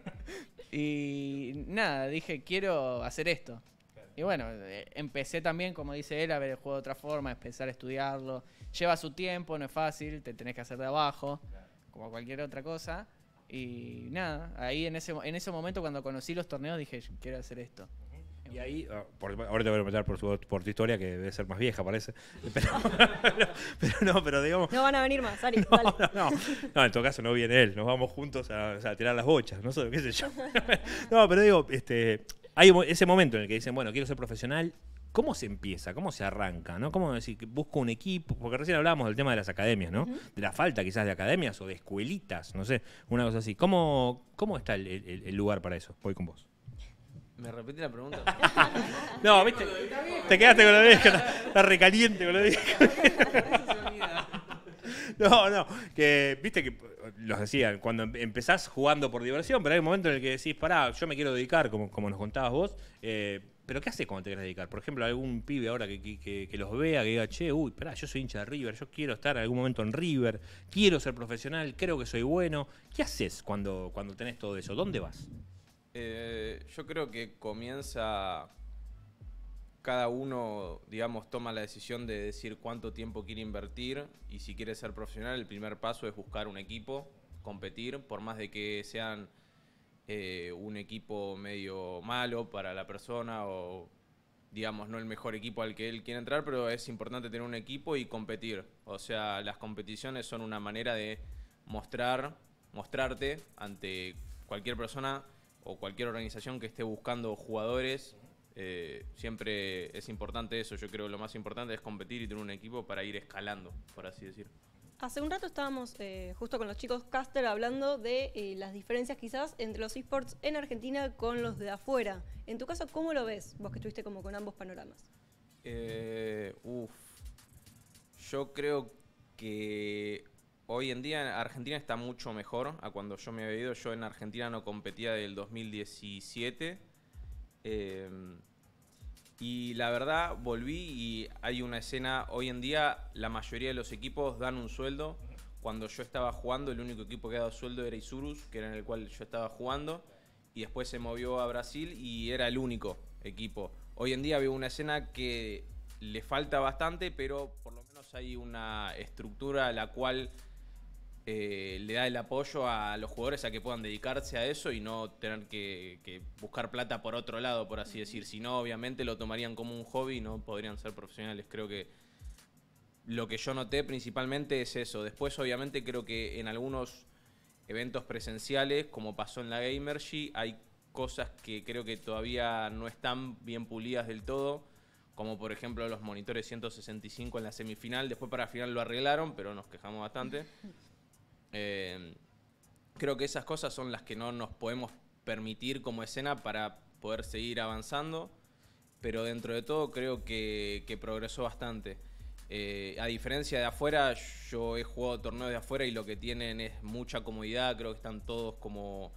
Y nada, dije, quiero hacer esto. Y bueno, eh, empecé también, como dice él, a ver el juego de otra forma, empezar a estudiarlo. Lleva su tiempo, no es fácil, te tenés que hacer de abajo, como cualquier otra cosa. Y nada, ahí en ese, en ese momento cuando conocí los torneos dije, quiero hacer esto. Y ahí, ah, por- ahora te voy a preguntar por, su- por tu historia, que debe ser más vieja, parece. Pero, pero no, pero digamos. No van a venir más, Ari, No, dale. no, no. No, en todo caso no viene él. Nos vamos juntos a, o sea, a tirar las bochas, no sé, qué sé yo. No, pero digo, este, hay mo- ese momento en el que dicen, bueno, quiero ser profesional. ¿Cómo se empieza? ¿Cómo se arranca? ¿No? ¿Cómo decir que busco un equipo? Porque recién hablábamos del tema de las academias, ¿no? De la falta quizás de academias o de escuelitas, no sé, una cosa así. ¿Cómo, cómo está el, el- el lugar para eso? Voy con vos. ¿Me repite la pregunta? No, viste, te quedaste con lo viejo, está, está recaliente con lo viejo. No, no, que viste que los decían, cuando em- empezás jugando por diversión, pero hay un momento en el que decís, pará, yo me quiero dedicar, como, como nos contabas vos, eh, pero ¿qué haces cuando te querés dedicar? Por ejemplo, algún pibe ahora que, que- que- que los vea, que diga, che, uy, pará, yo soy hincha de River, yo quiero estar en algún momento en River, quiero ser profesional, creo que soy bueno. ¿Qué haces cuando, cuando tenés todo eso? ¿Dónde vas? Eh, yo creo que comienza, cada uno, digamos, toma la decisión de decir cuánto tiempo quiere invertir y si quiere ser profesional, el primer paso es buscar un equipo, competir, por más de que sean eh, un equipo medio malo para la persona o, digamos, no el mejor equipo al que él quiere entrar, pero es importante tener un equipo y competir. O sea, las competiciones son una manera de mostrar, mostrarte ante cualquier persona o cualquier organización que esté buscando jugadores. Eh, siempre es importante eso. Yo creo que lo más importante es competir y tener un equipo para ir escalando, por así decir. Hace un rato estábamos eh, justo con los chicos caster hablando de eh, las diferencias quizás entre los esports en Argentina con los de afuera. En tu caso, ¿cómo lo ves? Vos que estuviste como con ambos panoramas. Eh, uf. Yo creo que hoy en día Argentina está mucho mejor a cuando yo me había ido. Yo en Argentina no competía del dos mil diecisiete. Eh, Y la verdad, volví y hay una escena, hoy en día la mayoría de los equipos dan un sueldo. Cuando yo estaba jugando, el único equipo que daba sueldo era Isurus, que era en el cual yo estaba jugando. Y después se movió a Brasil y era el único equipo. Hoy en día veo una escena que le falta bastante, pero por lo menos hay una estructura a la cual eh, le da el apoyo a los jugadores a que puedan dedicarse a eso y no tener que, que buscar plata por otro lado, por así decir. Si no, obviamente lo tomarían como un hobby y no podrían ser profesionales. Creo que lo que yo noté principalmente es eso. Después, obviamente, creo que en algunos eventos presenciales, como pasó en la Gamergy, hay cosas que creo que todavía no están bien pulidas del todo, como por ejemplo los monitores ciento sesenta y cinco en la semifinal. Después para la final lo arreglaron, pero nos quejamos bastante. Eh, creo que esas cosas son las que no nos podemos permitir como escena para poder seguir avanzando, pero dentro de todo creo que, que progresó bastante. Eh, a diferencia de afuera, yo he jugado torneos de afuera y lo que tienen es mucha comodidad. Creo que están todos como...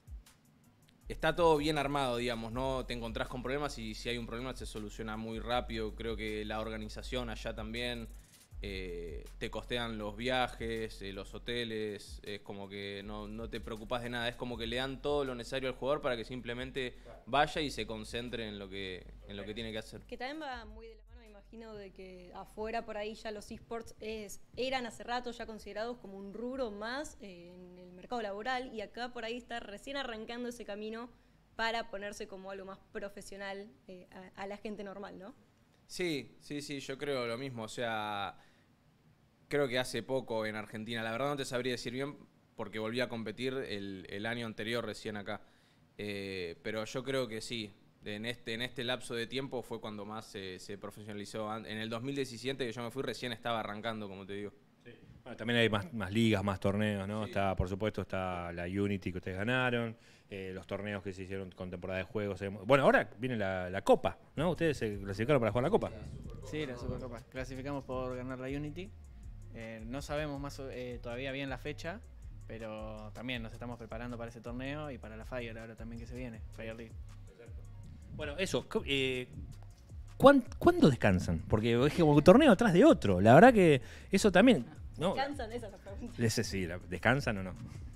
Está todo bien armado, digamos, no te encontrás con problemas y si hay un problema se soluciona muy rápido. Creo que la organización allá también... Eh, te costean los viajes, eh, los hoteles, es como que no, no te preocupas de nada, es como que le dan todo lo necesario al jugador para que simplemente vaya y se concentre en lo que, en lo que tiene que hacer. Que también va muy de la mano, me imagino, de que afuera por ahí ya los esports es, eran hace rato ya considerados como un rubro más eh, en el mercado laboral y acá por ahí está recién arrancando ese camino para ponerse como algo más profesional eh, a, a la gente normal, ¿no? Sí, sí, sí, yo creo lo mismo, o sea, creo que hace poco en Argentina, la verdad no te sabría decir bien porque volví a competir el, el año anterior recién acá, eh, pero yo creo que sí, en este, en este lapso de tiempo fue cuando más se, se profesionalizó. En el dos mil diecisiete que yo me fui recién estaba arrancando, como te digo. Sí. Bueno, también hay más, más ligas, más torneos, ¿no? Sí. Está, por supuesto, está la Unity que ustedes ganaron, eh, los torneos que se hicieron con temporada de juegos. Bueno, ahora viene la, la Copa, ¿no? Ustedes se clasificaron para jugar la Copa. Sí, la Supercopa. Clasificamos por ganar la Unity. Eh, no sabemos más eh, todavía bien la fecha, pero también nos estamos preparando para ese torneo y para la Fire ahora también que se viene, Fire League. Bueno, eso. Eh, ¿cuán, ¿Cuándo descansan? Porque es como un torneo atrás de otro. La verdad que eso también... ¿no? ¿Descansan? Esa es la pregunta. Ese sí, ¿descansan o no?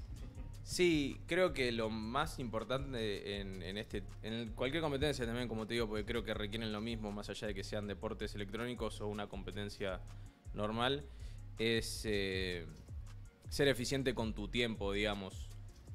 Sí, creo que lo más importante en, en este en cualquier competencia también, como te digo, porque creo que requieren lo mismo, más allá de que sean deportes electrónicos o una competencia normal, es eh, ser eficiente con tu tiempo, digamos.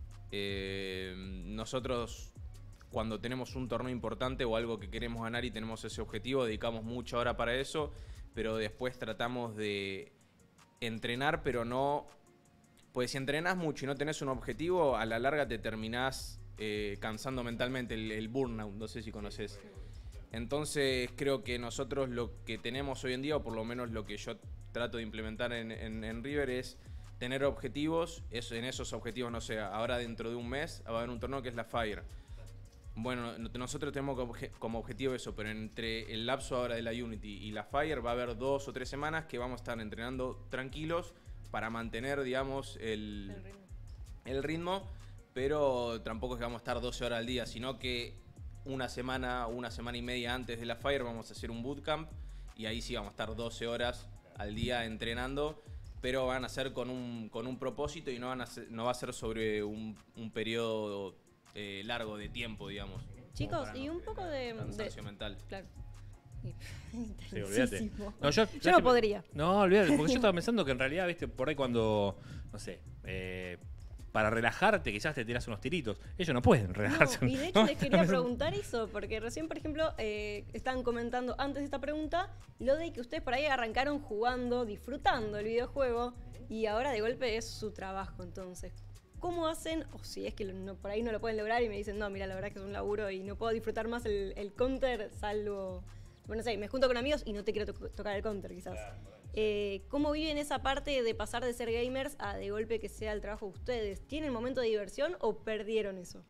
Eh, nosotros, cuando tenemos un torneo importante o algo que queremos ganar y tenemos ese objetivo, dedicamos mucha hora para eso, pero después tratamos de entrenar, pero no... Pues si entrenás mucho y no tenés un objetivo, a la larga te terminás eh, cansando mentalmente, el, el burnout, no sé si conoces. Entonces creo que nosotros lo que tenemos hoy en día, o por lo menos lo que yo trato de implementar en, en, en River, es tener objetivos. Eso, en esos objetivos, no sé, ahora dentro de un mes va a haber un torneo que es la Fire. Bueno, nosotros tenemos como, obje, como objetivo eso, pero entre el lapso ahora de la Unity y la Fire va a haber dos o tres semanas que vamos a estar entrenando tranquilos para mantener, digamos, el, El ritmo. el ritmo, pero tampoco es que vamos a estar doce horas al día, sino que una semana o una semana y media antes de la Fire vamos a hacer un bootcamp y ahí sí vamos a estar doce horas al día entrenando, pero van a ser con un, con un propósito y no, van a ser, no va a ser sobre un, un periodo eh, largo de tiempo, digamos. Chicos, y un poco de... Cansancio de mental. claro. Sí, olvídate. Intensísimo. No, yo, Yo no podría. No, olvídate, porque yo estaba pensando que en realidad, viste, por ahí cuando, no sé, eh, para relajarte quizás te tirás unos tiritos. Ellos no pueden relajarse. No, y de hecho ¿no? les quería preguntar eso, porque recién, por ejemplo, eh, estaban comentando antes de esta pregunta lo de que ustedes por ahí arrancaron jugando, disfrutando el videojuego, y ahora de golpe es su trabajo. Entonces, ¿cómo hacen? O si es que no, por ahí no lo pueden lograr y me dicen, no, mira, la verdad es que es un laburo y no puedo disfrutar más el, el counter, salvo Bueno, no sé, me junto con amigos y no te quiero to- tocar el counter, quizás. Eh, ¿Cómo viven esa parte de pasar de ser gamers a de golpe que sea el trabajo de ustedes? ¿Tienen momento de diversión o perdieron eso?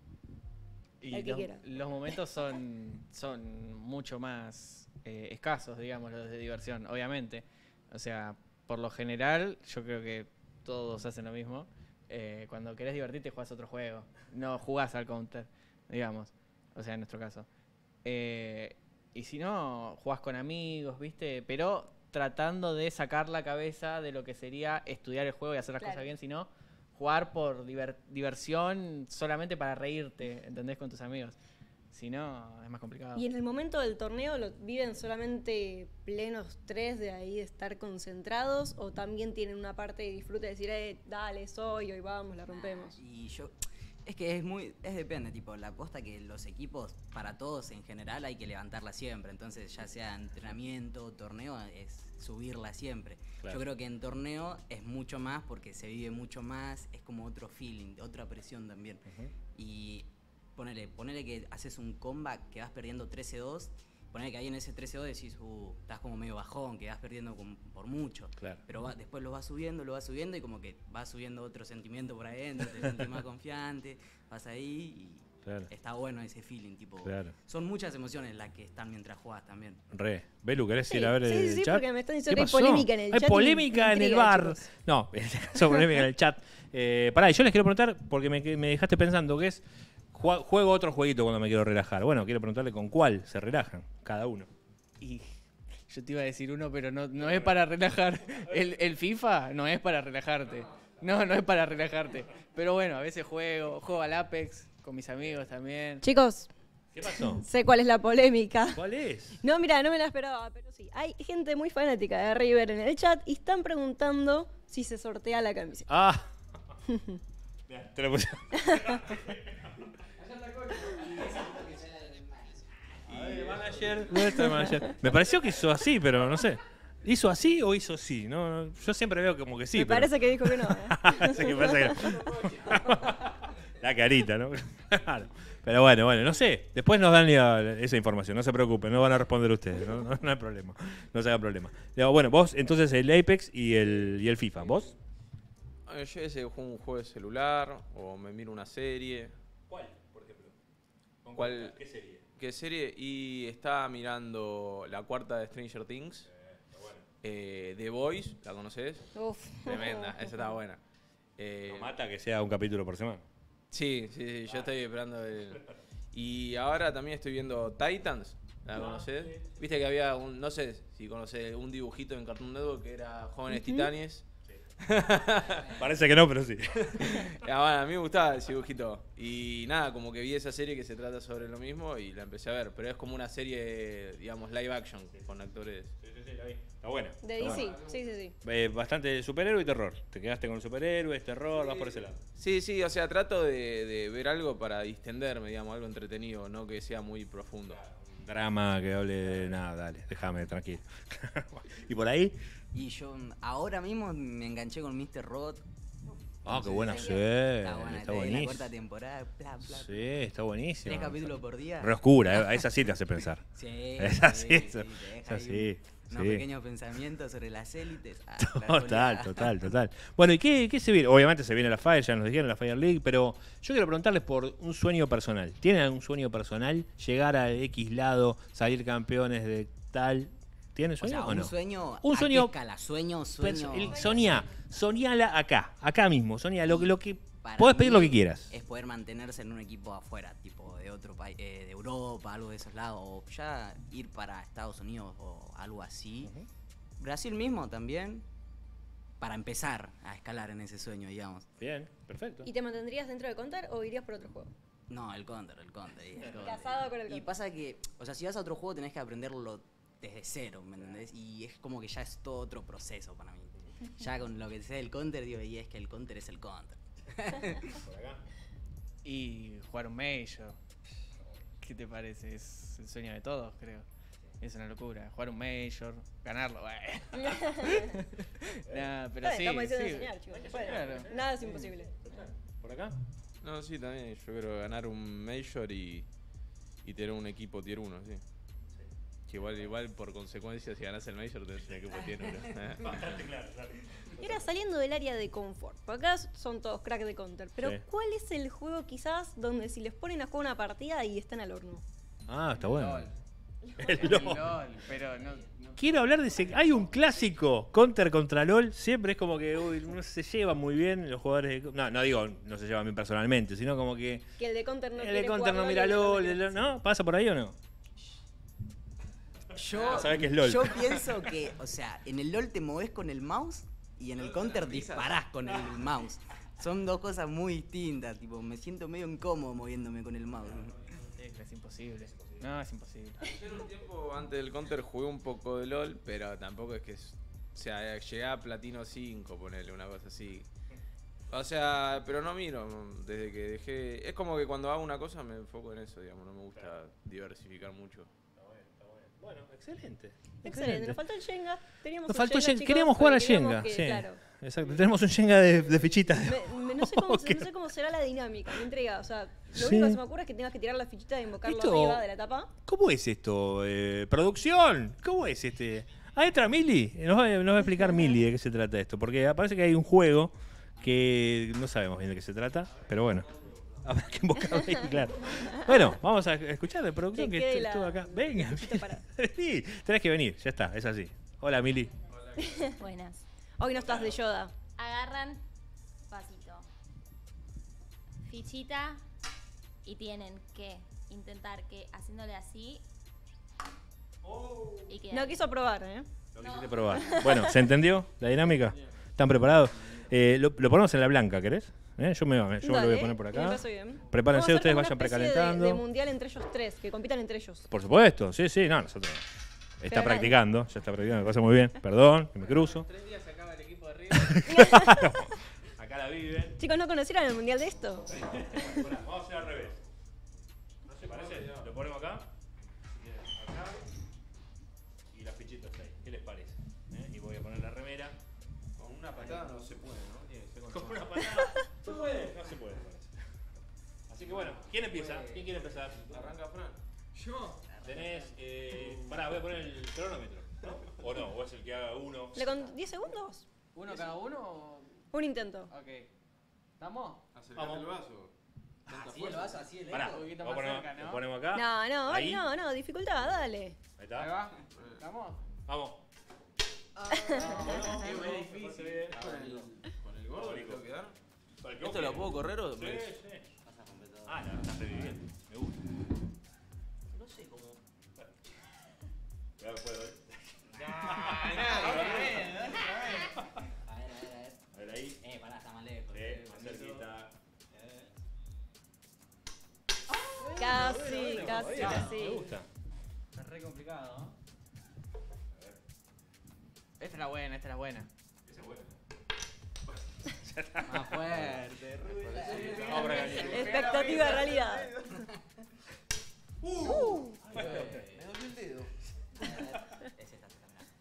Y El que los, quiera. los momentos son, son mucho más eh, escasos, digamos, los de diversión, obviamente. O sea, por lo general, yo creo que todos hacen lo mismo. Eh, cuando querés divertirte, jugás a otro juego. No jugás al counter, digamos. O sea, en nuestro caso. Eh, y si no, jugás con amigos, ¿viste? Pero tratando de sacar la cabeza de lo que sería estudiar el juego y hacer las Claro. cosas bien, sino jugar por diver- diversión solamente para reírte, ¿entendés? Con tus amigos. Si no, es más complicado. Y en el momento del torneo, ¿lo viven solamente plenos tres de ahí de estar concentrados? ¿O también tienen una parte de disfrute de decir, eh, dale, soy, hoy vamos, la rompemos? Y yo, es que es muy, es depende, tipo, la posta que los equipos, para todos en general, hay que levantarla siempre. Entonces, ya sea entrenamiento, torneo, es subirla siempre. Claro. Yo creo que en torneo es mucho más porque se vive mucho más, es como otro feeling, otra presión también. Y ponele, ponele que haces un comeback que vas perdiendo trece dos, ponele que ahí en ese trece dos decís, uh, estás como medio bajón, que vas perdiendo con- por mucho. Claro. Pero va- después lo vas subiendo, lo vas subiendo y como que vas subiendo otro sentimiento por adentro, te sentís más confiante, vas ahí y Claro. está bueno ese feeling, tipo. Claro. Son muchas emociones las que están mientras jugás también. Re. Belu, ¿querés Sí, ir a ver sí, el sí, chat? porque me están diciendo ¿Qué que hay pasó? polémica en el Hay chat y polémica me en el intriga, bar. chicos. No, en este caso polémica en el chat. Eh, pará, y yo les quiero preguntar, porque me, me dejaste pensando que es, jua- juego otro jueguito cuando me quiero relajar. Bueno, quiero preguntarle con cuál se relajan cada uno. Y yo te iba a decir uno, pero no, no es para relajar. El, el FIFA no es para relajarte. No, no es para relajarte. Pero bueno, a veces juego, juego al Apex con mis amigos también. Chicos, ¿Qué pasó? sé cuál es la polémica. ¿Cuál es? No, mira, no me la esperaba, pero sí. Hay gente muy fanática de River en el chat y están preguntando si se sortea la camiseta. Ah. Mirá, te lo puse. A ver, manager, ¿dónde está el manager? Me pareció que hizo así, pero no sé. ¿Hizo así o hizo así? No, no, yo siempre veo como que sí. me pero... parece que dijo que no. ¿eh? Sí, que parece que no. La carita, ¿no? Claro. Pero bueno, bueno, no sé. Después nos dan la- esa información, no se preocupen, no van a responder ustedes, no, no, no hay problema. No se haga problema. Digo, bueno, vos, entonces el Apex y el, y el FIFA, ¿vos? Eh, Yo ese juego un juego de celular o me miro una serie. ¿Cuál, por ejemplo? ¿Cuál? ¿Qué serie? ¿Qué serie? Y estaba mirando la cuarta de Stranger Things. Eh, The Voice, ¿la conoces? Uf. Tremenda, esa estaba buena. Eh, ¿No mata que sea un capítulo por semana? sí, sí, sí, yo estoy esperando el... Y ahora también estoy viendo Titans, ¿la conoces? Viste que había un, no sé si conoces, un dibujito en Cartoon Network que era Jóvenes Titanes. Parece que no, pero sí. Ah, bueno, a mí me gustaba ese dibujito. Y nada, como que vi esa serie que se trata sobre lo mismo y la empecé a ver. Pero es como una serie, digamos, live action con actores. Sí, sí, sí, la vi. Está buena. De Está D C, buena. sí, sí, sí. Eh, bastante superhéroe y terror. Te quedaste con superhéroes, terror, vas por ese lado. Sí, sí, o sea, trato de, de ver algo para distenderme, digamos, algo entretenido, no que sea muy profundo. Drama que hable de nada, dale, déjame tranquilo. ¿Y por ahí? Y yo mm, ahora mismo me enganché con míster Robot. Ah, qué buena Sí, serie. Está buena, Está está en la buenísima. cuarta temporada, bla, bla, Sí, está buenísimo. tres capítulos por día. Re oscura, eh, a esa sí te hace pensar. Sí, Es así, sí, eso- sí, te es deja ahí así, un- unos sí. pequeños pensamientos sobre las élites. Ah, la Total, actualidad. total, total. Bueno, ¿y qué, qué se viene? Obviamente se viene la Fire, ya nos dijeron la Fire League, pero yo quiero preguntarles por un sueño personal. ¿Tienen algún sueño personal? Llegar a X lado, salir campeones de tal. ¿Tienen O sueño sea, o un no? sueño. Un ¿a sueño- qué escala? Sueño, sueño. El- soñá, soñala acá, acá mismo, soñá lo, que- lo que Para podés pedir mí lo que quieras. Es poder mantenerse en un equipo afuera, tipo de otro país, eh, de Europa, algo de esos lados, o ya ir para Estados Unidos o algo así. Brasil mismo también, para empezar a escalar en ese sueño, digamos. Bien, perfecto. ¿Y te mantendrías dentro de Counter o irías por otro juego? No, el counter, el counter. y el counter. Casado con el Y counter. pasa que, o sea, si vas a otro juego tenés que aprenderlo desde cero, ¿me entendés? Y es como que ya es todo otro proceso para mí. Ya con lo que sea el counter, digo, y es que el counter es el counter. Y jugar un Major. ¿Qué te parece? Es el sueño de todos, creo. Es una locura. Jugar un Major, ganarlo. bueno. Nah, pero Está bien, sí, estamos diciendo sí. enseñar, chicos. Bueno, Claro. nada es imposible. ¿Por acá? No, sí, también, yo quiero ganar un Major y, y tener un equipo tier uno, sí. Que igual, igual por consecuencia, si ganas el Major, tenés un equipo lleno. ¿no? Bastante claro, claro. Y ahora saliendo del área de confort, porque acá son todos crack de counter, pero Sí. ¿cuál es el juego quizás donde si les ponen a jugar una partida y están al horno? Ah, está bueno. LOL. El El LOL. LOL, pero no, no- Quiero hablar de ese. Hay un clásico, Counter contra LOL. Siempre es como que uy, no se llevan muy bien los jugadores. De... No, no digo no se llevan bien personalmente, sino como que. Que el de counter no el quiere de Counter jugar no mira y el otro LOL, quiere. el LOL, ¿no? ¿Pasa por ahí o no? Yo, sabés que es LOL. yo pienso que, o sea, en el LOL te moves con el mouse y en el counter disparás con el mouse. Son dos cosas muy distintas, tipo, me siento medio incómodo moviéndome con el mouse. es, es imposible. No, es imposible. Yo en un tiempo antes del Counter jugué un poco de LOL, pero tampoco es que. es- O sea, llegué a Platino cinco, ponerle una cosa así. O sea, pero no miro, desde que dejé. Es como que cuando hago una cosa me enfoco en eso, digamos, no me gusta diversificar mucho. Bueno, excelente. Excelente, nos faltó el Shenga. Teníamos Nos el faltó Shenga, Shenga. chicos, Queríamos jugar al porque queríamos Shenga. que, Sí. Claro. Exacto. Tenemos un Shenga de, de fichitas. Me- me- no, sé cómo, se- Ok. no sé cómo será la dinámica, me intriga. O sea, lo Sí. único que se me ocurre es que tengas que tirar la fichita de invocarlo Esto- arriba de la tapa. ¿Cómo es esto? Eh, ¿Producción? ¿Cómo es este? Ahí entra Mili. Nos va, nos va a explicar Mili de qué se trata esto. Porque parece que hay un juego que no sabemos bien de qué se trata, pero bueno. Habrá que invocarlo ahí, claro. Bueno, vamos a escuchar de producción Que que, quede est- la- estuvo acá. Venga, fichita para- sí, tenés que venir, ya está, es así. Hola, Mili. Buenas. Hoy no estás de Yoda. Agarran vasito, fichita y tienen que intentar que haciéndole así y que No quiso probar, ¿eh? Lo quisiste probar. Bueno, ¿se entendió la dinámica? ¿Están preparados? Eh, lo, lo ponemos en la blanca, ¿querés? ¿Eh? Yo, me, yo me lo voy Dale, a poner por me acá. parece bien. Prepárense, Vamos a hacer ustedes como una vayan especie de- precalentando. De, mundial entre ellos tres, que compitan entre ellos. Por supuesto, sí, sí, no, nosotros. Está Pero practicando, ya está practicando, me pasa muy bien. Perdón, que me cruzo. Tres días se acaba el equipo de River. Acá la viven. Chicos, ¿no conocieron el mundial de esto? Vamos a hacer al revés. ¿No se parece? Lo ponemos acá. Acá. Y las fichitas ahí. ¿Qué les parece? ¿Eh? Y voy a poner la remera. Con una patada no se puede, ¿no? Tiene que ser con Con una patada. ¿Se puede? No se puede, parece. Así que bueno, ¿quién empieza? ¿Quién quiere empezar? Arranca Fran. Tenés. Eh, pará, voy a poner el cronómetro. ¿No? ¿O no? ¿O es el que haga uno? ¿Le con diez segundos? ¿Uno cada uno o...? Un intento. Ok. ¿Estamos? Acercate Vamos. el vaso. Tanta Así el fuerza. vaso, así el Pará, Un poquito vamos a más poner- cerca, ¿no? lo ponemos acá. No, no, Ahí. no, no, dificultad, dale. Ahí Ahí está. va. ¿Estamos? Vamos. Es muy difícil. Con el, con el gordo le tengo que dar. Para el que ¿Esto vos lo puedo quieras. correr o Sí, me- sí. Ah, la estás reviviendo. Me gusta. No sé cómo. Cuidado que puedo, ¿eh? A ver, a ver, a ver. A ver ahí. Eh, pará, está más lejos. Eh, más cerquita. Casi, casi, Me casi. gusta. Es re complicado, ¿no? Esta es la buena, esta es la buena. Ese es bueno. Más fuerte. Vamos por acá. Expectativa, realidad. Me dolió el dedo. Es esta, esta, mirá.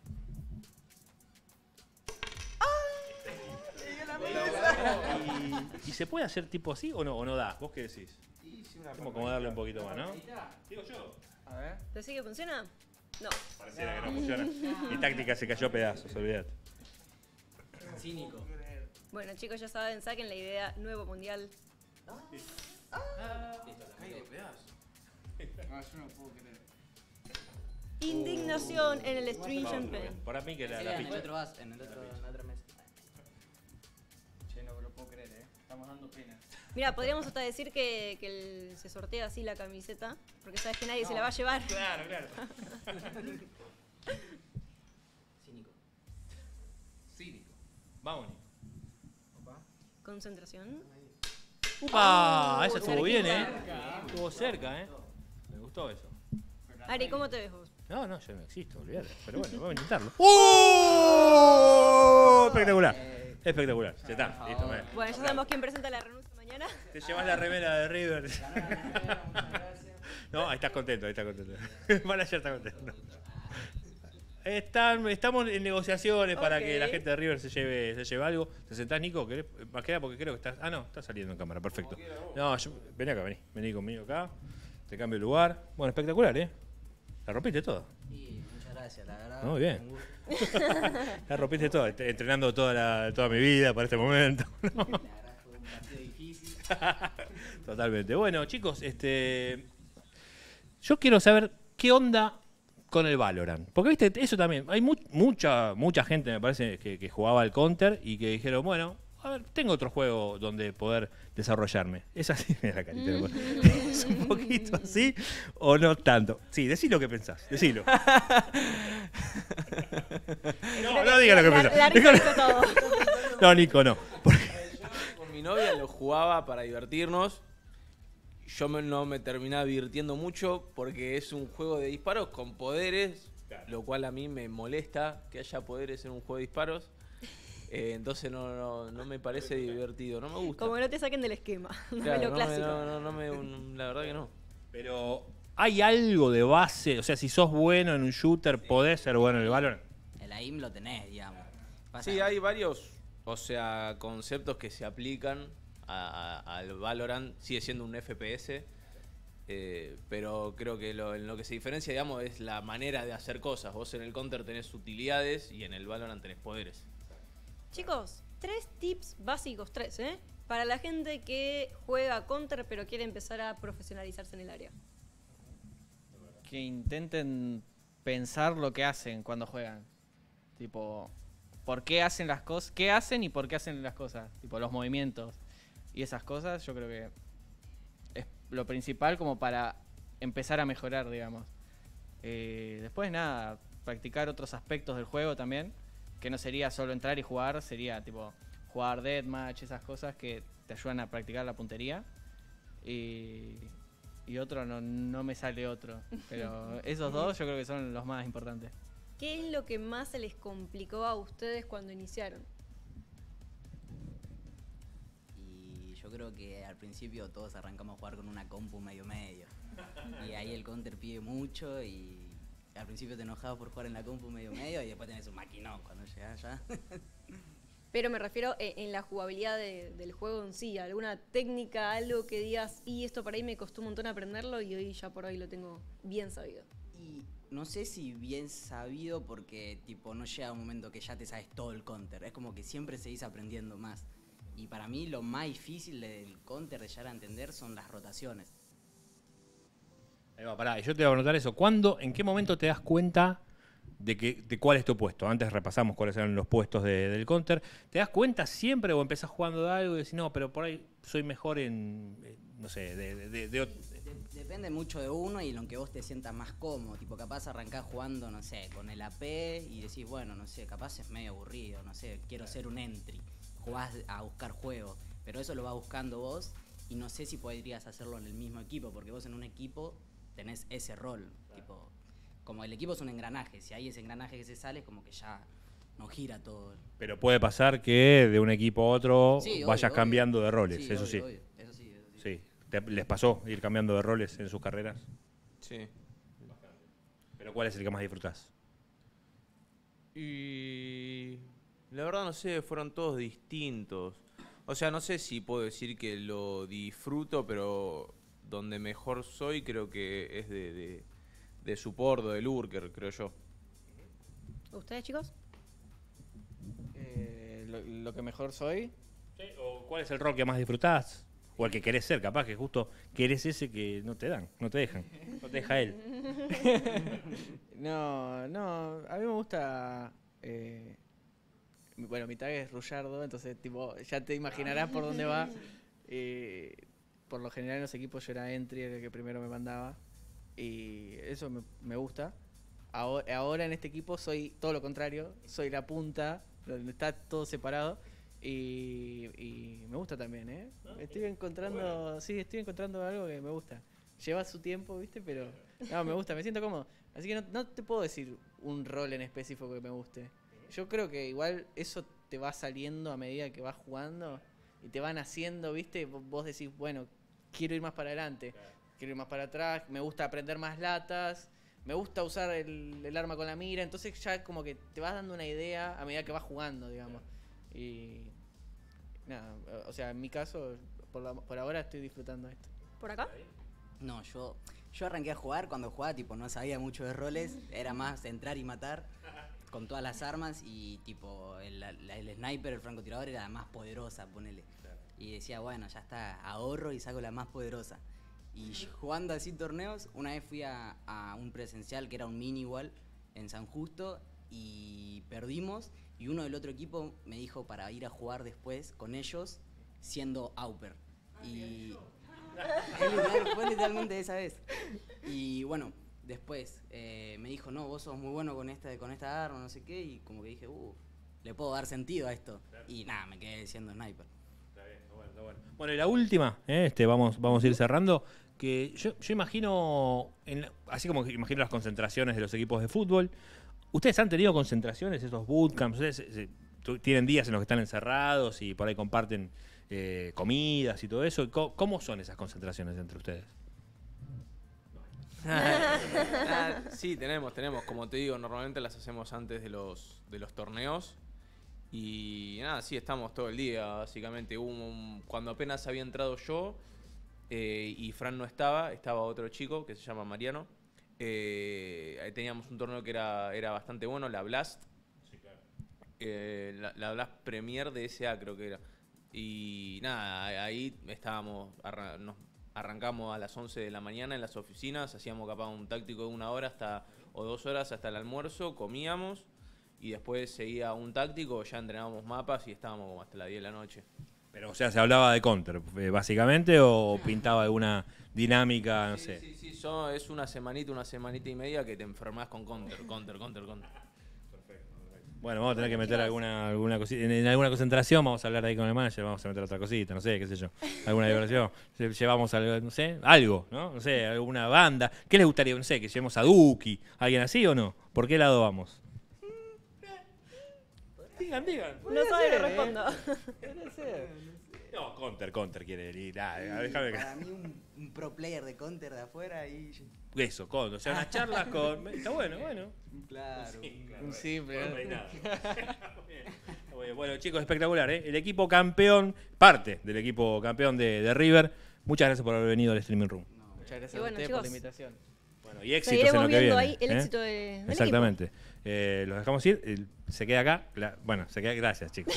¿Y, ¿Y se puede hacer tipo así o no? ¿O no da? ¿Vos qué decís? Como como darle un poquito más, ¿no? Digo yo. A ver. ¿Te sigue funciona? No. Pareciera que no funciona. Mi táctica se cayó a pedazos, olvidate. Cínico. Bueno, chicos, ya saben, saquen la idea, nuevo mundial. Listo, la Cae de pedazo. No, yo no puedo creer. Indignación en el Stringent Pen. Para mí que la, Sí, la en el ficha. otro vaso, en el otro, en la otra mesa. Che, no me lo puedo creer, eh. Estamos dando pena. Mira, podríamos hasta decir que, que el- se sortea así la camiseta, porque sabes que nadie se la va a llevar. Claro, claro. Cínico. Cínico. Vamos, Nico. Concentración. ¡Upa! Esa estuvo cerquita. bien, ¿eh? Estuvo cerca, ¿eh? Me gustó eso. Ari, ¿cómo te ves vos? No, no, yo no existo, olvídate. Pero bueno, vamos a intentarlo. ¡Oh! Espectacular. Espectacular. Ya está, listo, me. Bueno, ya sabemos quién presenta la renuncia mañana. Te llevas la remera de River. No, ahí estás contento, ahí estás contento. El manager está contento. Están, estamos en negociaciones para Ok. que la gente de River se lleve, se lleve algo. ¿Te sentás, Nico? ¿Querés? Más que nada porque creo que estás. Ah, no, estás saliendo en cámara, perfecto. No, yo, vení acá, vení. Vení conmigo acá. Te cambio el lugar. Bueno, espectacular, ¿eh? La rompiste todo. Sí, muchas gracias, la verdad. Muy bien. un gusto. La rompiste todo, ent- entrenando toda, la, toda mi vida para este momento. ¿no? La verdad fue un partido difícil. Totalmente. Bueno, chicos, este. Yo quiero saber qué onda con el Valorant. Porque, viste, eso también. Hay mu- mucha, mucha gente, me parece, que, que jugaba al Counter y que dijeron, bueno, a ver, tengo otro juego donde poder desarrollarme. ¿Es así? Mira la carita. ¿Es un poquito así o no tanto? Sí, decí lo que pensás, decilo. No, no diga lo que La- pensás. La risa hizo todo. No, Nico, no. Porque- Con mi novia lo jugaba para divertirnos. Yo me- no me terminaba divirtiendo mucho porque es un juego de disparos con poderes, lo cual a mí me molesta que haya poderes en un juego de disparos. Eh, entonces no, no, no me parece divertido, no me gusta. Como que no te saquen del esquema. Dame Claro, lo no me- clásico. no, no, no me- un- la verdad que no. Pero hay algo de base, o sea, si sos bueno en un shooter, podés ser bueno en el Valorant. El A I M lo tenés, digamos. Pasa- Sí, hay varios, o sea, conceptos que se aplican a- a- al Valorant. Sigue siendo un F P S, eh, pero creo que lo, en lo que se diferencia, digamos, es la manera de hacer cosas. Vos en el Counter tenés utilidades y en el Valorant tenés poderes. Chicos, tres tips básicos, tres, ¿eh? Para la gente que juega Counter pero quiere empezar a profesionalizarse en el área. Que intenten pensar lo que hacen cuando juegan. Tipo, ¿por qué hacen las cosas? ¿Qué hacen y por qué hacen las cosas? Tipo, los movimientos y esas cosas, yo creo que es lo principal como para empezar a mejorar, digamos. Eh, después, nada, practicar otros aspectos del juego también, que no sería solo entrar y jugar, sería tipo jugar deathmatch, esas cosas que te ayudan a practicar la puntería. Y, y otro, no, no me sale otro. Pero esos dos yo creo que son los más importantes. ¿Qué es lo que más se les complicó a ustedes cuando iniciaron? Y yo creo que al principio todos arrancamos a jugar con una compu medio medio. Y ahí el counter pide mucho y al principio te enojabas por jugar en la compu medio medio y después tenés un maquinón cuando llegás ya. Pero me refiero eh, en la jugabilidad de- del juego en sí. ¿Alguna técnica, algo que digas, y esto por ahí me costó un montón aprenderlo y hoy ya por hoy lo tengo bien sabido? Y no sé si bien sabido porque tipo no llega un momento que ya te sabes todo el counter. Es como que siempre seguís aprendiendo más. Y para mí lo más difícil del counter de llegar a entender son las rotaciones. Ahí va, pará, y yo te voy a anotar eso. ¿Cuándo, en qué momento te das cuenta de que de cuál es tu puesto? Antes repasamos cuáles eran los puestos de- del Counter. ¿Te das cuenta siempre o empezás jugando de algo y decís, no, pero por ahí soy mejor en, eh, no sé, de... de- de- de ot- De- depende mucho de uno y en lo que vos te sientas más cómodo. Tipo, capaz arrancás jugando, no sé, con el A P y decís, bueno, no sé, capaz es medio aburrido, no sé, quiero ser un entry. Jugás a buscar juego, pero eso lo vas buscando vos y no sé si podrías hacerlo en el mismo equipo, porque vos en un equipo tenés ese rol. Tipo, como el equipo es un engranaje, si hay ese engranaje que se sale, es como que ya no gira todo. Pero puede pasar que de un equipo a otro Sí, obvio, vayas obvio. cambiando de roles, Sí, eso obvio, sí. obvio, eso sí, eso sí. Sí. ¿Te- ¿Les pasó ir cambiando de roles en sus carreras? Sí. ¿Pero cuál es el que más disfrutás? Y la verdad no sé, fueron todos distintos. O sea, no sé si puedo decir que lo disfruto, pero donde mejor soy creo que es de, de, de support, de lurker, creo yo. ¿Ustedes, chicos? Eh, lo, lo que mejor soy. ¿O cuál es el rol que más disfrutás? O el que querés ser, capaz que justo querés ese que no te dan, no te dejan, no te deja él. No, no, a mí me gusta. eh, bueno, mi tag es Rullardo, entonces, tipo, ya te imaginarás por dónde va. Eh, por lo general en los equipos yo era entry, era el que primero me mandaba. Y eso me, me gusta. Ahora, ahora en este equipo soy todo lo contrario, soy la punta, donde está todo separado. Y, y me gusta también, ¿eh? Estoy encontrando, sí, estoy encontrando algo que me gusta. Lleva su tiempo, ¿viste? Pero no, me gusta, me siento cómodo. Así que no, no te puedo decir un rol en específico que me guste. Yo creo que igual eso te va saliendo a medida que vas jugando y te van haciendo, ¿viste? Vos vos decís, bueno, quiero ir más para adelante, quiero ir más para atrás, me gusta aprender más latas, me gusta usar el, el arma con la mira, entonces ya como que te vas dando una idea a medida que vas jugando, digamos. Y nada, o sea, en mi caso, por, la- por ahora estoy disfrutando esto. ¿Por acá? No, yo, yo arranqué a jugar, cuando jugaba tipo no sabía mucho de roles, era más entrar y matar con todas las armas y tipo el, la- el sniper, el francotirador era la más poderosa, ponele. Y decía, bueno, ya está, ahorro y saco la más poderosa. Y jugando así torneos, una vez fui a, a un presencial que era un mini igual en San Justo y perdimos y uno del otro equipo me dijo para ir a jugar después con ellos siendo Auper. Y fue, literal- fue literalmente esa vez. Y bueno, después eh, me dijo, no, vos sos muy bueno con esta, con esta arma, no sé qué, y como que dije, uh, le puedo dar sentido a esto. Y nada, me quedé siendo sniper. Está bien, está bueno, está bueno. Bueno, y la última, ¿eh? este, vamos, vamos a ir cerrando. Que yo, yo imagino, en la- así como que imagino las concentraciones de los equipos de fútbol, ¿ustedes han tenido concentraciones, esos bootcamps? ¿Ustedes se- se- tu- tienen días en los que están encerrados y por ahí comparten eh, comidas y todo eso? ¿Cómo, cómo son esas concentraciones entre ustedes? Ah, sí, tenemos, tenemos. Como te digo, normalmente las hacemos antes de los, de los torneos. Y nada, sí, estamos todo el día, básicamente. Hubo un- cuando apenas había entrado yo eh, y Fran no estaba, estaba otro chico que se llama Mariano. Eh, ahí teníamos un torneo que era, era bastante bueno, la Blast. Eh, la, la Blast Premier de S A creo que era. Y nada, ahí estábamos, arra- nos arrancamos a las once de la mañana en las oficinas, hacíamos capaz un táctico de una hora hasta o dos horas hasta el almuerzo, comíamos y después seguía un táctico, ya entrenábamos mapas y estábamos como hasta las diez de la noche. Pero, o sea, ¿se hablaba de counter, eh, básicamente, o pintaba alguna dinámica, no Sí, sé? sí, sí, son- es una semanita, una semanita y media que te enfermas con counter, counter, counter, counter. Bueno, vamos a tener que meter alguna, alguna cosita. En, en alguna concentración vamos a hablar ahí con el manager, vamos a meter otra cosita, no sé, qué sé yo. Alguna diversión. Lle- Llevamos algo, no sé, algo, ¿no? No sé, alguna banda. ¿Qué les gustaría? No sé, que llevemos a Duki. ¿Alguien así o no? ¿Por qué lado vamos? Digan, digan. No sabe que respondo. No, counter, counter quiere ir. Ah, déjame que... Para mí un, un pro player de counter de afuera y... Eso, counter. O sea, unas charlas con... Está bueno, bueno. Claro. Un simple. No hay nada. Muy bien. Bueno, chicos, espectacular, ¿eh? El equipo campeón, parte del equipo campeón de, de River. Muchas gracias por haber venido al Streaming Room. Muchas gracias Y a bueno, ustedes chicos, por la invitación. Bueno, y éxitos en Seguiremos lo que viendo viene. ahí el ¿eh? éxito de, del Exactamente. Eh, los dejamos ir. El- se queda acá. La- bueno, se queda. Gracias, chicos.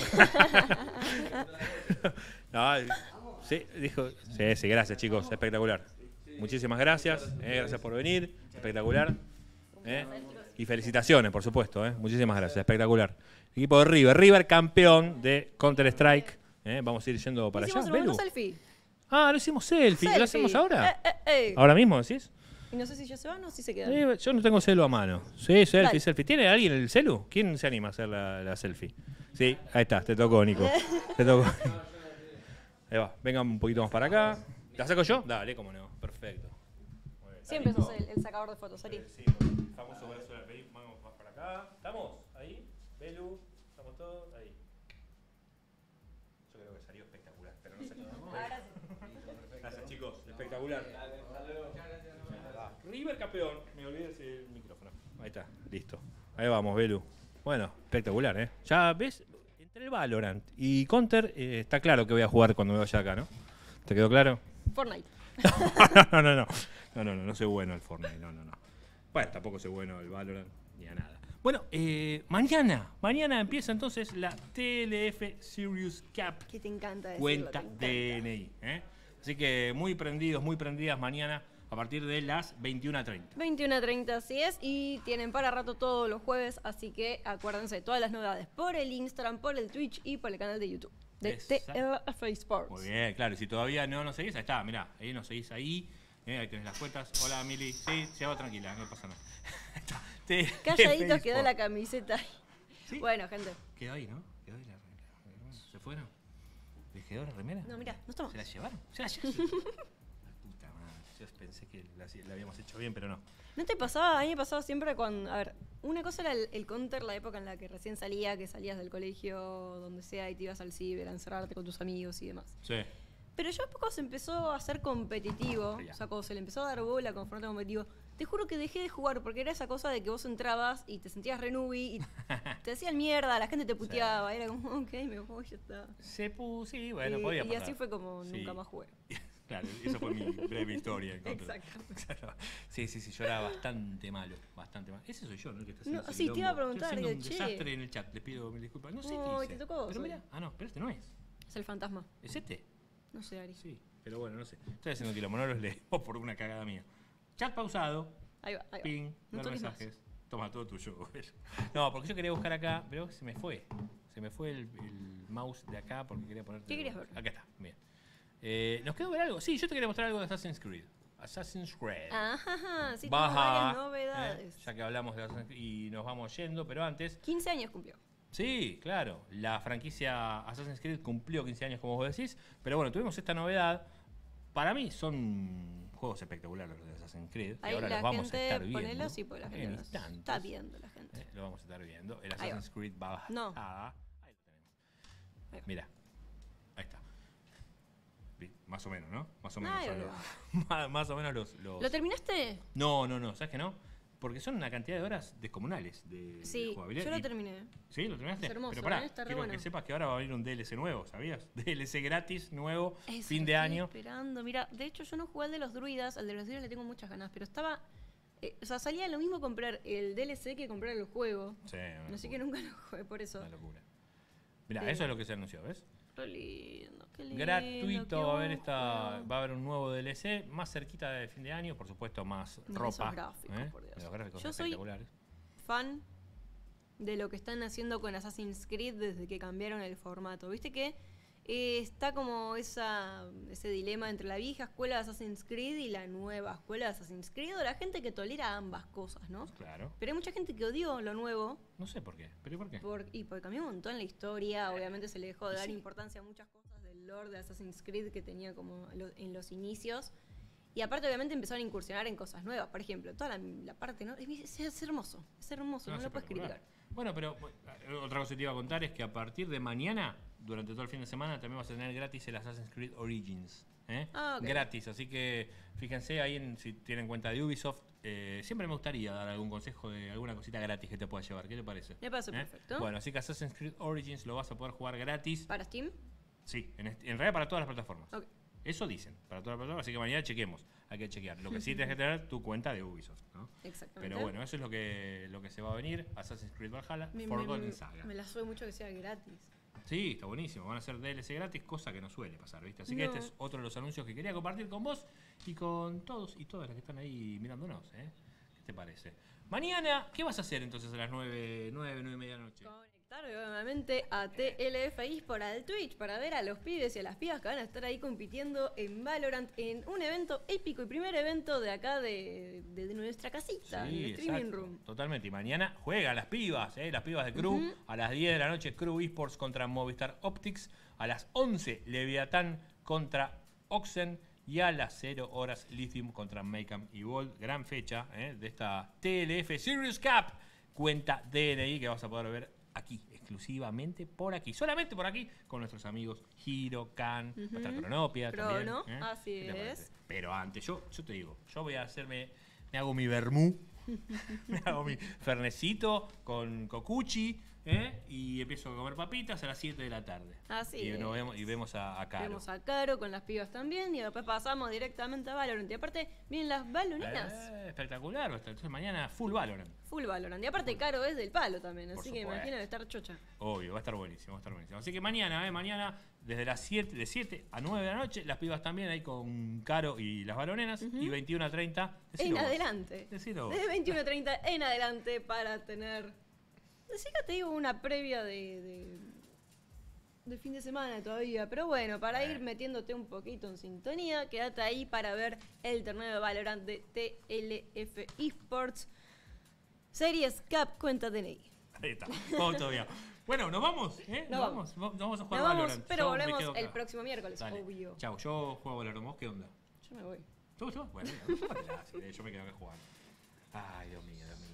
No, el- sí, dijo. Sí, sí, gracias, chicos. Espectacular. Muchísimas gracias. eh, gracias por venir. Espectacular. eh. Y felicitaciones, por supuesto. eh. Muchísimas gracias. Espectacular. Equipo de River. River campeón de Counter-Strike. eh. Vamos a ir yendo para Hicimos allá. el momento Belu. selfie. Ah, lo hicimos selfie. ¿Lo Selfie. hacemos ahora? Eh, eh, eh. ¿Ahora mismo decís? Y no sé si ya se van o si se quedan. Eh, yo no tengo celu a mano. Sí, selfie, Dale. selfie. ¿Tiene alguien el celu? ¿Quién se anima a hacer la, la selfie? Sí, ahí está, te tocó, Nico. Te tocó. Ahí va, vengan un poquito más para acá. ¿La saco yo? Dale, cómo no. Perfecto. Muy bien. Siempre sos el, el sacador de fotos, Ari. Sí, el famoso brazo de la peli. Vamos más para acá. ¿Estamos? Ahí. Belu. ¿Estamos todos? Ahí. Yo creo que salió espectacular, pero no salió. Gracias, chicos. Espectacular. River campeón. Me olvidé el micrófono. Ahí está, listo. Ahí vamos, Belu. Bueno, espectacular, ¿eh? Ya ves, entre el Valorant y Counter, eh, está claro que voy a jugar cuando me vaya acá, ¿no? ¿Te quedó claro? Fortnite. No, no, no. No, no, no, no soy bueno al Fortnite, no, no, no. Bueno, tampoco soy bueno al Valorant, ni a nada. Bueno, eh, mañana, mañana empieza entonces la T L F Serious Cup. Que te encanta decirlo, Cuenta te encanta. D N I. ¿eh? Así que muy prendidos, muy prendidas mañana a partir de las veintiuna treinta. veintiuna treinta así es, y tienen para rato todos los jueves, así que acuérdense de todas las novedades por el Instagram, por el Twitch y por el canal de YouTube de Exacto. T L F Sports. Muy bien, claro. Y si todavía no nos seguís, ahí está, mirá, ahí nos seguís ahí. ¿eh? Ahí tenés las cuentas. Hola, Mili. Sí, se va tranquila, no pasa nada. Ahí está. T L F Calladitos quedó Sports. la camiseta. ¿Sí? Bueno, gente. Quedó ahí, ¿no? Quedó ahí la remera. ¿Se fueron? ¿Les quedó la remera? No, mira, no estamos. ¿Se la llevaron? ¿Se la llevaron? Puta madre. Yo pensé que la, la habíamos hecho bien, pero no. ¿No te pasaba? A mí me pasaba siempre cuando. A ver, una cosa era el, el counter, la época en la que recién salía, que salías del colegio, donde sea, y te ibas al ciber a encerrarte con tus amigos y demás. Sí. Pero ya a poco se empezó a ser competitivo, Ya. o sea, cuando se le empezó a dar bola con formato competitivo, te juro que dejé de jugar porque era esa cosa de que vos entrabas y te sentías renubi y te hacían mierda, la gente te puteaba, era como, ok, me voy, ya está. Se puso, sí, bueno, y, podía y pasar. así fue como Sí. nunca más jugué. Claro, esa fue mi breve historia. En Counter. Exacto. Claro. Sí, sí, sí, yo era bastante malo, bastante malo. Ese soy yo, ¿no? El que está haciendo No, ese sí, te iba a quilombo. preguntar, Estoy haciendo un che. desastre en el chat, les pido mil disculpas. No sé No, qué y te hice. tocó, Pero soy. mira, ah, no, pero este no es. Es el fantasma. ¿Es este? No sé, Ari. Sí, pero bueno, no sé. Estoy haciendo quilombo, no los leo por una cagada mía. Chat pausado, Ahí va, ahí va. ping, No dar toques más. mensajes. Toma, todo tuyo. Gober. No, porque yo quería buscar acá, pero se me fue. Se me fue el, el mouse de acá porque quería poner. ¿Qué querías ver? Acá está, bien. Eh, ¿Nos quedó ver algo? Sí, yo te quería mostrar algo de Assassin's Creed. Assassin's Creed. Ajá, sí, tengo Baja, varias eh, novedades. ya que hablamos de Assassin's Creed y nos vamos yendo, pero antes. quince años cumplió. Sí, claro. La franquicia Assassin's Creed cumplió quince años, como vos decís. Pero bueno, tuvimos esta novedad. Para mí son juegos espectaculares los de Assassin's Creed. Ahí y ahora la los vamos a gente, estar viendo. ponelo, sí, porque la gente en los instantes. está viendo la gente. Eh, lo vamos a estar viendo. El Ahí va. Assassin's Creed va No. Ahí lo tenemos. Ahí va. Mira. Ahí está. Vi, más o menos, ¿no? Más o menos. Ahí son va. los- más, más o menos los, los- ¿Lo terminaste? No, no, no. ¿Sabes qué no? Porque son una cantidad de horas descomunales de, de Sí, jugabilidad. yo lo y- terminé. ¿Sí? ¿Lo terminaste? Es hermoso, Pero pará, ¿eh? Está re quiero bueno. que sepas que ahora va a venir un D L C nuevo, ¿sabías? D L C gratis, nuevo, Eso fin lo de estoy año. esperando. Mira, de hecho yo no jugué al de los druidas, al de los druidas le tengo muchas ganas, pero estaba... eh, o sea, salía lo mismo comprar el D L C que comprar el juego. Sí, una Así que locura, nunca lo jugué por eso. una locura. Mira, Sí. eso es lo que se anunció, ¿ves? Re lindo, qué lindo. Gratuito qué va a haber buen esta, juego. va a haber un nuevo D L C más cerquita de fin de año, por supuesto más Mira ropa. esos gráficos, ¿eh? por Dios. Los gráficos Yo son soy- espectaculares. Fan de lo que están haciendo con Assassin's Creed desde que cambiaron el formato. Viste que eh, está como esa, ese dilema entre la vieja escuela de Assassin's Creed y la nueva escuela de Assassin's Creed, o la gente que tolera ambas cosas, ¿no? Claro. Pero hay mucha gente que odió lo nuevo No sé por qué. ¿Pero por qué? por- y porque cambió un montón la historia. Obviamente se le dejó de dar Sí. importancia a muchas cosas del lore de Assassin's Creed que tenía como lo- en los inicios. Y aparte, obviamente, empezaron a incursionar en cosas nuevas. Por ejemplo, toda la, la parte, ¿no? Es, es hermoso. Es hermoso, no, es lo puedes espectacular. criticar. Bueno, pero bueno, otra cosa que te iba a contar es que a partir de mañana, durante todo el fin de semana, también vas a tener gratis el Assassin's Creed Origins. ¿eh? Ah, ok. Gratis, así que fíjense ahí en, si tienen cuenta de Ubisoft. Eh, siempre me gustaría dar algún consejo de alguna cosita gratis que te pueda llevar. ¿Qué te parece? Me parece ¿Eh? perfecto. Bueno, así que Assassin's Creed Origins lo vas a poder jugar gratis. ¿Para Steam? Sí, en, este- en realidad para todas las plataformas. Ok. Eso dicen, para todas las plataformas, así que mañana chequemos. Hay que chequear. Lo que sí tienes que tener tu cuenta de Ubisoft, ¿no? Exactamente. Pero bueno, eso es lo que, lo que se va a venir. Assassin's Creed Valhalla, Me, Forgotten me- Saga. me la sube mucho que sea gratis. Sí, está buenísimo. Van a ser D L C gratis, cosa que no suele pasar, ¿viste? Así que No. este es otro de los anuncios que quería compartir con vos y con todos y todas las que están ahí mirándonos, ¿eh? ¿Qué te parece? Mañana, ¿qué vas a hacer entonces a las nueve, nueve, nueve y media de la noche? Conectarme obviamente a T L F eSport al Twitch para ver a los pibes y a las pibas que van a estar ahí compitiendo en Valorant en un evento épico y primer evento de acá de, de- de nuestra casita, en el streaming exacto, room. Totalmente. Y mañana juegan las pibas, ¿eh? Las pibas de Crew. Ujú. A las diez de la noche, Crew Esports contra Movistar Optics. A las once, Leviatán contra Oxen. Y a las cero horas, Lithium contra Maycam y Bold. Gran fecha ¿eh? de esta T L F Serious Cup. Cuenta D N I que vas a poder ver aquí, exclusivamente por aquí. Solamente por aquí, con nuestros amigos Hiro, Khan, Ujú. nuestra Cronopia Crono, también. ¿eh? así ¿Qué te es. parece? Pero antes, yo, yo te digo, yo voy a hacerme, me hago mi vermú, me hago mi fernecito con cocuchi, ¿eh? Y empiezo a comer papitas a las siete de la tarde. Así y, nos es. vemos, y vemos a, a Caro. Vemos a Caro con las pibas también y después pasamos directamente a Valorant. Y aparte vienen las Valorinas. Eh, espectacular, va a estar. Entonces mañana full Valorant. Full Valorant. Y aparte Caro es del palo también, Por así que supuesto. imagino de estar chocha. Obvio, va a estar buenísimo, va a estar buenísimo. Así que mañana, ¿eh? Mañana, desde las siete, de siete a nueve de la noche, las pibas también ahí con Caro y las balonenas. Y veintiuno a treinta. En adelante. Decilo vos. Desde veintiuno a treinta en adelante para tener. Decí que te digo una previa de, de, de fin de semana todavía. Pero bueno, para ir metiéndote un poquito en sintonía, quédate ahí para ver el torneo de Valorant de T L F eSports. Series Cup, cuenta D N I. Ahí está, vamos todavía. Bueno, nos vamos, ¿eh? Nos vamos. Nos vamos a jugar Nos vamos, Valorant. pero Yo me volvemos quedo el acá. próximo miércoles, Dale. obvio. Chau, yo juego Valorant. ¿Vos qué onda? Yo me voy. ¿Tú, tú? Bueno, mira, yo me quedo acá jugando. Ay, Dios mío, Dios mío.